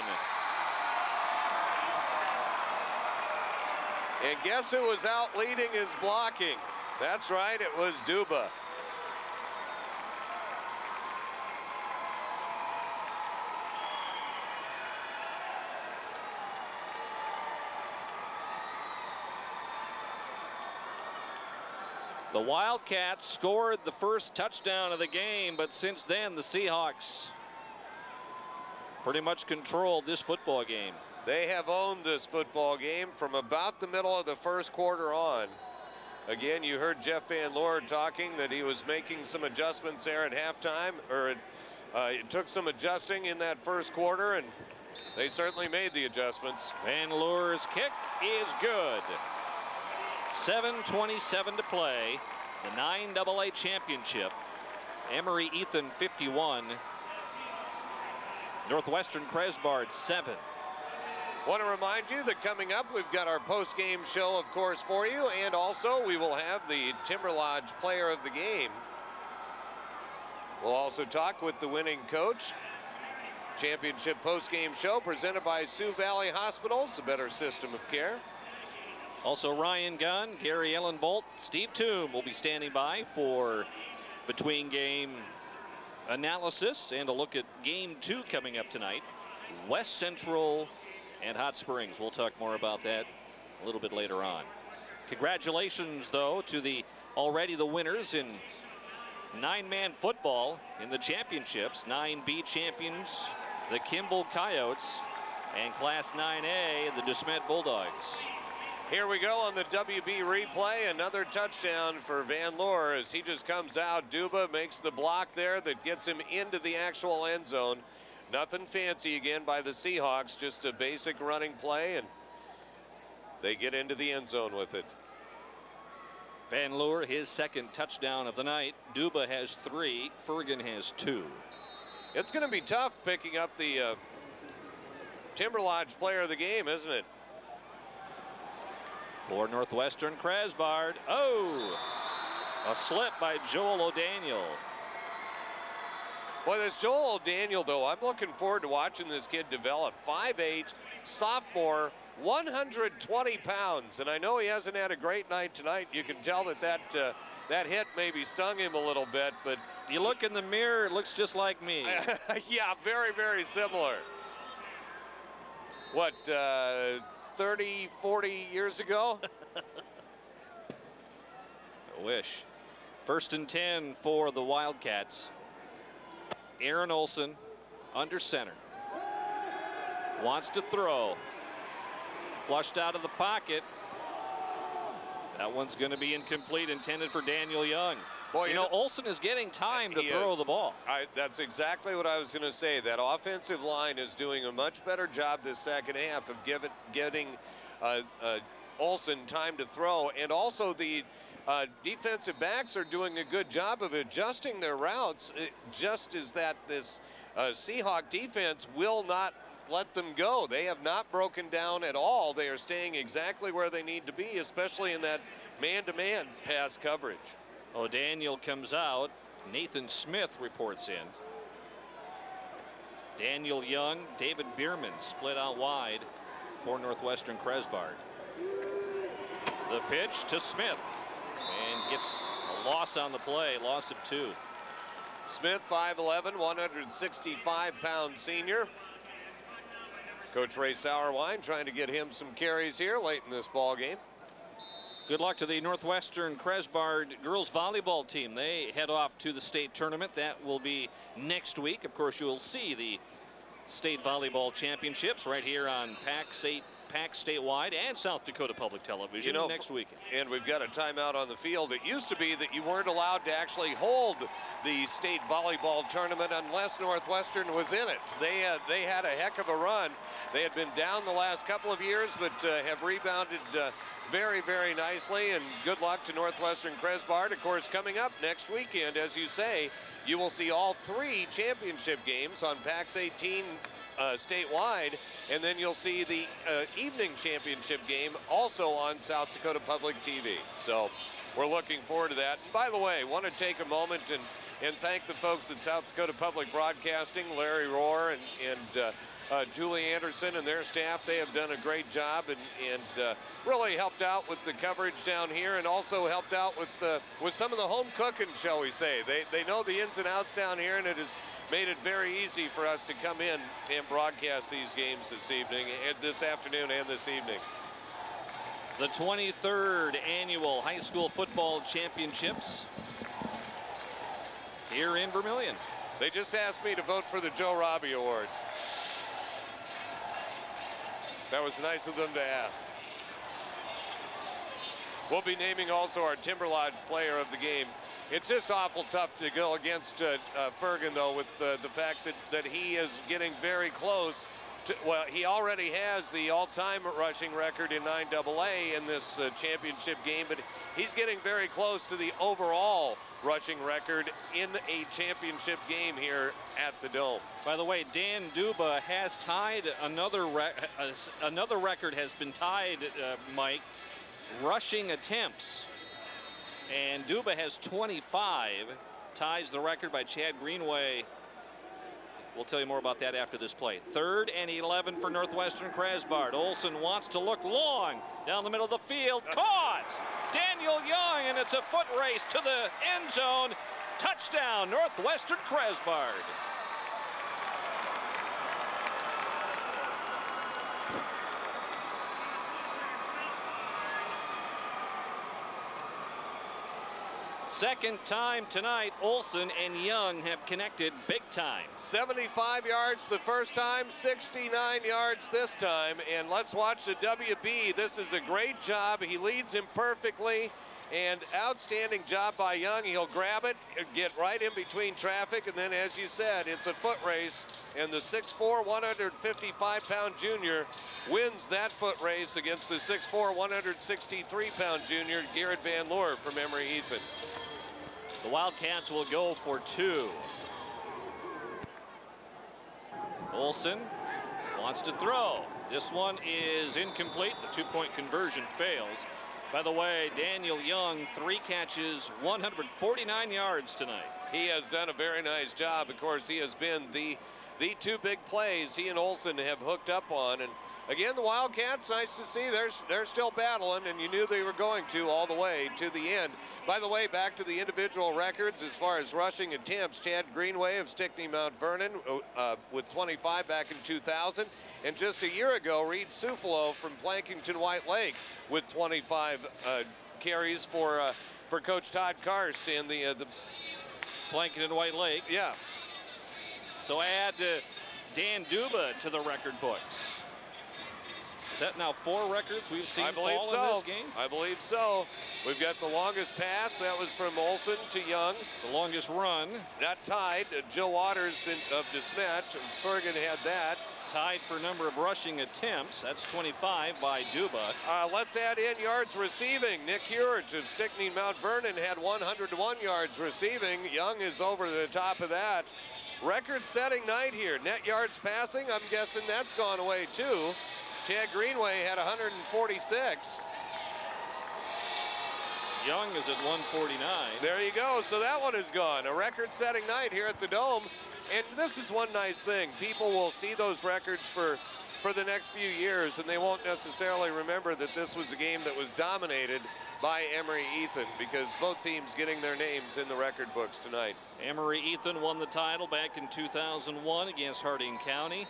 And guess who was out leading his blocking? That's right, it was Duba. The Wildcats scored the first touchdown of the game, but since then the Seahawks pretty much controlled this football game. They have owned this football game from about the middle of the first quarter on. Again, you heard Jeff Van Leeuwen talking that he was making some adjustments there at halftime, or it took some adjusting in that first quarter, and they certainly made the adjustments. Van Leeuwen's kick is good. 7:27 to play. The 9AA championship. Emery-Ethan 51. Northwestern Cresbard 7. Want to remind you that coming up, we've got our post-game show, of course, for you, and also we will have the Timber Lodge Player of the Game We'll also talk with the winning coach. Championship post-game show presented by Sioux Valley Hospitals, a better system of care. Also Ryan Gunn, Gary Ellenbolt, Steve Toom will be standing by for between game analysis and a look at game 2 coming up tonight. West Central and Hot Springs. We'll talk more about that a little bit later on. Congratulations, though, to already the winners in 9-man football in the championships. 9B champions, the Kimball Coyotes, and Class 9A, the DeSmet Bulldogs. Here we go on the WB replay. Another touchdown for Van Loer as he just comes out. Duba makes the block there that gets him into the actual end zone. Nothing fancy again by the Seahawks, just a basic running play, and they get into the end zone with it. Van Loer, his second touchdown of the night. Duba has 3, Fergan has 2. It's going to be tough picking up the Timber Lodge player of the game, isn't it? For Northwestern, Cresbard. Oh, a slip by Joel O'Daniel. Boy, this Joel O'Daniel, though, I'm looking forward to watching this kid develop. 5'8", sophomore, 120 pounds. And I know he hasn't had a great night tonight. You can tell that hit maybe stung him a little bit, but... You look in the mirror, it looks just like me. Yeah, very, very similar. What, 30, 40 years ago? I wish. 1st and 10 for the Wildcats. Aaron Olson under center. Wants to throw. Flushed out of the pocket. That one's going to be incomplete, intended for Daniel Young. Boy, you know, Olson is getting time to throw the ball. That's exactly what I was going to say. That offensive line is doing a much better job this second half of getting Olson time to throw. And also the defensive backs are doing a good job of adjusting their routes, just as that this Seahawk defense will not let them go. They have not broken down at all. They are staying exactly where they need to be, especially in that man-to-man pass coverage. O'Daniel comes out. Nathan Smith reports in. Daniel Young, David Bierman split out wide for Northwestern Cresbard. The pitch to Smith and gets a loss on the play, loss of 2. Smith, 5'11", 165-pound senior. Coach Ray Sauerwein trying to get him some carries here late in this ball game. Good luck to the Northwestern Cresbard girls volleyball team. They head off to the state tournament. That will be next week. Of course, you'll see the state volleyball championships right here on PAC statewide and South Dakota Public Television next weekend. And we've got a timeout on the field. It used to be that you weren't allowed to actually hold the state volleyball tournament unless Northwestern was in it. They had a heck of a run. They had been down the last couple of years, but have rebounded very, very nicely. And good luck to Northwestern Cresbard. Of course, coming up next weekend, as you say, you will see all 3 championship games on PAX 18 statewide, and then you'll see the evening championship game also on South Dakota Public TV. So we're looking forward to that. And by the way, want to take a moment and thank the folks at South Dakota Public Broadcasting, Larry Rohr and Julie Anderson and their staff. They have done a great job and really helped out with the coverage down here, and also helped out with some of the home cooking, shall we say. They know the ins and outs down here, and it has made it very easy for us to come in and broadcast these games this evening, and this afternoon and this evening. The 23rd annual high school football championships here in Vermillion. They just asked me to vote for the Joe Robbie Award. That was nice of them to ask. We'll be naming also our Timber Lodge player of the game. It's just awful tough to go against Fergan, though, with the fact that he is getting very close to, well, he already has the all-time rushing record in 9AA in this championship game, but he's getting very close to the overall rushing record in a championship game here at the Dome. By the way, Dan Duba has tied another record has been tied, Mike, rushing attempts. And Duba has 25. ties the record by Chad Greenway. We'll tell you more about that after this play. 3rd and 11 for Northwestern Cresbard. Olsen wants to look long down the middle of the field. Caught! Daniel Young, and it's a foot race to the end zone. Touchdown, Northwestern Cresbard. Second time tonight, Olsen and Young have connected big time. 75 yards the first time, 69 yards this time. And let's watch the WB. This is a great job. He leads him perfectly. And outstanding job by Young. He'll grab it, get right in between traffic, and then, as you said, it's a foot race. And the 6'4", 155-pound junior wins that foot race against the 6'4", 163-pound junior, Garrett Van Loer from Emery-Ethan. The Wildcats will go for 2. Olsen wants to throw. This one is incomplete. The 2-point conversion fails. By the way, Daniel Young, 3 catches, 149 yards tonight. He has done a very nice job. Of course, he has been the 2 big plays he and Olsen have hooked up on. And again, the Wildcats, nice to see, they're still battling, and you knew they were going to all the way to the end. By the way, back to the individual records as far as rushing attempts. Chad Greenway of Stickney Mount Vernon with 25 back in 2000. And just a year ago, Reed Sufalo from Plankington White Lake with 25 carries for Coach Todd Karst in the Plankington White Lake. Yeah. So add Dan Duba to the record books. Is that now 4 records we've seen fall in this game? I believe so. We've got the longest pass. That was from Olsen to Young. The longest run. Not tied. Joe Waters of DeSmet. Spurgeon had that. Tied for number of rushing attempts. That's 25 by Duba. Let's add in yards receiving. Nick Hewart of Stickney Mount Vernon had 101 yards receiving. Young is over the top of that. Record-setting night here. Net yards passing, I'm guessing that's gone away too. Chad Greenway had 146. Young is at 149. There you go. So that one is gone. A record-setting night here at the Dome. And this is one nice thing. People will see those records for the next few years, and they won't necessarily remember that this was a game that was dominated by Emery-Ethan, because both teams getting their names in the record books tonight. Emery-Ethan won the title back in 2001 against Harding County.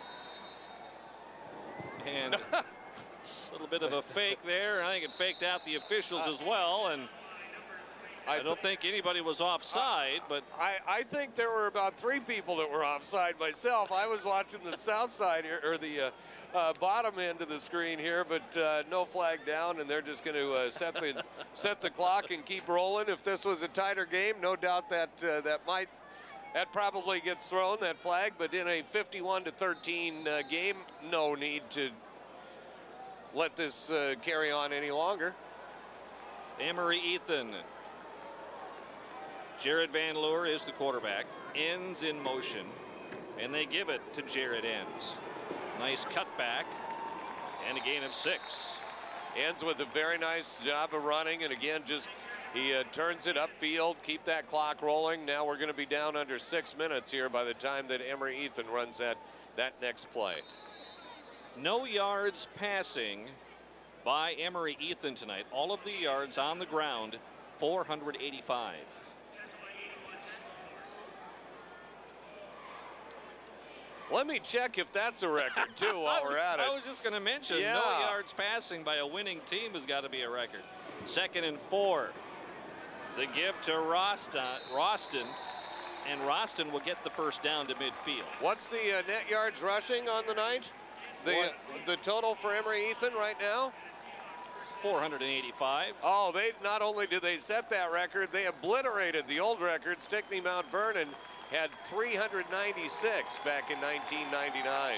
And a little bit of a fake there. I think it faked out the officials as well. And I don't think anybody was offside, but I think there were about 3 people that were offside myself. I was watching the south side here, or the bottom end of the screen here, but no flag down, and they're just going to set the clock and keep rolling. If this was a tighter game, no doubt that that probably gets thrown, that flag. But in a 51-13 game, no need to let this carry on any longer. Emery-Ethan. Jared Van Loer is the quarterback. Ends in motion, and they give it to Jared Ends. Nice cutback, and a gain of 6. Ends with a very nice job of running, and again, just he turns it upfield, keep that clock rolling. Now we're going to be down under 6 minutes here by the time that Emery-Ethan runs that next play. No yards passing by Emery-Ethan tonight. All of the yards on the ground, 485. Let me check if that's a record, too, while we're at it. I was just going to mention, yeah. No yards passing by a winning team has got to be a record. 2nd and 4. The give to Roston, and Roston will get the first down to midfield. What's the net yards rushing on the night? The total for Emery-Ethan right now? 485. Oh, they not only did they set that record, they obliterated the old record. Stickney Mount Vernon had 396 back in 1999.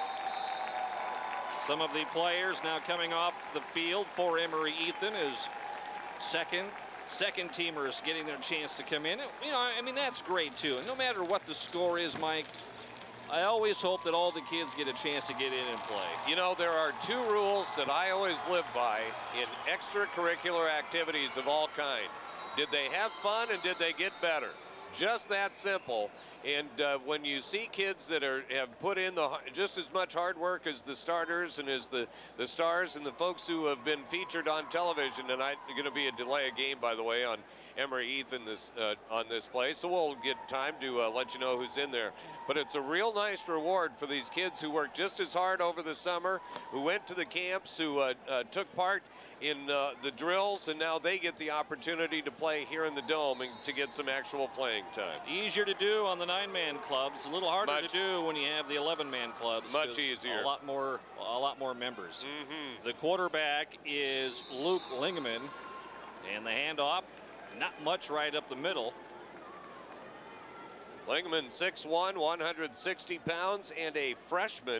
Some of the players now coming off the field for Emery-Ethan is second teamers getting their chance to come in. You know, I mean, that's great too. And no matter what the score is, Mike, I always hope that all the kids get a chance to get in and play. You know, there are 2 rules that I always live by in extracurricular activities of all kind. Did they have fun and did they get better? Just that simple. And when you see kids that have put in just as much hard work as the starters and as the stars and the folks who have been featured on television tonight, going to be a delay of game, by the way, on Emery-Ethan on this play, so we'll get time to let you know who's in there. But it's a real nice reward for these kids who worked just as hard over the summer, who went to the camps, who took part in the drills, and now they get the opportunity to play here in the Dome and to get some actual playing time. Easier to do on the 9-man clubs, a little harder to do when you have the 11-man clubs. Much easier. A lot more members. The quarterback is Luke Lingeman, and the handoff, not much right up the middle. Lingeman, 6'1", 160 pounds, and a freshman.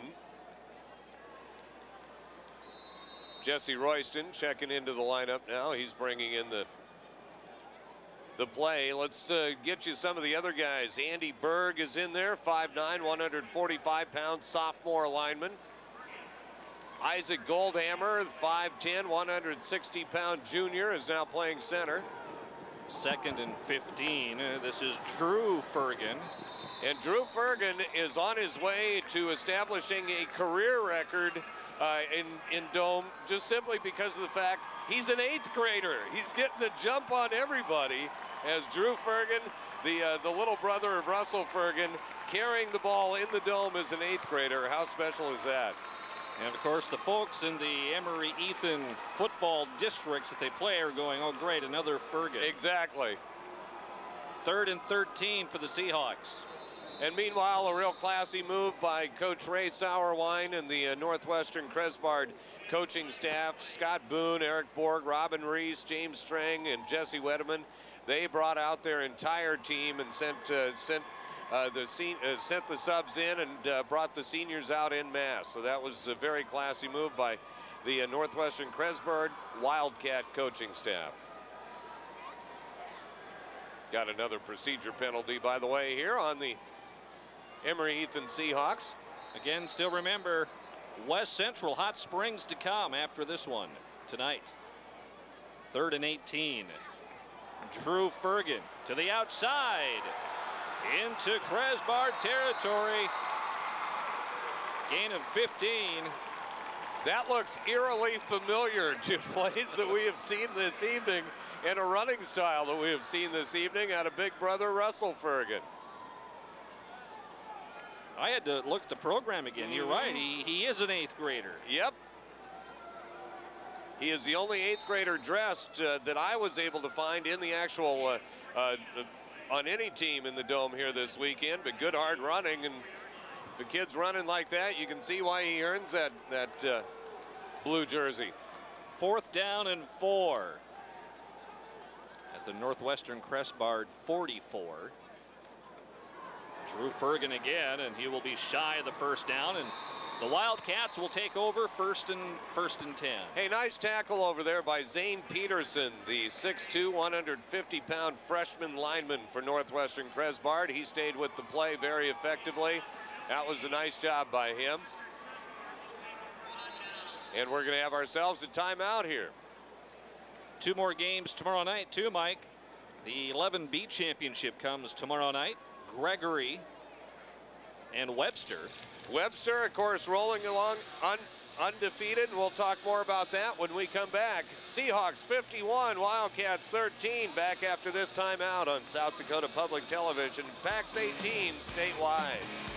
Jesse Royston checking into the lineup now. He's bringing in the play. Let's get you some of the other guys. Andy Berg is in there, 5'9", 145 pounds, sophomore lineman. Isaac Goldhammer, 5'10", 160 pound junior, is now playing center. 2nd and 15. This is Drew Fergan. And Drew Fergan is on his way to establishing a career record in Dome, just simply because of the fact he's an 8th grader. He's getting a jump on everybody as Drew Fergan, the little brother of Russell Fergan, carrying the ball in the Dome as an 8th grader. How special is that? And of course, the folks in the Emery-Ethan football districts that they play are going, oh great, another Fergan. Exactly. 3rd and 13 for the Seahawks. And meanwhile, a real classy move by Coach Ray Sauerwein and the Northwestern Cresbard coaching staff. Scott Boone, Eric Borg, Robin Reese, James Strang, and Jesse Wedeman. They brought out their entire team and sent the subs in and brought the seniors out en masse. So that was a very classy move by the Northwestern Cresbard Wildcat coaching staff. Got another procedure penalty, by the way, here on the Emery-Ethan Seahawks. Again, still remember, West Central, Hot Springs to come after this one tonight. 3rd and 18. Drew Fergan to the outside. Into Cresbard territory. Gain of 15. That looks eerily familiar to plays that we have seen this evening and a running style that we have seen this evening out of big brother Russell Fergan. I had to look at the program again. You're right. He is an 8th grader. Yep. He is the only 8th grader dressed that I was able to find in the actual on any team in the Dome here this weekend, but good hard running, and if a kid's running like that, you can see why he earns that blue jersey. 4th down and 4 at the Northwestern Cresbard 44. Drew Fergan again, and he will be shy of the 1st down, and the Wildcats will take over first and 10. Hey, nice tackle over there by Zane Peterson, the 6'2", 150-pound freshman lineman for Northwestern Cresbard. He stayed with the play very effectively. That was a nice job by him. And we're going to have ourselves a timeout here. 2 more games tomorrow night, too, Mike. The 11B championship comes tomorrow night. Gregory and Webster. Webster, of course, rolling along undefeated. We'll talk more about that when we come back. Seahawks 51, Wildcats 13. Back after this timeout on South Dakota Public Television. PAX 18 statewide.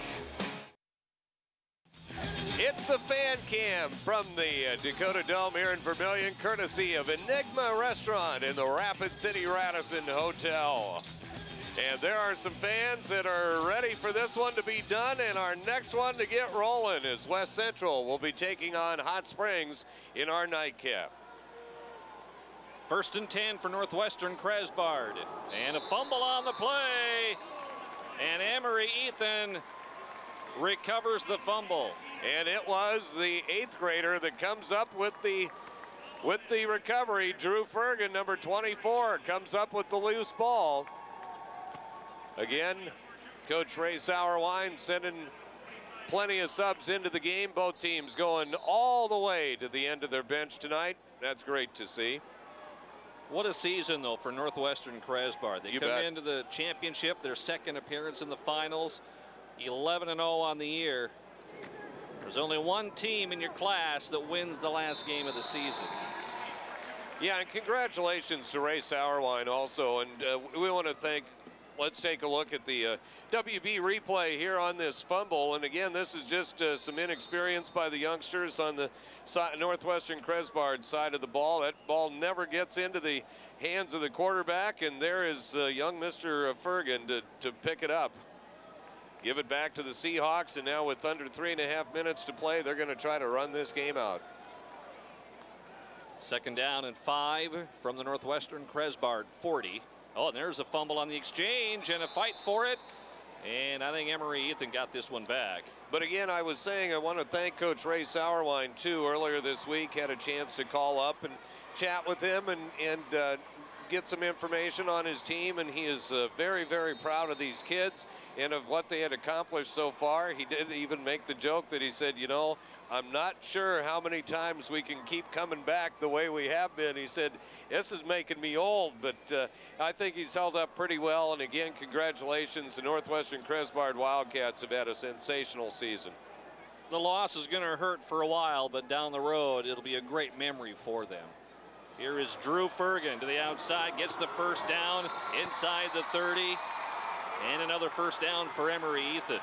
It's the fan cam from the Dakota Dome here in Vermillion, courtesy of Enigma Restaurant in the Rapid City Radisson Hotel. And there are some fans that are ready for this one to be done, and our next one to get rolling is West Central. We'll be taking on Hot Springs in our nightcap. 1st and 10 for Northwestern Cresbard. And a fumble on the play. And Emery-Ethan recovers the fumble. And it was the 8th grader that comes up with the recovery. Drew Fergan, number 24, comes up with the loose ball. Again, Coach Ray Sauerwein sending plenty of subs into the game. Both teams going all the way to the end of their bench tonight. That's great to see. What a season, though, for Northwestern Cresbard. They come into the championship, their second appearance in the finals, 11-0 on the year. There's only one team in your class that wins the last game of the season. Yeah, and congratulations to Ray Sauerwein also. And we want to thank, let's take a look at the WB replay here on this fumble. And again, this is just some inexperience by the youngsters on the Northwestern Cresbard side of the ball. That ball never gets into the hands of the quarterback, and there is young Mr. Fergan to pick it up. Give it back to the Seahawks, and now with under 3.5 minutes to play, they're going to try to run this game out. 2nd down and 5 from the Northwestern Cresbard 40. Oh, and there's a fumble on the exchange and a fight for it. And I think Emery-Ethan got this one back. But again, I was saying I want to thank Coach Ray Sauerwein, too. Earlier this week, had a chance to call up and chat with him and get some information on his team. And he is very, very proud of these kids and of what they had accomplished so far. He did even make the joke that he said, you know, I'm not sure how many times we can keep coming back the way we have been. He said, this is making me old, but I think he's held up pretty well. And again, congratulations. The Northwestern Cresbard Wildcats have had a sensational season. The loss is going to hurt for a while, but down the road, it'll be a great memory for them. Here is Drew Fergan to the outside, gets the first down inside the 30, and another first down for Emery-Ethan.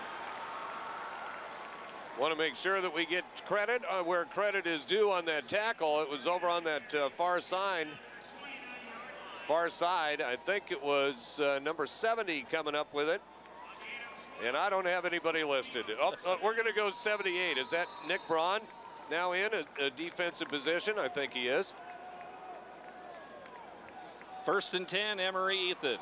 Want to make sure that we get credit where credit is due on that tackle. It was over on that far side. I think it was number 70 coming up with it. And I don't have anybody listed. We're going to go 78. Is that Nick Braun now in a defensive position? I think he is. 1st and 10, Emery-Ethan.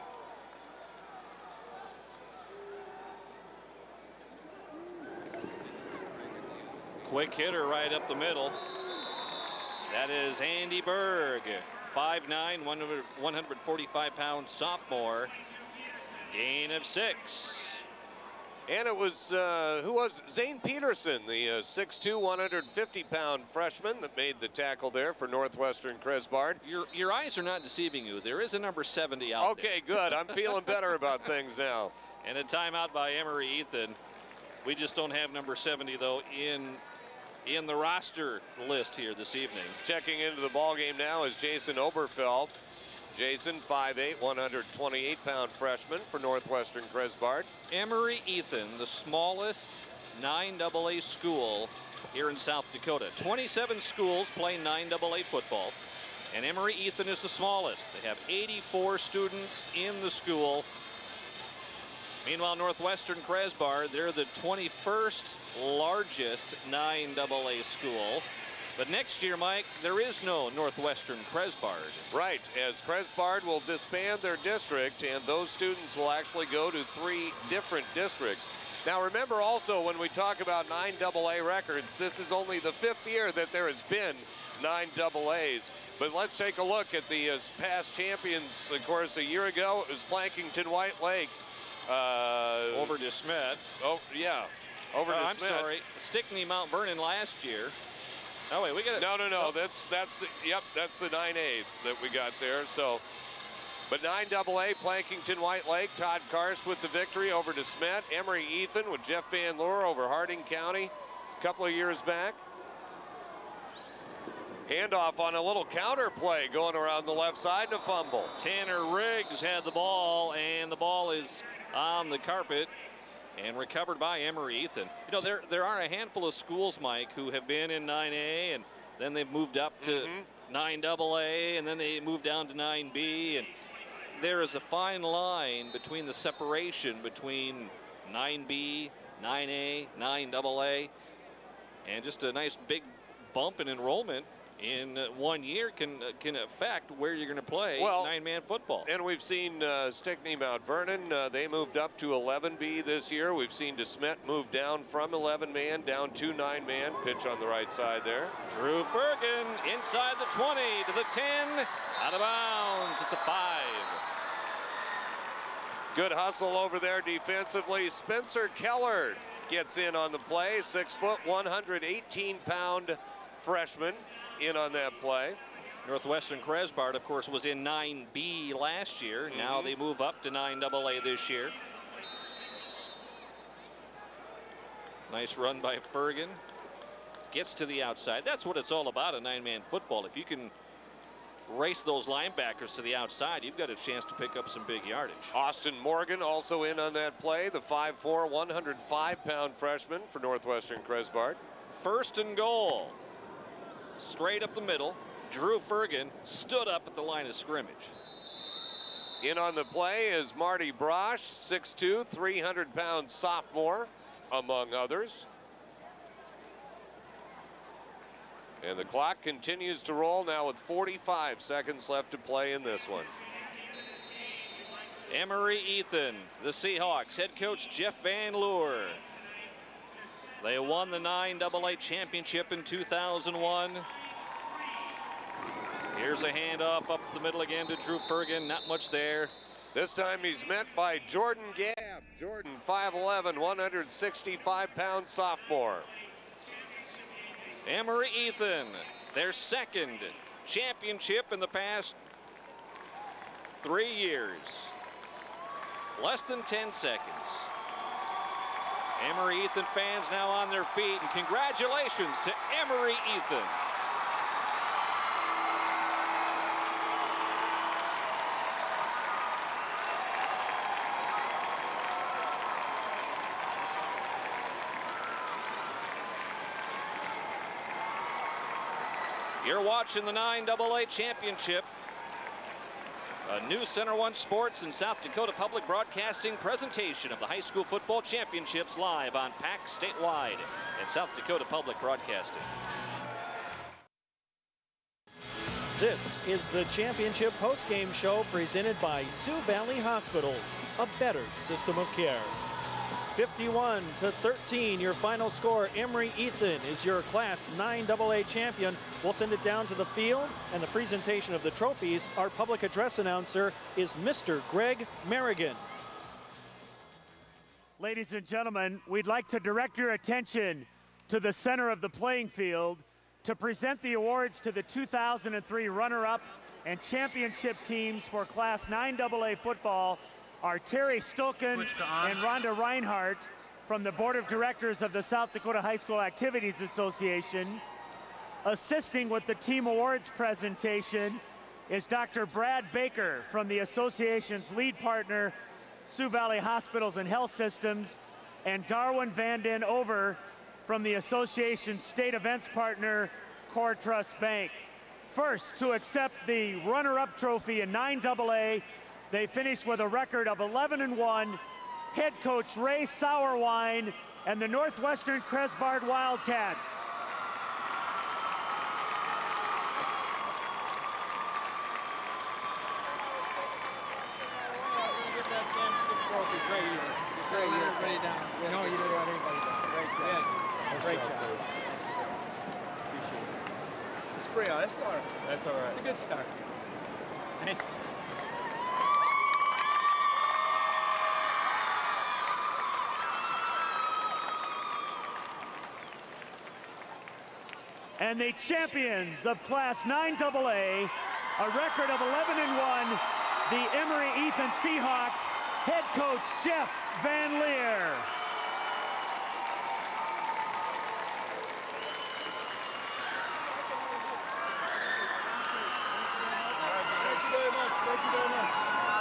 Quick hitter right up the middle. That is Andy Berg, 5'9", 145-pound sophomore. Gain of 6. And it was, who was Zane Peterson, the 6'2", 150-pound freshman that made the tackle there for Northwestern Cresbard. Your eyes are not deceiving you. There is a number 70 out there. Okay, good. I'm feeling better about things now. And a timeout by Emery-Ethan. We just don't have number 70, though, in the roster list here this evening. Checking into the ball game now is Jason Oberfeld. Jason, 5'8", 128-pound freshman for Northwestern Cresbard. Emery-Ethan, the smallest 9AA school here in South Dakota. 27 schools play 9AA football, and Emery-Ethan is the smallest. They have 84 students in the school. Meanwhile, Northwestern Cresbard, they're the 21st largest 9AA school. But next year, Mike, there is no Northwestern Cresbard. Right, as Cresbard will disband their district, and those students will actually go to 3 different districts. Now, remember also, when we talk about 9AA records, this is only the 5th year that there has been 9AAs. But let's take a look at the past champions. Of course, a year ago, it was Plankington White Lake. Over to Smith. Oh, yeah. Over to I'm Smith. sorry. Stickney Mount Vernon last year. Oh, wait, we got it. No. Oh. That's the 9A that we got there. So, but 9AA, Plankington White Lake, Todd Karst with the victory over to Smith. Emery-Ethan with Jeff Van Loer over Harding County a couple of years back. Handoff on a little counter play going around the left side and a fumble. Tanner Riggs had the ball, and the ball is on the carpet and recovered by Emery-Ethan. You know, there are a handful of schools, Mike, who have been in 9A, and then they've moved up to 9AA, and then they moved down to 9B. And there is a fine line between the separation between 9B, 9A, 9AA, and just a nice big bump in enrollment in 1 year can affect where you're going to play 9-man football. And we've seen Stickney Mount Vernon, they moved up to 11B this year. We've seen DeSmet move down from 11-man down to 9-man. Pitch on the right side there. Drew Fergan inside the 20 to the 10, out of bounds at the 5. Good hustle over there defensively. Spencer Keller gets in on the play. 6 foot, 118-pound freshman in on that play. Northwestern Cresbard, of course, was in 9B last year. Now they move up to 9AA this year. Nice run by Fergan. Gets to the outside. That's what it's all about in 9-man football. If you can race those linebackers to the outside, you've got a chance to pick up some big yardage. Austin Morgan also in on that play, the 5'4", 105-pound freshman for Northwestern Cresbard. First and goal. Straight up the middle. Drew Fergan stood up at the line of scrimmage. In on the play is Marty Brosh, 6'2", 300-pound sophomore, among others. And the clock continues to roll now with 45 seconds left to play in this one. Emery-Ethan, the Seahawks, head coach Jeff Van Loer. They won the 9AA championship in 2001. Here's a handoff up the middle again to Drew Fergan, not much there. This time he's met by Jordan Gabb. Jordan, 5'11", 165-pound sophomore. Emery-Ethan, their second championship in the past 3 years. Less than 10 seconds. Emery-Ethan fans now on their feet, and congratulations to Emery-Ethan. You're watching the 9AA championship. A new Center One Sports and South Dakota Public Broadcasting presentation of the high school football championships live on PAC statewide and South Dakota Public Broadcasting. This is the championship postgame show presented by Sioux Valley Hospitals, a better system of care. 51-13, your final score. Emery-Ethan is your Class 9AA champion. We'll send it down to the field, and the presentation of the trophies, our public address announcer is Mr. Greg Merrigan. Ladies and gentlemen, we'd like to direct your attention to the center of the playing field to present the awards to the 2003 runner-up and championship teams for Class 9AA football are Terry Stolken and Rhonda Reinhardt from the Board of Directors of the South Dakota High School Activities Association. Assisting with the team awards presentation is Dr. Brad Baker from the association's lead partner, Sioux Valley Hospitals and Health Systems, and Darwin Van Den Over from the association's state events partner, Core Trust Bank. First, to accept the runner-up trophy in 9AA, they finished with a record of 11-1. Head coach Ray Sauerwein and the Northwestern Cresbard Wildcats. Great year. Everybody down. No, you didn't let everybody down. Great job. Great job. Appreciate it. It's pretty honest. That's all right. It's a good start. And the champions of Class 9AA, a record of 11-1, the Emery-Ethan Seahawks, head coach Jeff Van Leer. Thank you very much. Thank you very much.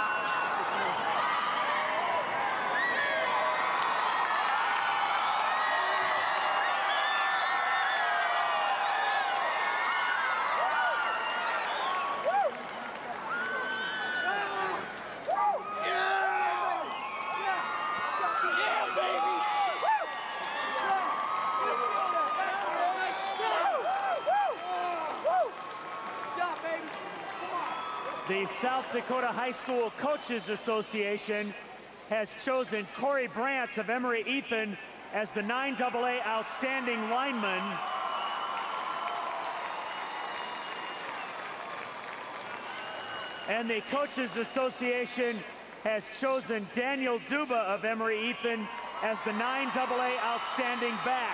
The South Dakota High School Coaches Association has chosen Corey Brantz of Emery-Ethan as the 9AA Outstanding Lineman. And the Coaches Association has chosen Daniel Duba of Emery-Ethan as the 9AA Outstanding Back.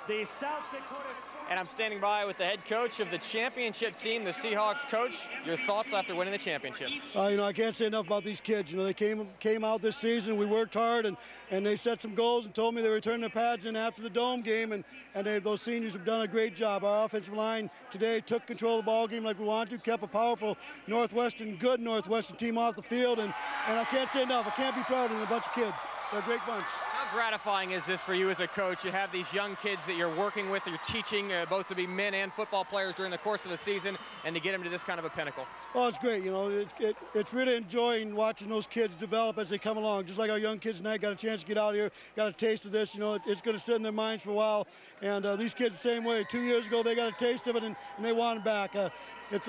the South Dakota. And I'm standing by with the head coach of the championship team, the Seahawks. Coach, your thoughts after winning the championship? You know, I can't say enough about these kids. You know, they came out this season. We worked hard, and they set some goals and told me they were turning their pads in after the Dome game, and those seniors have done a great job. Our offensive line today took control of the ball game like we wanted to, kept a powerful good Northwestern team off the field, and I can't say enough. I can't be prouder than a bunch of kids. They're a great bunch. How gratifying is this for you as a coach? You have these young kids that you're working with, you're teaching both to be men and football players during the course of the season, and to get them to this kind of a pinnacle. Well, it's great. You know, it's really enjoying watching those kids develop as they come along. Just like our young kids tonight got a chance to get out here, got a taste of this. You know, it's going to sit in their minds for a while. And these kids the same way. 2 years ago, they got a taste of it, and they want it back. It's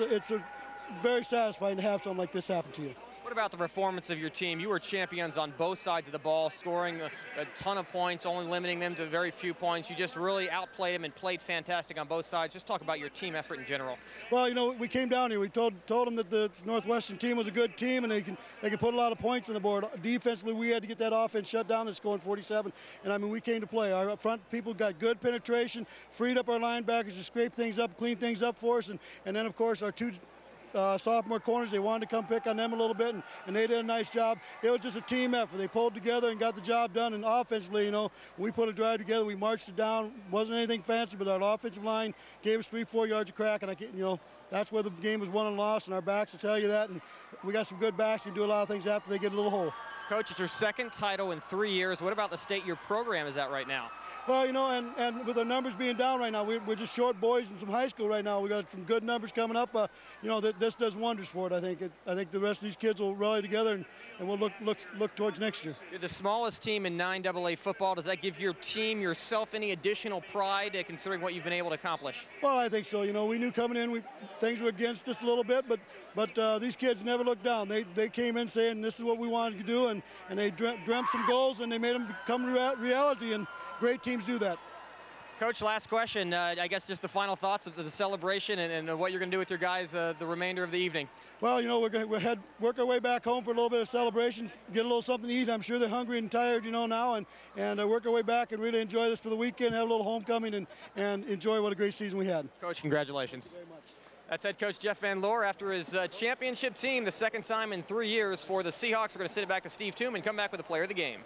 very satisfying to have something like this happen to you. What about the performance of your team? You were champions on both sides of the ball, scoring a ton of points, only limiting them to very few points. You just really outplayed them and played fantastic on both sides. Just talk about your team effort in general. Well, you know, we came down here. We told them that the Northwestern team was a good team, and they can put a lot of points on the board. Defensively, we had to get that offense shut down and scoring 47. And I mean, we came to play. Our up front people got good penetration, freed up our linebackers to scrape things up, clean things up for us, and then of course our two sophomore corners, they wanted to come pick on them a little bit, and they did a nice job. It was just a team effort. They pulled together and got the job done. And offensively, you know, we put a drive together. We marched it down. Wasn't anything fancy, but our offensive line gave us 3-4 yards of crack, and you know, that's where the game was won and lost. And our backs will tell you that. And we got some good backs who do a lot of things after they get a little hole. Coach, it's your second title in 3 years. What about the state your program is at right now? Well, you know, and with our numbers being down right now, we're just short boys in some high school right now. We got some good numbers coming up. You know, this does wonders for it. I think the rest of these kids will rally together, and we'll look towards next year. You're the smallest team in 9AA football. Does that give your team, yourself, any additional pride considering what you've been able to accomplish? Well, I think so. You know, we knew coming in things were against us a little bit, but these kids never looked down. They came in saying this is what we wanted to do, and they dreamt some goals, and they made them become reality. And great teams do that. Coach, last question. I guess just the final thoughts of the celebration and what you're going to do with your guys the remainder of the evening. Well, you know, we're going to work our way back home for a little bit of celebrations, get a little something to eat. I'm sure they're hungry and tired, you know, now, and work our way back and really enjoy this for the weekend, have a little homecoming, and enjoy what a great season we had. Coach, congratulations. Thank you very much. That's head coach Jeff Van Loor after his championship team, the second time in 3 years for the Seahawks. We're going to send it back to Steve Toome and come back with the player of the game.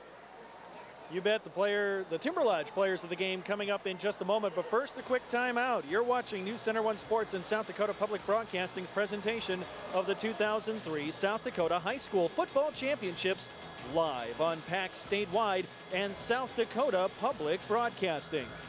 You bet. The Timber Lodge players of the game coming up in just a moment. But first, a quick timeout. You're watching News Center 1 Sports and South Dakota Public Broadcasting's presentation of the 2003 South Dakota High School Football Championships live on PAX statewide and South Dakota Public Broadcasting.